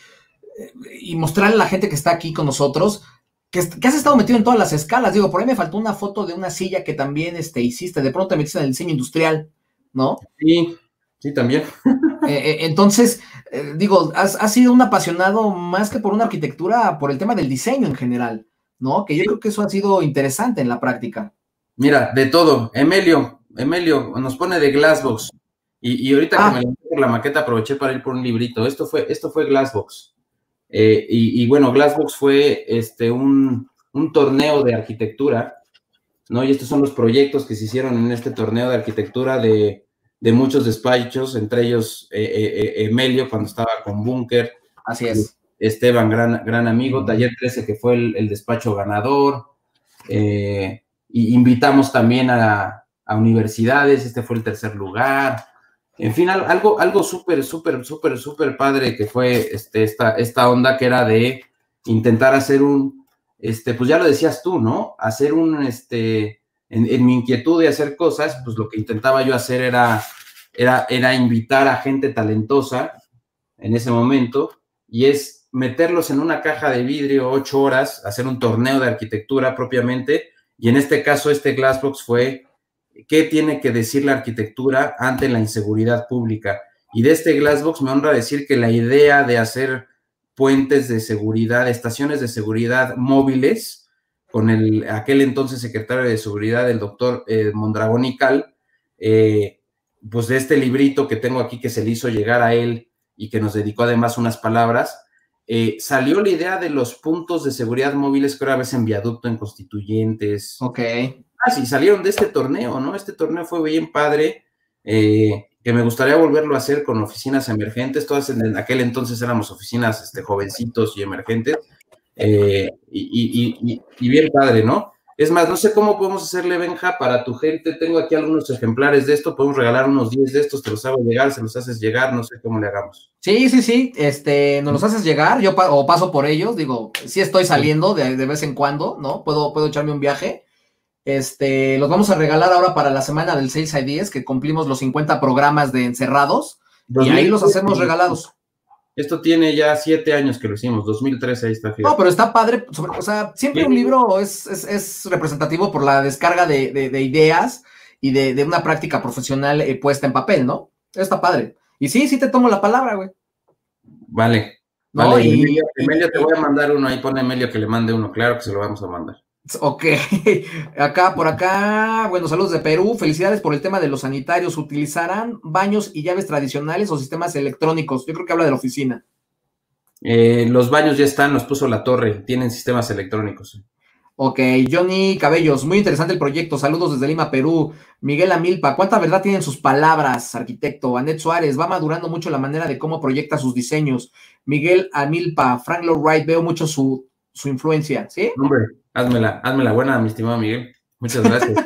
y mostrarle a la gente que está aquí con nosotros que, que has estado metido en todas las escalas. Digo, por ahí me faltó una foto de una silla que también este, hiciste, de pronto te metiste en el diseño industrial, ¿no? Sí, sí, también. eh, entonces, eh, digo, has, has sido un apasionado más que por una arquitectura, por el tema del diseño en general, ¿no? Que yo sí. creo que eso ha sido interesante en la práctica. Mira, de todo. Emelio, Emelio nos pone de Glassbox. Y, y ahorita ah. que me levanté por la maqueta aproveché para ir por un librito. Esto fue, esto fue Glassbox. Eh, y, y bueno, Glassbox fue este, un, un torneo de arquitectura, ¿no? Y estos son los proyectos que se hicieron en este torneo de arquitectura de, de muchos despachos, entre ellos eh, eh, Emelio cuando estaba con Búnker. Así es. Esteban, gran, gran amigo. Uh-huh. Taller trece, que fue el, el despacho ganador. Eh, y invitamos también a, a universidades, este fue el tercer lugar, en fin, algo, algo súper, súper, súper, súper padre que fue este, esta, esta onda que era de intentar hacer un, este, pues ya lo decías tú, ¿no? Hacer un, este, en, en mi inquietud de hacer cosas, pues lo que intentaba yo hacer era, era, era invitar a gente talentosa en ese momento, y es meterlos en una caja de vidrio ocho horas, hacer un torneo de arquitectura propiamente. Y en este caso, este Glassbox fue, ¿qué tiene que decir la arquitectura ante la inseguridad pública? Y de este Glassbox me honra decir que la idea de hacer puentes de seguridad, estaciones de seguridad móviles, con el, aquel entonces secretario de Seguridad, el doctor eh, Mondragón y Cal, eh, pues de este librito que tengo aquí que se le hizo llegar a él y que nos dedicó además unas palabras, Eh, salió la idea de los puntos de seguridad móviles que ahora ves en Viaducto, en Constituyentes. Ok. Ah, sí, salieron de este torneo, ¿no? Este torneo fue bien padre, eh, que me gustaría volverlo a hacer con oficinas emergentes, todas en, en aquel entonces éramos oficinas este, jovencitos y emergentes, eh, y, y, y, y bien padre, ¿no? Es más, no sé cómo podemos hacerle, Benja, para tu gente. Tengo aquí algunos ejemplares de esto. Podemos regalar unos diez de estos, te los hago llegar, se los haces llegar, no sé cómo le hagamos. Sí, sí, sí, este, nos los haces llegar, yo pa o paso por ellos, digo, sí estoy saliendo de, de vez en cuando, ¿no? Puedo, puedo echarme un viaje. Este, los vamos a regalar ahora para la semana del seis a diez, que cumplimos los cincuenta programas de encerrados, y ahí los hacemos regalados. Esto tiene ya siete años que lo hicimos, dos mil trece, ahí está. Fíjate. No, pero está padre, sobre, o sea, siempre sí. Un libro es, es, es representativo por la descarga de, de, de ideas y de, de una práctica profesional eh, puesta en papel, ¿no? Está padre. Y sí, sí te tomo la palabra, güey. Vale, ¿no? vale. Y, Emilio, y, Emilio, te y, voy a mandar uno, ahí pone Emilio que le mande uno, claro que se lo vamos a mandar. Ok, acá, por acá, bueno, saludos de Perú, felicidades por el tema de los sanitarios, ¿utilizarán baños y llaves tradicionales o sistemas electrónicos? Yo creo que habla de la oficina. Eh, los baños ya están, nos puso la torre, tienen sistemas electrónicos. Ok, Johnny Cabellos, muy interesante el proyecto, saludos desde Lima, Perú. Miguel Amilpa, ¿cuánta verdad tienen sus palabras, arquitecto? Anet Suárez, va madurando mucho la manera de cómo proyecta sus diseños. Miguel Amilpa, Frank Lloyd Wright, veo mucho su, su influencia, ¿sí? Hombre, házmela, házmela buena, mi estimado Miguel. Muchas gracias.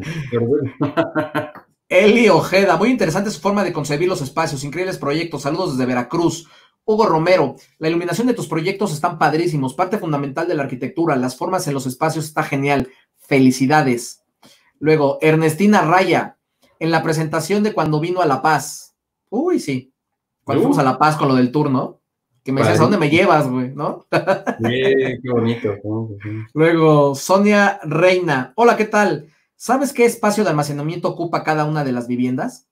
Eli Ojeda, muy interesante su forma de concebir los espacios, increíbles proyectos, saludos desde Veracruz. Hugo Romero, la iluminación de tus proyectos están padrísimos, parte fundamental de la arquitectura, las formas en los espacios está genial, felicidades. Luego, Ernestina Raya, en la presentación de cuando vino a La Paz, uy, sí, cuando uh. fuimos a La Paz con lo del tour, ¿no? Que me decías, ¿a dónde me llevas, güey? ¿No? Sí, qué bonito. Luego, Sonia Reina, hola, ¿qué tal? ¿Sabes qué espacio de almacenamiento ocupa cada una de las viviendas?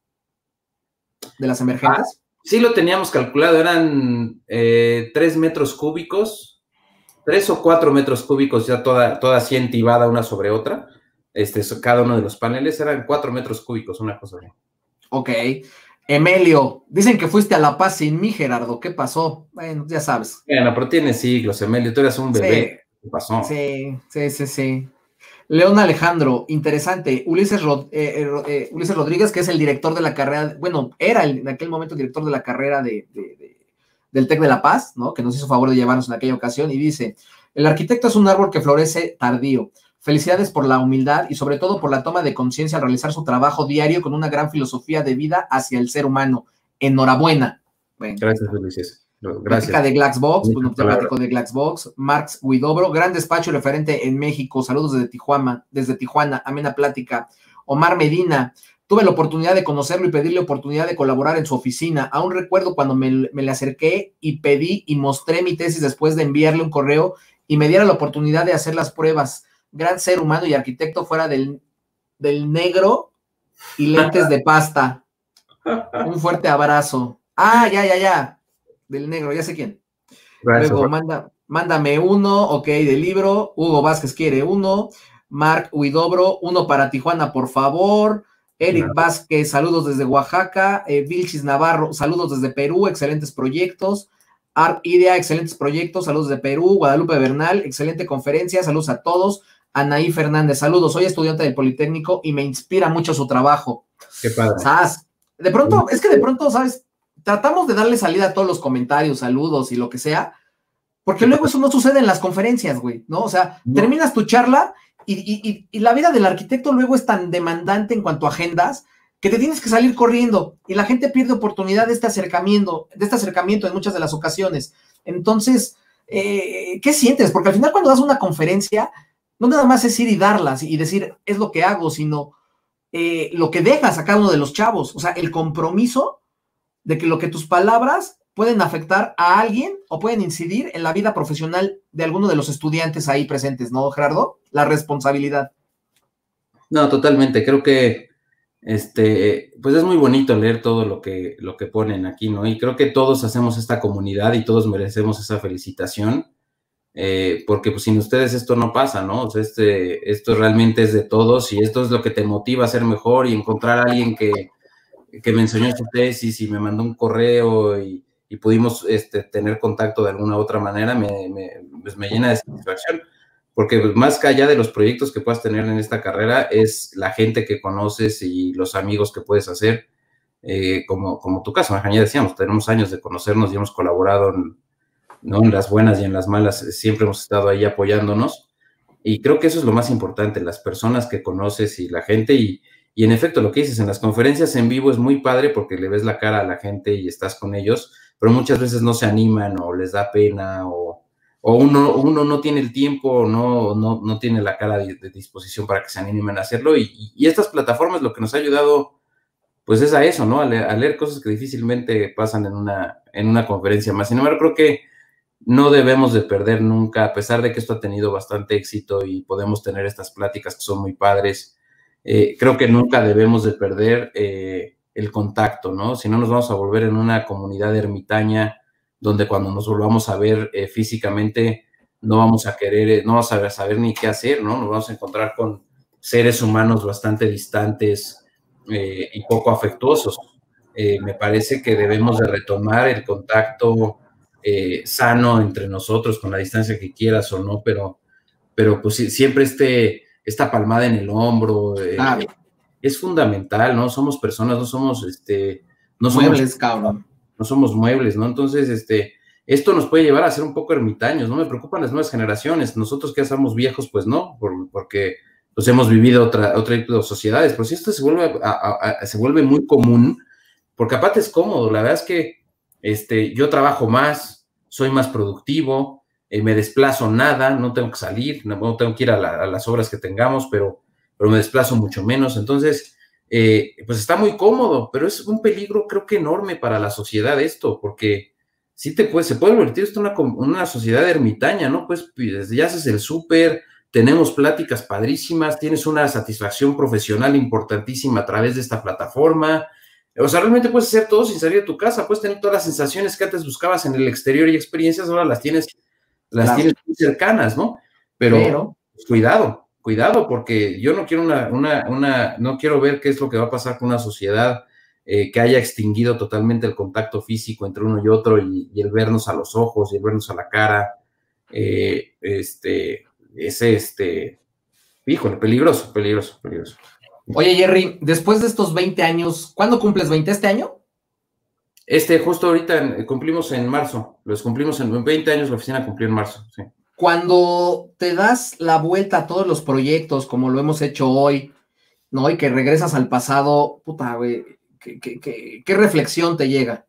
¿De las emergentes? Ah. Sí lo teníamos calculado, eran eh, tres metros cúbicos, tres o cuatro metros cúbicos ya toda, toda así entibada una sobre otra, este, cada uno de los paneles eran cuatro metros cúbicos, una cosa así. Ok. Emelio, dicen que fuiste a La Paz sin mí, Gerardo, ¿qué pasó? Bueno, ya sabes. Bueno, pero tiene siglos, Emelio, tú eras un bebé, sí, ¿qué pasó? Sí, sí, sí, sí. León Alejandro, interesante. Ulises, Rod, eh, eh, Ulises Rodríguez, que es el director de la carrera, bueno, era el, en aquel momento el director de la carrera de, de, de, del TEC de La Paz, ¿no? Que nos hizo favor de llevarnos en aquella ocasión, y dice, el arquitecto es un árbol que florece tardío. Felicidades por la humildad y sobre todo por la toma de conciencia al realizar su trabajo diario con una gran filosofía de vida hacia el ser humano. Enhorabuena. Bueno, gracias, Ulises. Gracias. Platica de Glaxbox, bueno, te platico de Glaxbox. Marx Huidobro, gran despacho referente en México. Saludos desde Tijuana, desde Tijuana, amena plática. Omar Medina, tuve la oportunidad de conocerlo y pedirle oportunidad de colaborar en su oficina. Aún recuerdo cuando me, me le acerqué y pedí y mostré mi tesis después de enviarle un correo y me diera la oportunidad de hacer las pruebas. Gran ser humano y arquitecto fuera del, del negro y lentes de pasta. Un fuerte abrazo. Ah, ya, ya, ya. Del negro, ya sé quién. Gracias. Luego, manda, mándame uno, ok, del libro. Hugo Vázquez quiere uno. Marc Huidobro, uno para Tijuana, por favor. Eric no. Vázquez, saludos desde Oaxaca. Eh, Vilchis Navarro, saludos desde Perú, excelentes proyectos. Art Idea, excelentes proyectos, saludos de Perú. Guadalupe Bernal, excelente conferencia, saludos a todos. Anaí Fernández, saludos, soy estudiante del Politécnico y me inspira mucho su trabajo. Qué padre. ¿Sabes? De pronto, es que de pronto, ¿sabes? Tratamos de darle salida a todos los comentarios, saludos y lo que sea, porque luego eso no sucede en las conferencias, güey, ¿no? O sea, no. Terminas tu charla y, y, y la vida del arquitecto luego es tan demandante en cuanto a agendas que te tienes que salir corriendo y la gente pierde oportunidad de este acercamiento, de este acercamiento en muchas de las ocasiones. Entonces, eh, ¿qué sientes? Porque al final cuando das una conferencia, no nada más es ir y darlas y decir, es lo que hago, sino eh, lo que dejas a cada uno de los chavos, o sea, el compromiso de que lo que tus palabras pueden afectar a alguien o pueden incidir en la vida profesional de alguno de los estudiantes ahí presentes, ¿no, Gerardo? La responsabilidad. No, totalmente. Creo que este, pues es muy bonito leer todo lo que, lo que ponen aquí, ¿no? Y creo que todos hacemos esta comunidad y todos merecemos esa felicitación, eh, porque pues sin ustedes esto no pasa, ¿no? O sea, este, esto realmente es de todos y esto es lo que te motiva a ser mejor y encontrar a alguien que que me enseñó su tesis y me mandó un correo y, y pudimos este, tener contacto de alguna otra manera, me, me, pues me llena de satisfacción, porque más allá de los proyectos que puedas tener en esta carrera, es la gente que conoces y los amigos que puedes hacer, eh, como, como tu caso, ya decíamos, tenemos años de conocernos y hemos colaborado en, ¿no? En las buenas y en las malas, siempre hemos estado ahí apoyándonos, y creo que eso es lo más importante, las personas que conoces y la gente, y, y en efecto, lo que dices, en las conferencias en vivo es muy padre porque le ves la cara a la gente y estás con ellos, pero muchas veces no se animan o les da pena, o o uno, uno no tiene el tiempo, no, no, no tiene la cara de, de disposición para que se animen a hacerlo, y, y estas plataformas lo que nos ha ayudado, pues es a eso, ¿no? A leer, a leer cosas que difícilmente pasan en una, en una conferencia más. Sin embargo, creo que no debemos de perder nunca, a pesar de que esto ha tenido bastante éxito y podemos tener estas pláticas que son muy padres, eh, creo que nunca debemos de perder eh, el contacto, ¿no? Si no, nos vamos a volver en una comunidad ermitaña, donde cuando nos volvamos a ver eh, físicamente, no vamos a querer, eh, no vamos a saber ni qué hacer, ¿no? Nos vamos a encontrar con seres humanos bastante distantes eh, y poco afectuosos. Eh, me parece que debemos de retomar el contacto eh, sano entre nosotros, con la distancia que quieras o no, pero, pero pues siempre este, esta palmada en el hombro eh, ah, es fundamental, ¿no? Somos personas, no somos, este, no somos... Muebles, cabrón. No somos muebles, ¿no? Entonces, este, esto nos puede llevar a ser un poco ermitaños, ¿no? Me preocupan las nuevas generaciones. Nosotros que ya somos viejos, pues no, por, porque pues hemos vivido otra, otra tipo de sociedades. Pero si esto se vuelve, a, a, a, se vuelve muy común, porque aparte es cómodo. La verdad es que este, yo trabajo más, soy más productivo, eh, me desplazo nada, no tengo que salir, no tengo que ir a, la, a las obras que tengamos, pero, pero me desplazo mucho menos. Entonces, Eh, pues está muy cómodo, pero es un peligro creo que enorme para la sociedad esto, porque sí te puede, se puede convertir esto en una, una sociedad ermitaña, ¿no? Pues ya haces el súper, tenemos pláticas padrísimas, tienes una satisfacción profesional importantísima a través de esta plataforma, o sea, realmente puedes hacer todo sin salir de tu casa, puedes tener todas las sensaciones que antes buscabas en el exterior y experiencias, ahora las tienes, las claro. tienes muy cercanas, ¿no? Pero, pero... Pues, cuidado. Cuidado, porque yo no quiero una, una, una, no quiero ver qué es lo que va a pasar con una sociedad eh, que haya extinguido totalmente el contacto físico entre uno y otro, y, y el vernos a los ojos y el vernos a la cara. Eh, este, ese, este, híjole, peligroso, peligroso, peligroso. Oye, Jerry, después de estos veinte años, ¿cuándo cumples veinte? ¿Este año? Este, justo ahorita cumplimos en marzo, los cumplimos en veinte años, la oficina cumplió en marzo, sí. Cuando te das la vuelta a todos los proyectos, como lo hemos hecho hoy, ¿no? Y que regresas al pasado, puta, güey, ¿qué, qué, qué, qué reflexión te llega?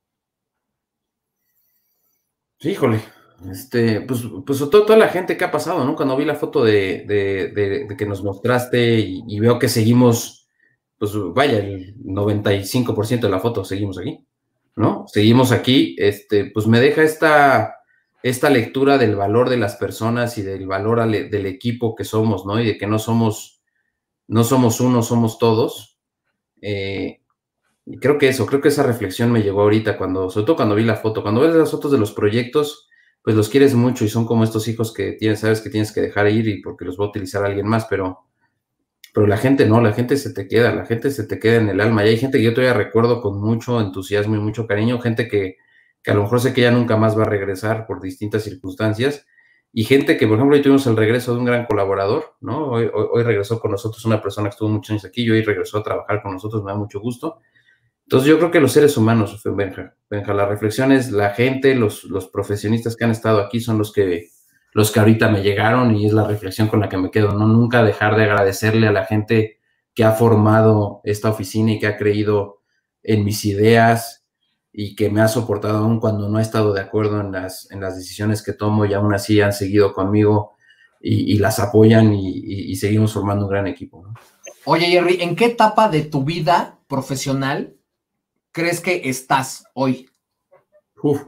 Sí, híjole, este, pues, pues toda, toda la gente que ha pasado, ¿no? Cuando vi la foto de, de, de, de que nos mostraste y, y veo que seguimos, pues vaya, el noventa y cinco por ciento de la foto seguimos aquí, ¿no? Seguimos aquí, este, pues me deja esta... esta lectura del valor de las personas y del valor ale, del equipo que somos, ¿no? Y de que no somos, no somos uno, somos todos. Eh, y creo que eso, creo que esa reflexión me llegó ahorita, cuando, sobre todo cuando vi la foto. Cuando ves las fotos de los proyectos, pues los quieres mucho y son como estos hijos que tienes, sabes que tienes que dejar ir y porque los va a utilizar alguien más, pero, pero la gente no, la gente se te queda, la gente se te queda en el alma. Y hay gente que yo todavía recuerdo con mucho entusiasmo y mucho cariño, gente que que a lo mejor sé que ya nunca más va a regresar por distintas circunstancias, y gente que, por ejemplo, hoy tuvimos el regreso de un gran colaborador, ¿no? Hoy, hoy, hoy regresó con nosotros una persona que estuvo muchos años aquí y hoy regresó a trabajar con nosotros, me da mucho gusto. Entonces yo creo que los seres humanos, Benja, Benja la reflexión es la gente, los, los profesionistas que han estado aquí son los que, los que ahorita me llegaron, y es la reflexión con la que me quedo, ¿no? Nunca dejar de agradecerle a la gente que ha formado esta oficina y que ha creído en mis ideas, y que me ha soportado aún cuando no he estado de acuerdo en las, en las decisiones que tomo, y aún así han seguido conmigo y, y las apoyan, y, y, y seguimos formando un gran equipo, ¿no? Oye, Jerry, ¿en qué etapa de tu vida profesional crees que estás hoy? Uf.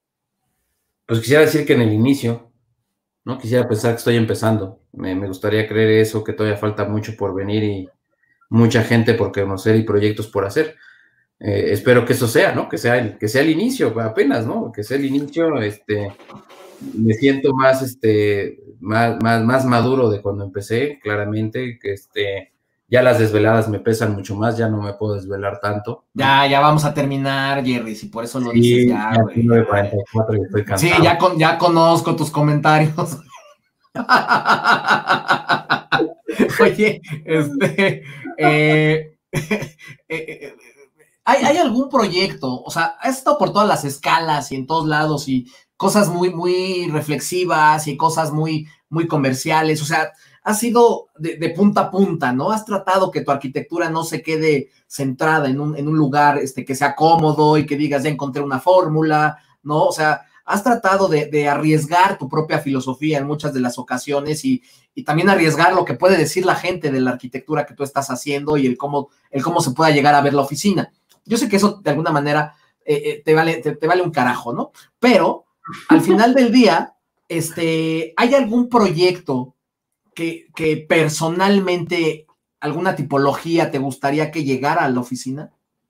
Pues quisiera decir que en el inicio, ¿no? Quisiera pensar que estoy empezando. Me, me gustaría creer eso, que todavía falta mucho por venir y mucha gente por conocer y proyectos por hacer. Eh, espero que eso sea, ¿no? Que sea el, que sea el inicio, apenas, ¿no? Que sea el inicio, este, me siento más, este, más, más, más maduro de cuando empecé, claramente, que este, ya las desveladas me pesan mucho más, ya no me puedo desvelar tanto. Ya, ya vamos a terminar, Jerry, si por eso lo sí, dices ya, güey. nueve cuarenta y cuatro y estoy cansado. Sí, ya, con, ya conozco tus comentarios. Oye, este, eh, eh, ¿hay, ¿hay algún proyecto? O sea, has estado por todas las escalas y en todos lados y cosas muy, muy reflexivas y cosas muy, muy comerciales. O sea, has sido de, de punta a punta, ¿no? Has tratado que tu arquitectura no se quede centrada en un, en un lugar este, que sea cómodo y que digas, ya encontré una fórmula, ¿no? O sea, has tratado de, de arriesgar tu propia filosofía en muchas de las ocasiones y, y también arriesgar lo que puede decir la gente de la arquitectura que tú estás haciendo y el cómo, el cómo se pueda llegar a ver la oficina. Yo sé que eso de alguna manera eh, eh, te, vale, te, te vale un carajo, ¿no? Pero al final del día, este, ¿hay algún proyecto que, que personalmente, alguna tipología te gustaría que llegara a la oficina?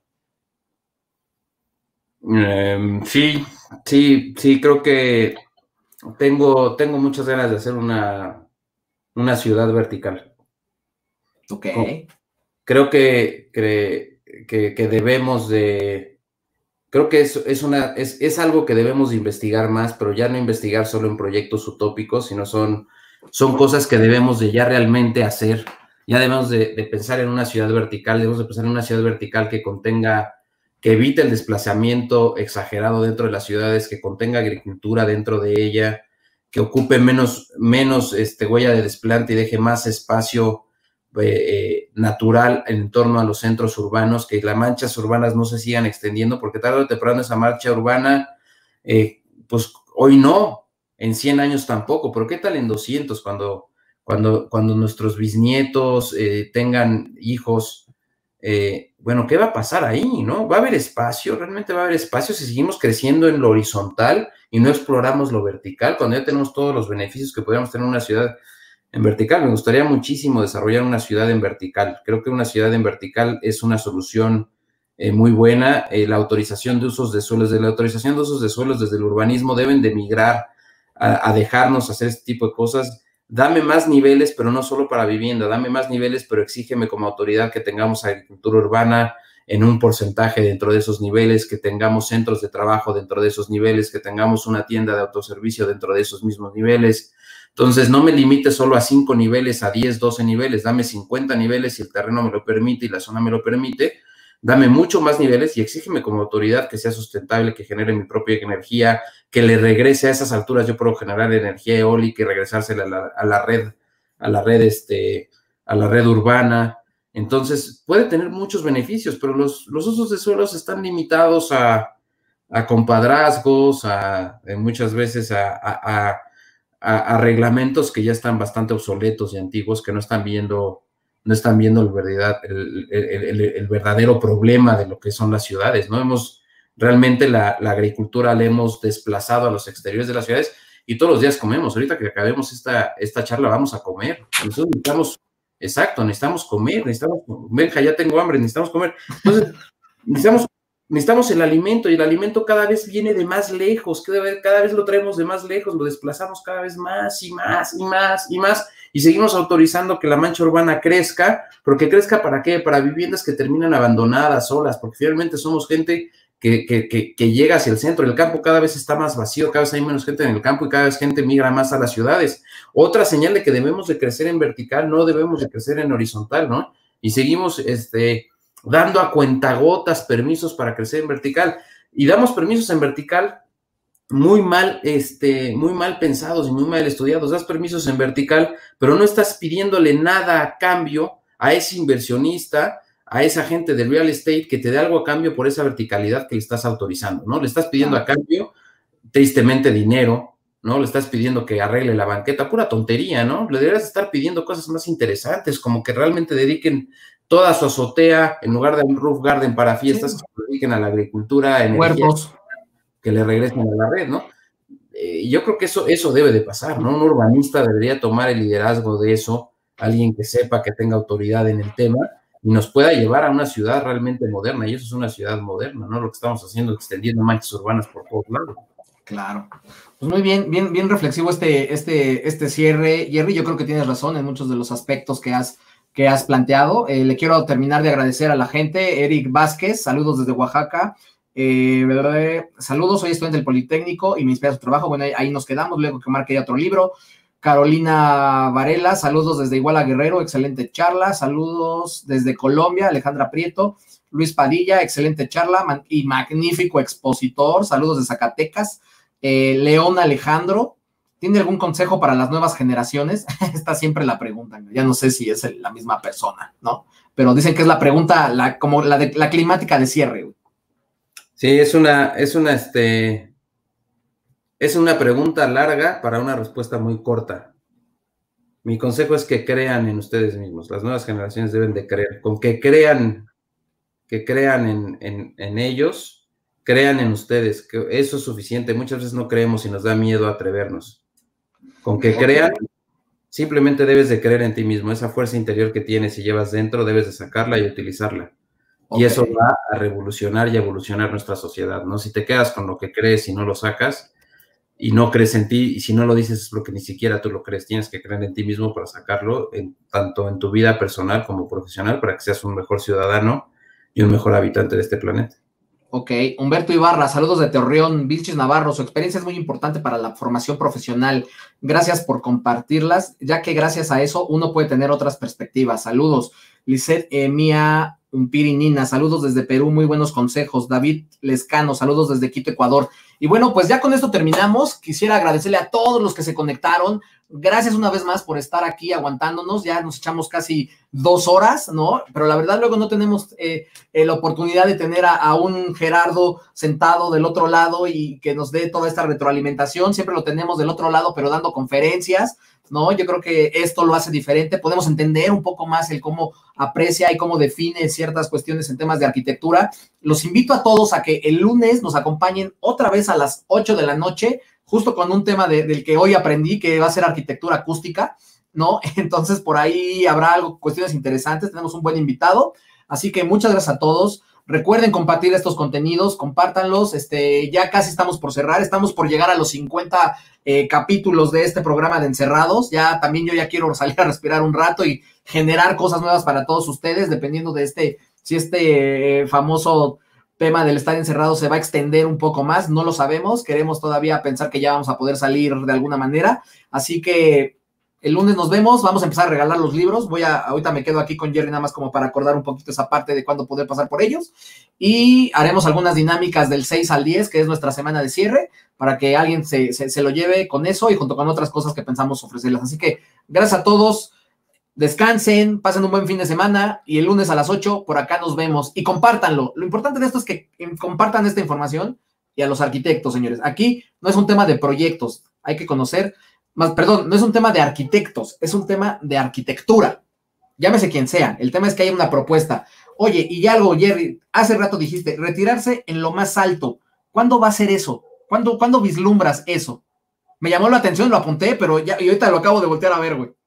Um, sí, sí, sí, creo que tengo, tengo muchas ganas de hacer una, una ciudad vertical. Ok. Creo que, que, que, que debemos de, creo que es, es, una, es, es algo que debemos de investigar más, pero ya no investigar solo en proyectos utópicos, sino son, son cosas que debemos de ya realmente hacer. Ya debemos de, de pensar en una ciudad vertical, debemos de pensar en una ciudad vertical que contenga, que evite el desplazamiento exagerado dentro de las ciudades, que contenga agricultura dentro de ella, que ocupe menos, menos este, huella de desplante y deje más espacio eh, natural en torno a los centros urbanos, que las manchas urbanas no se sigan extendiendo, porque tarde o temprano esa marcha urbana, eh, pues hoy no, en cien años tampoco, pero ¿qué tal en doscientos cuando, cuando, cuando nuestros bisnietos eh, tengan hijos? Eh, bueno, ¿qué va a pasar ahí, no? ¿Va a haber espacio? ¿Realmente va a haber espacio si seguimos creciendo en lo horizontal y no exploramos lo vertical? Cuando ya tenemos todos los beneficios que podríamos tener en una ciudad en vertical. Me gustaría muchísimo desarrollar una ciudad en vertical. Creo que una ciudad en vertical es una solución eh, muy buena. Eh, la autorización de usos de suelos, de la autorización de usos de suelos desde el urbanismo deben de migrar a, a dejarnos hacer este tipo de cosas. Dame más niveles, pero no solo para vivienda, dame más niveles, pero exígeme como autoridad que tengamos agricultura urbana en un porcentaje dentro de esos niveles, que tengamos centros de trabajo dentro de esos niveles, que tengamos una tienda de autoservicio dentro de esos mismos niveles. Entonces, no me limite solo a cinco niveles, a diez, doce niveles, dame cincuenta niveles si el terreno me lo permite y la zona me lo permite. Dame mucho más niveles y exígeme como autoridad que sea sustentable, que genere mi propia energía, que le regrese a esas alturas. Yo puedo generar energía eólica y regresársela a la, a la red, a la red, este, a la red urbana. Entonces, puede tener muchos beneficios, pero los, los usos de suelos están limitados a, a compadrazgos, a, a muchas veces a, a, a A, a reglamentos que ya están bastante obsoletos y antiguos, que no están viendo, no están viendo el, verdad, el, el, el, el verdadero problema de lo que son las ciudades, ¿no? Hemos, realmente la, la agricultura la hemos desplazado a los exteriores de las ciudades y todos los días comemos. Ahorita que acabemos esta, esta charla vamos a comer. Nosotros necesitamos, exacto, necesitamos comer, necesitamos, Benja, ya tengo hambre, necesitamos comer. Entonces, necesitamos Necesitamos el alimento y el alimento cada vez viene de más lejos, cada vez, cada vez lo traemos de más lejos, lo desplazamos cada vez más y más y más y más y seguimos autorizando que la mancha urbana crezca, porque crezca ¿para qué? Para viviendas que terminan abandonadas, solas, porque finalmente somos gente que, que, que, que llega hacia el centro. El campo cada vez está más vacío, cada vez hay menos gente en el campo y cada vez gente migra más a las ciudades. Otra señal de que debemos de crecer en vertical, no debemos de crecer en horizontal, ¿no? Y seguimos, este... dando a cuentagotas permisos para crecer en vertical, y damos permisos en vertical muy mal, este, muy mal pensados y muy mal estudiados. Das permisos en vertical, pero no estás pidiéndole nada a cambio a ese inversionista, a esa gente del real estate que te dé algo a cambio por esa verticalidad que le estás autorizando, ¿no? Le estás pidiendo a cambio, tristemente, dinero, ¿no? Le estás pidiendo que arregle la banqueta, pura tontería, ¿no? Le deberías estar pidiendo cosas más interesantes, como que realmente dediquen toda su azotea, en lugar de un roof garden para fiestas, sí, que se dediquen a la agricultura, a energía, que le regresen a la red, ¿no? Eh, yo creo que eso, eso debe de pasar, ¿no? Un urbanista debería tomar el liderazgo de eso, alguien que sepa, que tenga autoridad en el tema, y nos pueda llevar a una ciudad realmente moderna, y eso es una ciudad moderna, ¿no? Lo que estamos haciendo, extendiendo manchas urbanas por todos lados. Claro. Pues muy bien, bien, bien reflexivo este, este, este cierre, Jerry. Yo creo que tienes razón en muchos de los aspectos que has que has planteado. Eh, le quiero terminar de agradecer a la gente. Eric Vázquez, saludos desde Oaxaca. Eh, saludos, soy estudiante del Politécnico y me inspira su trabajo. Bueno, ahí, ahí nos quedamos, luego que marque ya otro libro. Carolina Varela, saludos desde Iguala Guerrero, excelente charla. Saludos desde Colombia, Alejandra Prieto. Luis Padilla, excelente charla y magnífico expositor. Saludos de Zacatecas. Eh, León Alejandro, ¿tiene algún consejo para las nuevas generaciones? Esta siempre la preguntan. Ya no sé si es la misma persona, ¿no? Pero dicen que es la pregunta, la, como la, de, la climática de cierre. Sí, es una, es una, este, es una pregunta larga para una respuesta muy corta. Mi consejo es que crean en ustedes mismos. Las nuevas generaciones deben de creer. Con que crean que crean en, en, en ellos, crean en ustedes, que eso es suficiente. Muchas veces no creemos y nos da miedo atrevernos. Con que crean, simplemente debes de creer en ti mismo. Esa fuerza interior que tienes y llevas dentro, debes de sacarla y utilizarla. Okay. Y eso va a revolucionar y evolucionar nuestra sociedad, ¿no? Si te quedas con lo que crees y no lo sacas, y no crees en ti, y si no lo dices es porque ni siquiera tú lo crees. Tienes que creer en ti mismo para sacarlo, en, tanto en tu vida personal como profesional, para que seas un mejor ciudadano y un mejor habitante de este planeta. Ok, Humberto Ibarra, saludos de Torreón, Vilchis Navarro, su experiencia es muy importante para la formación profesional, gracias por compartirlas, ya que gracias a eso uno puede tener otras perspectivas. Saludos, Lisette Emia Umpirinina, saludos desde Perú, muy buenos consejos. David Lescano, saludos desde Quito, Ecuador. Y bueno, pues ya con esto terminamos. Quisiera agradecerle a todos los que se conectaron. Gracias una vez más por estar aquí aguantándonos. Ya nos echamos casi dos horas, ¿no? Pero la verdad luego no tenemos eh, eh, la oportunidad de tener a, a un Gerardo sentado del otro lado y que nos dé toda esta retroalimentación. Siempre lo tenemos del otro lado, pero dando conferencias, ¿no? Yo creo que esto lo hace diferente. Podemos entender un poco más el cómo aprecia y cómo define ciertas cuestiones en temas de arquitectura. Los invito a todos a que el lunes nos acompañen otra vez a las ocho de la noche, justo con un tema de, del que hoy aprendí, que va a ser arquitectura acústica, ¿no? Entonces, por ahí habrá algo, cuestiones interesantes. Tenemos un buen invitado. Así que muchas gracias a todos. Recuerden compartir estos contenidos, compártanlos, este, ya casi estamos por cerrar, estamos por llegar a los cincuenta eh, capítulos de este programa de Encerrados, ya también yo ya quiero salir a respirar un rato y generar cosas nuevas para todos ustedes, dependiendo de este, si este eh, famoso tema del estar encerrado se va a extender un poco más, no lo sabemos, queremos todavía pensar que ya vamos a poder salir de alguna manera, así que el lunes nos vemos, vamos a empezar a regalar los libros, voy a, ahorita me quedo aquí con Jerry nada más como para acordar un poquito esa parte de cuándo poder pasar por ellos, y haremos algunas dinámicas del seis al diez, que es nuestra semana de cierre, para que alguien se, se, se lo lleve con eso y junto con otras cosas que pensamos ofrecerles, así que gracias a todos, descansen, pasen un buen fin de semana, y el lunes a las ocho por acá nos vemos, y compártanlo, lo importante de esto es que compartan esta información, y a los arquitectos, señores, aquí no es un tema de proyectos, hay que conocer. Más, perdón, no es un tema de arquitectos, es un tema de arquitectura. Llámese quien sea, el tema es que hay una propuesta. Oye, y algo, Jerry, hace rato dijiste, retirarse en lo más alto. ¿Cuándo va a ser eso? ¿Cuándo, ¿cuándo vislumbras eso? Me llamó la atención, lo apunté, pero ya, y ahorita lo acabo de voltear a ver, güey.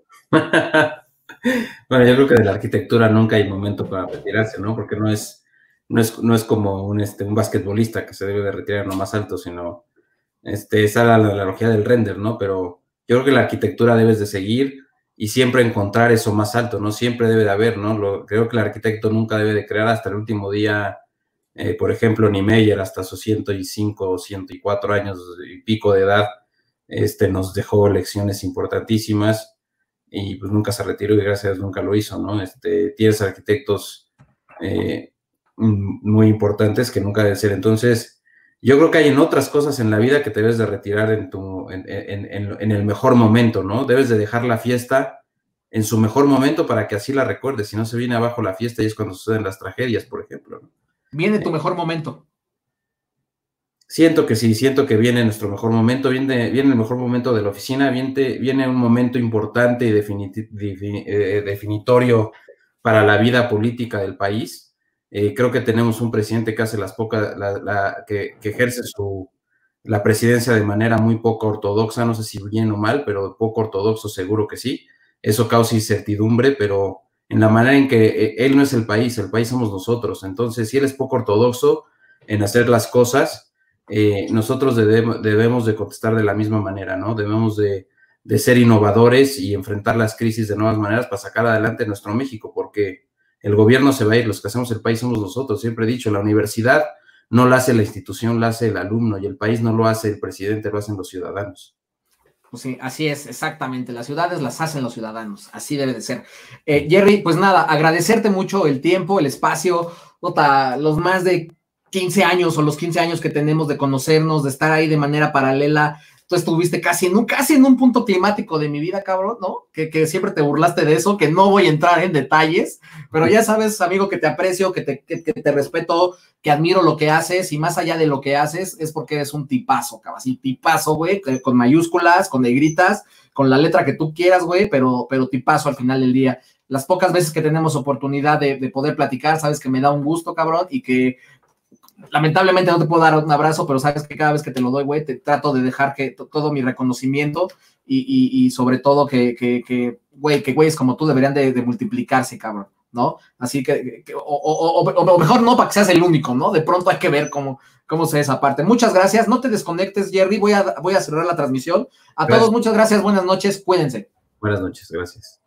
Bueno, yo creo que de la arquitectura nunca hay momento para retirarse, ¿no? Porque no es, no es, no es como un, este, un basquetbolista que se debe de retirar en lo más alto, sino... Este, esa era la analogía del render, ¿no? Pero yo creo que la arquitectura debes de seguir y siempre encontrar eso más alto, ¿no? Siempre debe de haber, ¿no? Lo, creo que el arquitecto nunca debe de crear hasta el último día, eh, por ejemplo, Niemeyer, hasta sus ciento cinco o ciento cuatro años y pico de edad, este, nos dejó lecciones importantísimas y pues nunca se retiró y gracias a Dios nunca lo hizo, ¿no? Este, tienes arquitectos eh, muy importantes que nunca deben ser, entonces... Yo creo que hay en otras cosas en la vida que te debes de retirar en, tu, en, en, en, en el mejor momento, ¿no? Debes de dejar la fiesta en su mejor momento para que así la recuerdes, si no se viene abajo la fiesta y es cuando suceden las tragedias, por ejemplo, ¿no? Viene tu mejor momento. Siento que sí, siento que viene nuestro mejor momento, viene, viene el mejor momento de la oficina, viene, viene un momento importante y definiti, defini, eh, definitorio para la vida política del país. Eh, creo que tenemos un presidente que hace las pocas, la, la, que, que ejerce su, la presidencia de manera muy poco ortodoxa, no sé si bien o mal, pero poco ortodoxo seguro que sí. Eso causa incertidumbre, pero en la manera en que eh, él no es el país, el país somos nosotros. Entonces, si él es poco ortodoxo en hacer las cosas, eh, nosotros debemos, debemos de contestar de la misma manera, ¿no? Debemos de, de ser innovadores y enfrentar las crisis de nuevas maneras para sacar adelante nuestro México, porque el gobierno se va a ir, los que hacemos el país somos nosotros. Siempre he dicho, la universidad no la hace la institución, la hace el alumno, y el país no lo hace el presidente, lo hacen los ciudadanos. Pues sí, así es, exactamente. Las ciudades las hacen los ciudadanos, así debe de ser. Eh, Jerry, pues nada, agradecerte mucho el tiempo, el espacio, nota, los más de quince años o los quince años que tenemos de conocernos, de estar ahí de manera paralela. Tú estuviste casi en un, casi en un punto climático de mi vida, cabrón, ¿no? Que, que siempre te burlaste de eso, que no voy a entrar en detalles, pero ya sabes, amigo, que te aprecio, que te, que, que te respeto, que admiro lo que haces, y más allá de lo que haces, es porque eres un tipazo, cabrón, así, tipazo, güey, con mayúsculas, con negritas, con la letra que tú quieras, güey, pero, pero tipazo al final del día. Las pocas veces que tenemos oportunidad de, de poder platicar, sabes que me da un gusto, cabrón, y que lamentablemente no te puedo dar un abrazo, pero sabes que cada vez que te lo doy, güey, te trato de dejar que todo mi reconocimiento y, y, y sobre todo que, que, que, güey, que güeyes como tú deberían de, de multiplicarse, cabrón, ¿no? Así que, que o, o, o, o mejor no, para que seas el único, ¿no? De pronto hay que ver cómo, cómo se esa parte. Muchas gracias, no te desconectes, Jerry, voy a, voy a cerrar la transmisión. A gracias. Todos, muchas gracias, buenas noches, cuídense. Buenas noches, gracias.